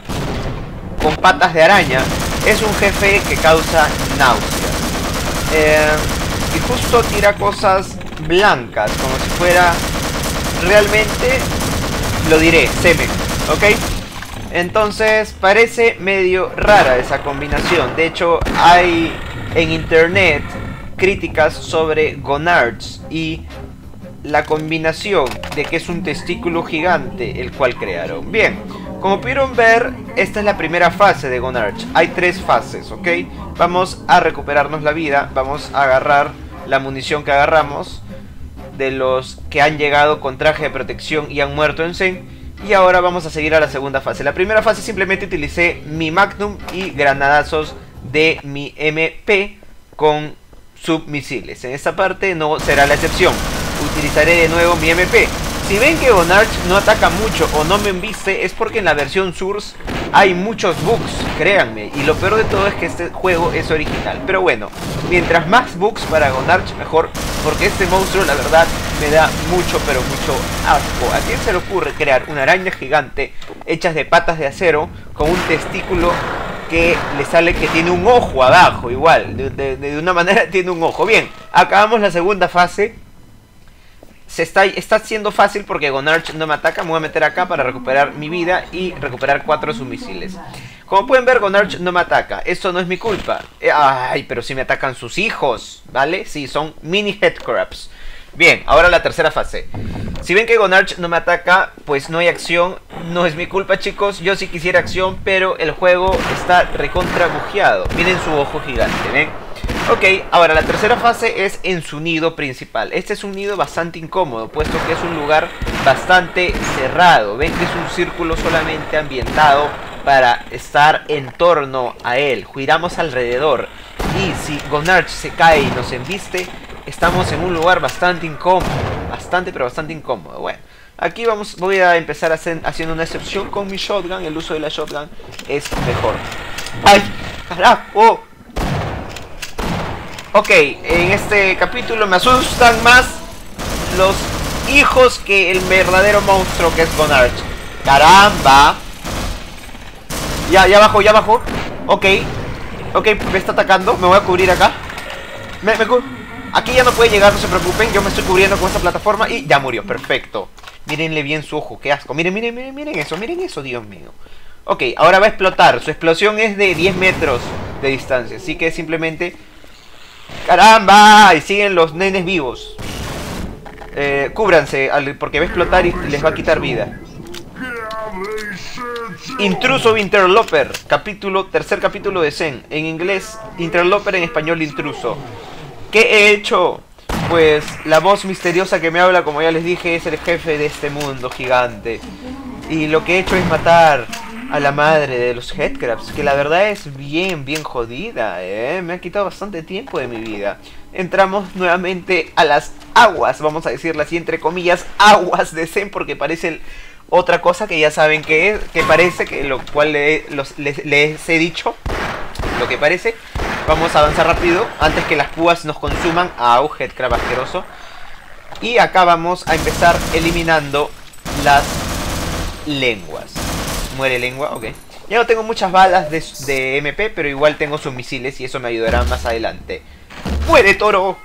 con patas de araña, es un jefe que causa náuseas. Eh, y justo tira cosas blancas, como si fuera realmente, lo diré, semen, ¿ok? Entonces parece medio rara esa combinación. De hecho, hay en internet críticas sobre Gonarch y la combinación de que es un testículo gigante el cual crearon. Bien, como pudieron ver, esta es la primera fase de Gonarch. Hay tres fases, ¿ok? Vamos a recuperarnos la vida. Vamos a agarrar la munición que agarramos de los que han llegado con traje de protección y han muerto en Zen. Y ahora vamos a seguir a la segunda fase. La primera fase simplemente utilicé mi Magnum y granadazos de mi M P con submisiles. En esta parte no será la excepción. Utilizaré de nuevo mi M P. Si ven que Gonarch no ataca mucho o no me embiste, es porque en la versión Source hay muchos bugs, créanme. Y lo peor de todo es que este juego es original. Pero bueno, mientras más bugs para Gonarch, mejor. Porque este monstruo, la verdad, me da mucho, pero mucho asco. ¿A quién se le ocurre crear una araña gigante hechas de patas de acero con un testículo que le sale que tiene un ojo abajo? Igual, de, de, de una manera tiene un ojo. Bien, acabamos la segunda fase. Se está, está siendo fácil porque Gonarch no me ataca. Me voy a meter acá para recuperar mi vida y recuperar cuatro submisiles. Como pueden ver, Gonarch no me ataca. Esto no es mi culpa. Ay, pero si me atacan sus hijos, ¿vale? Sí, son mini headcrabs. Bien, ahora la tercera fase. Si ven que Gonarch no me ataca, pues no hay acción. No es mi culpa, chicos. Yo sí quisiera acción, pero el juego está recontra bugueado. Miren su ojo gigante, ¿ven? Ok, ahora la tercera fase es en su nido principal. Este es un nido bastante incómodo, puesto que es un lugar bastante cerrado. Ven que es un círculo solamente ambientado para estar en torno a él. Giramos alrededor. Y si Gonarch se cae y nos embiste, estamos en un lugar bastante incómodo. Bastante, pero bastante incómodo. Bueno, aquí vamos, voy a empezar a hacer, haciendo una excepción con mi shotgun. El uso de la shotgun es mejor. ¡Ay! ¡Carajo! Ok, en este capítulo me asustan más los hijos que el verdadero monstruo que es Gonarch. ¡Caramba! Ya, ya bajó, ya bajó. Ok. Ok, me está atacando. Me voy a cubrir acá. Me, me cu Aquí ya no puede llegar, no se preocupen. Yo me estoy cubriendo con esta plataforma y ya murió. Perfecto. Mírenle bien su ojo, qué asco. Miren, miren, miren, miren eso, miren eso, Dios mío. Ok, ahora va a explotar. Su explosión es de diez metros de distancia. Así que simplemente... ¡Caramba! Y siguen los nenes vivos. Eh, cúbranse, porque va a explotar y les va a quitar vida. Intruso Interloper, capítulo, tercer capítulo de Zen. En inglés, Interloper, en español, Intruso. ¿Qué he hecho? Pues la voz misteriosa que me habla, como ya les dije, es el jefe de este mundo gigante. Y lo que he hecho es matar a la madre de los Headcrabs, que la verdad es bien, bien jodida, ¿eh? Me ha quitado bastante tiempo de mi vida. Entramos nuevamente a las aguas, vamos a decirlas así, entre comillas, aguas de Zen, porque parece el... otra cosa que ya saben que es, que parece, que lo cual le, los, les, les he dicho, lo que parece. Vamos a avanzar rápido, antes que las púas nos consuman. Au, Headcrab asqueroso. Y acá vamos a empezar eliminando las lenguas. Muere lengua, ok. Ya no tengo muchas balas de, de M P, pero igual tengo sus misiles y eso me ayudará más adelante. ¡Muere, toro!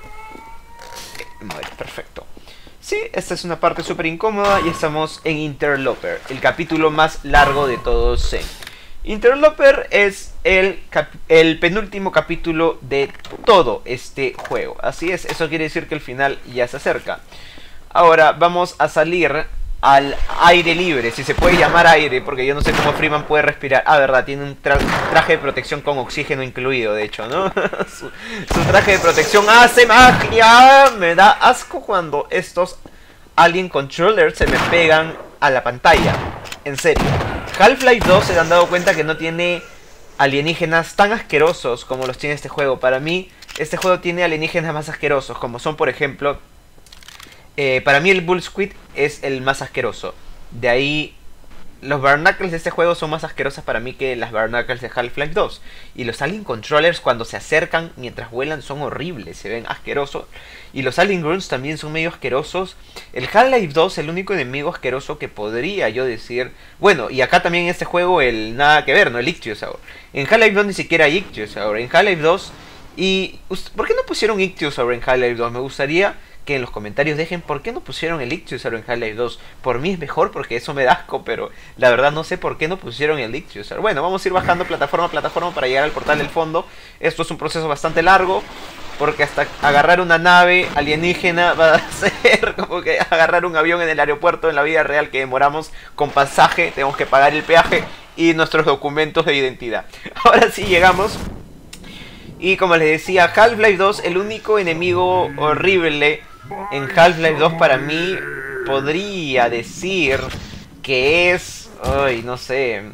Muere, perfecto. Sí, esta es una parte súper incómoda y estamos en Interloper, el capítulo más largo de todo Zen. Interloper es el, el penúltimo capítulo de todo este juego. Así es, eso quiere decir que el final ya se acerca. Ahora vamos a salir al aire libre, si se puede llamar aire, porque yo no sé cómo Freeman puede respirar. Ah, verdad, tiene un tra traje de protección con oxígeno incluido, de hecho, ¿no? su, su traje de protección hace magia. Me da asco cuando estos Alien Controllers se me pegan a la pantalla. En serio. Half-Life dos se han dado cuenta que no tiene alienígenas tan asquerosos como los tiene este juego. Para mí, este juego tiene alienígenas más asquerosos, como son, por ejemplo... Eh, para mí el Bull Squid es el más asqueroso. De ahí, los Barnacles de este juego son más asquerosas para mí que las Barnacles de Half-Life dos. Y los Alien Controllers cuando se acercan mientras vuelan son horribles, se ven asquerosos. Y los Alien Grunts también son medio asquerosos. El Half-Life dos, el único enemigo asqueroso que podría yo decir... Bueno, y acá también en este juego el nada que ver, ¿no? El Ichthyosaur. En Half-Life dos ni siquiera hay Ichthyosaur. En Half-Life dos... Y... ¿Por qué no pusieron Ichthyosaur en Half-Life dos? Me gustaría... que en los comentarios dejen por qué no pusieron el Ichthyosaur en Half-Life dos. Por mí es mejor porque eso me da asco, pero la verdad no sé por qué no pusieron el Ichthyosaur. Bueno, vamos a ir bajando plataforma a plataforma para llegar al portal del fondo. Esto es un proceso bastante largo, porque hasta agarrar una nave alienígena va a ser como que agarrar un avión en el aeropuerto en la vida real, que demoramos con pasaje, tenemos que pagar el peaje y nuestros documentos de identidad. Ahora sí llegamos. Y como les decía, Half-Life dos, el único enemigo horrible en Half-Life dos para mí podría decir que es... Ay, no sé...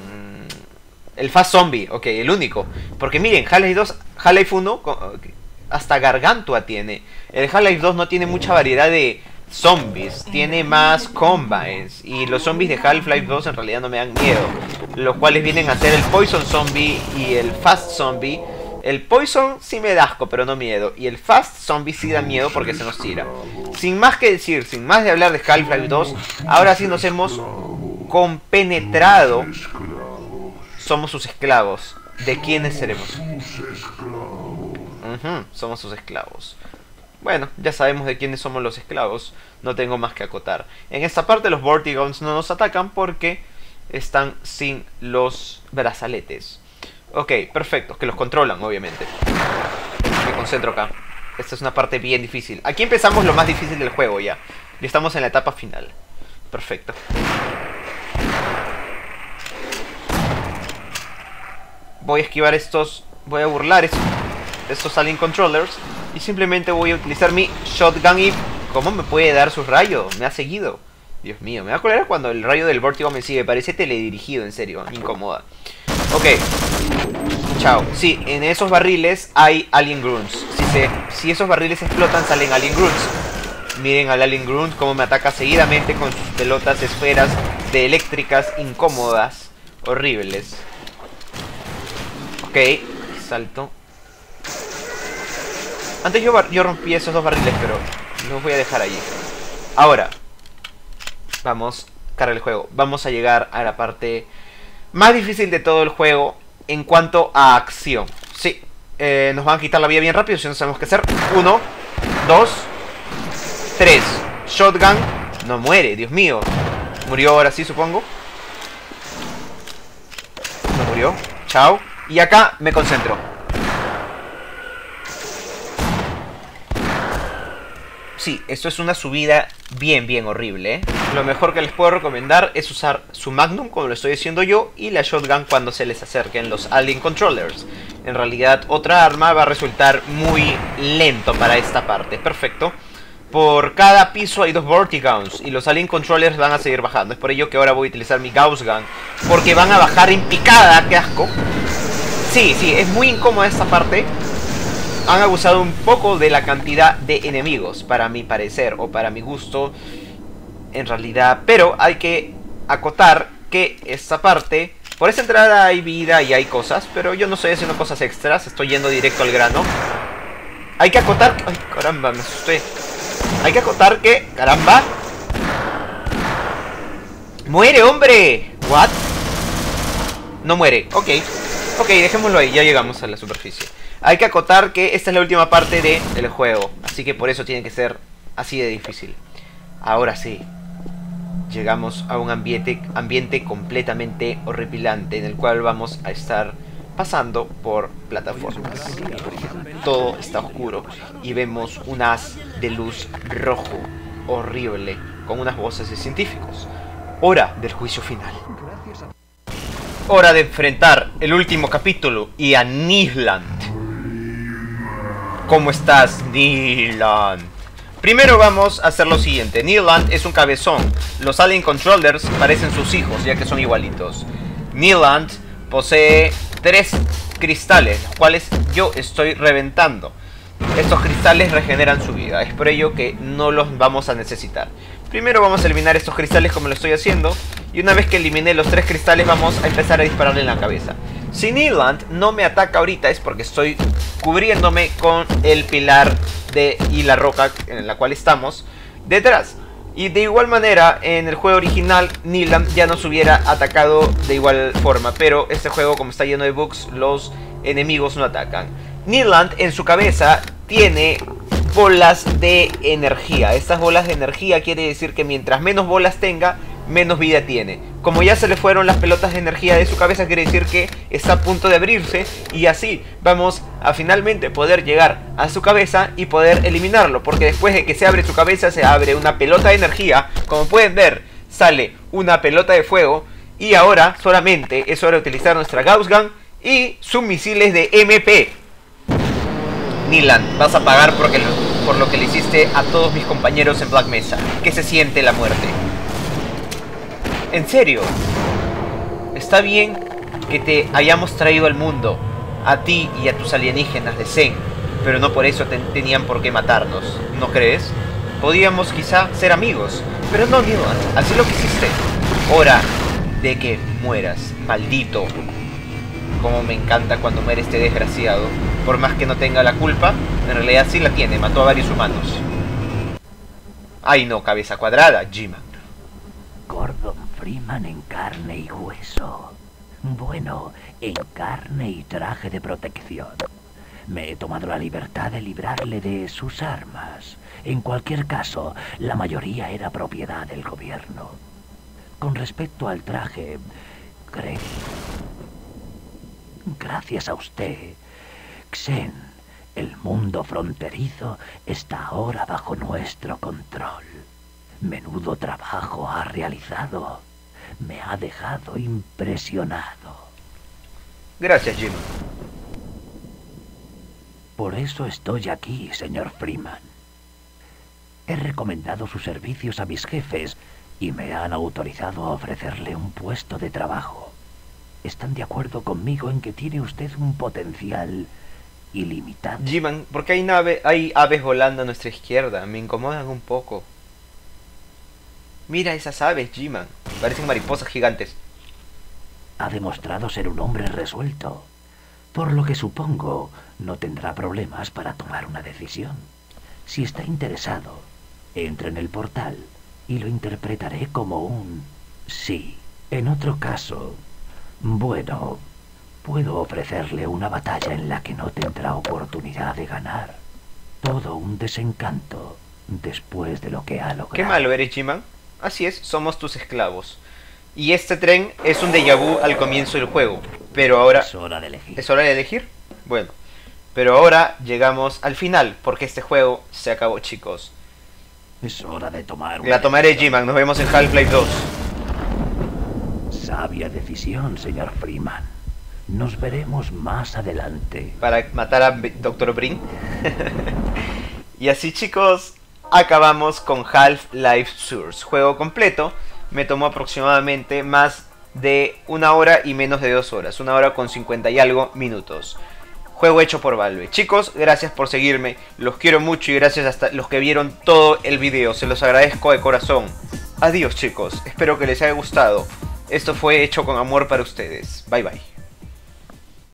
El Fast Zombie, ok, el único. Porque miren, Half-Life dos, Half-Life uno, hasta Gargantua tiene. El Half-Life dos no tiene mucha variedad de zombies, tiene más combines. Y los zombies de Half-Life dos en realidad no me dan miedo. Los cuales vienen a ser el Poison Zombie y el Fast Zombie. El Poison sí me da asco, pero no miedo. Y el Fast Zombie sí da miedo porque se nos tira. Sin más que decir, sin más de hablar de Half-Life dos, ahora sí nos hemos compenetrado. Somos sus esclavos. ¿De quiénes seremos? Uh-huh, somos sus esclavos. Bueno, ya sabemos de quiénes somos los esclavos. No tengo más que acotar. En esta parte los Vortigons no nos atacan porque están sin los brazaletes. Ok, perfecto, que los controlan, obviamente. Me concentro acá. esta es una parte bien difícil. Aquí empezamos lo más difícil del juego ya. Ya estamos en la etapa final. Perfecto. Voy a esquivar estos... Voy a burlar estos, estos Alien Controllers. Y simplemente voy a utilizar mi shotgun y... ¿Cómo me puede dar sus rayos? Me ha seguido. Dios mío, me da cólera cuando el rayo del vértigo me sigue. Parece teledirigido, en serio. Me incomoda. Ok. Chao. Sí, en esos barriles hay Alien Grunts. Si, se, si esos barriles explotan, salen Alien Grunts. Miren al Alien Grunt cómo me ataca seguidamente con sus pelotas esferas de eléctricas incómodas. Horribles. Ok, salto. Antes yo, yo rompí esos dos barriles, pero los voy a dejar allí. Ahora, vamos, carga el juego. Vamos a llegar a la parte más difícil de todo el juego en cuanto a acción. Sí, eh, nos van a quitar la vida bien rápido, si no sabemos qué hacer. Uno, dos, tres. Shotgun. No muere, Dios mío. Murió ahora sí, supongo. No murió. Chao. Y acá me concentro. Sí, esto es una subida bien, bien horrible, ¿eh? Lo mejor que les puedo recomendar es usar su Magnum, como lo estoy diciendo yo, y la Shotgun cuando se les acerquen los Alien Controllers. En realidad, otra arma va a resultar muy lento para esta parte. Perfecto. Por cada piso hay dos Vortigauns y los Alien Controllers van a seguir bajando. Es por ello que ahora voy a utilizar mi Gauss Gun, porque van a bajar en picada. ¡Qué asco! Sí, sí, es muy incómoda esta parte. Han abusado un poco de la cantidad de enemigos, para mi parecer, o para mi gusto, en realidad. Pero hay que acotar que esta parte, por esa entrada hay vida y hay cosas, pero yo no estoy haciendo cosas extras, estoy yendo directo al grano. Hay que acotar... ¡Ay, caramba, me asusté! Hay que acotar que... ¡Caramba! ¡Muere, hombre! ¿What? No muere, ok. Ok, dejémoslo ahí, ya llegamos a la superficie. Hay que acotar que esta es la última parte de, del juego, así que por eso tiene que ser así de difícil. Ahora sí, llegamos a un ambiente, ambiente completamente horripilante, en el cual vamos a estar pasando por plataformas. Todo está oscuro y vemos un haz de luz rojo horrible con unas voces de científicos. Hora del juicio final. Hora de enfrentar el último capítulo y a Neeland. ¿Cómo estás, Neeland? Primero vamos a hacer lo siguiente. Neeland es un cabezón. Los Alien Controllers parecen sus hijos, ya que son igualitos. Neeland posee tres cristales, los cuales yo estoy reventando. Estos cristales regeneran su vida, es por ello que no los vamos a necesitar. Primero vamos a eliminar estos cristales como lo estoy haciendo, y una vez que elimine los tres cristales vamos a empezar a dispararle en la cabeza. Si Neeland no me ataca ahorita es porque estoy cubriéndome con el pilar de, y la roca en la cual estamos detrás. Y de igual manera, en el juego original, Neeland ya nos hubiera atacado de igual forma. Pero este juego, como está lleno de bugs, los enemigos no atacan. Neeland en su cabeza tiene bolas de energía. Estas bolas de energía quiere decir que mientras menos bolas tenga, menos vida tiene. Como ya se le fueron las pelotas de energía de su cabeza, quiere decir que está a punto de abrirse. Y así vamos a finalmente poder llegar a su cabeza y poder eliminarlo. Porque después de que se abre su cabeza, se abre una pelota de energía. Como pueden ver, sale una pelota de fuego. Y ahora solamente es hora de utilizar nuestra Gauss Gun y sus misiles de M P. Neeland, vas a pagar porque lo, por lo que le hiciste a todos mis compañeros en Black Mesa. ¿Qué se siente la muerte? En serio, está bien que te hayamos traído al mundo, a ti y a tus alienígenas de Zen, pero no por eso te tenían por qué matarnos, ¿no crees? Podíamos quizá ser amigos, pero no, Neeland, así lo quisiste. Hora de que mueras, maldito. Como me encanta cuando muere este desgraciado. Por más que no tenga la culpa, en realidad sí la tiene, mató a varios humanos. Ay no, cabeza cuadrada, G-Man. Gordon Freeman en carne y hueso. Bueno, en carne y traje de protección. Me he tomado la libertad de librarle de sus armas. En cualquier caso, la mayoría era propiedad del gobierno. Con respecto al traje, creo... Gracias a usted, Xen El mundo fronterizo está ahora bajo nuestro control. Menudo trabajo ha realizado. Me ha dejado impresionado. Gracias, Jim. Por eso estoy aquí, señor Freeman. He recomendado sus servicios a mis jefes y me han autorizado a ofrecerle un puesto de trabajo. Están de acuerdo conmigo en que tiene usted un potencial ilimitado. G-Man, ¿por qué hay, nave, hay aves volando a nuestra izquierda? Me incomodan un poco. Mira esas aves, G-Man. Parecen mariposas gigantes. Ha demostrado ser un hombre resuelto, por lo que supongo no tendrá problemas para tomar una decisión. Si está interesado, entre en el portal y lo interpretaré como un sí. En otro caso, bueno, puedo ofrecerle una batalla en la que no tendrá oportunidad de ganar. Todo un desencanto después de lo que ha logrado. Qué malo eres, G-Man. Así es, somos tus esclavos. Y este tren es un déjà vu al comienzo del juego. Pero ahora... Es hora de elegir. ¿Es hora de elegir? Bueno. Pero ahora llegamos al final, porque este juego se acabó, chicos. Es hora de tomar una La tomaré, decisión. G-Man. Nos vemos en Half-Life dos. Sabia decisión, señor Freeman. Nos veremos más adelante. Para matar a doctor Brin. Y así, chicos, acabamos con Half-Life Source. Juego completo. Me tomó aproximadamente más de una hora y menos de dos horas. Una hora con cincuenta y algo minutos. Juego hecho por Valve. Chicos, gracias por seguirme. Los quiero mucho y gracias hasta los que vieron todo el video. Se los agradezco de corazón. Adiós, chicos. Espero que les haya gustado. Esto fue hecho con amor para ustedes. Bye bye.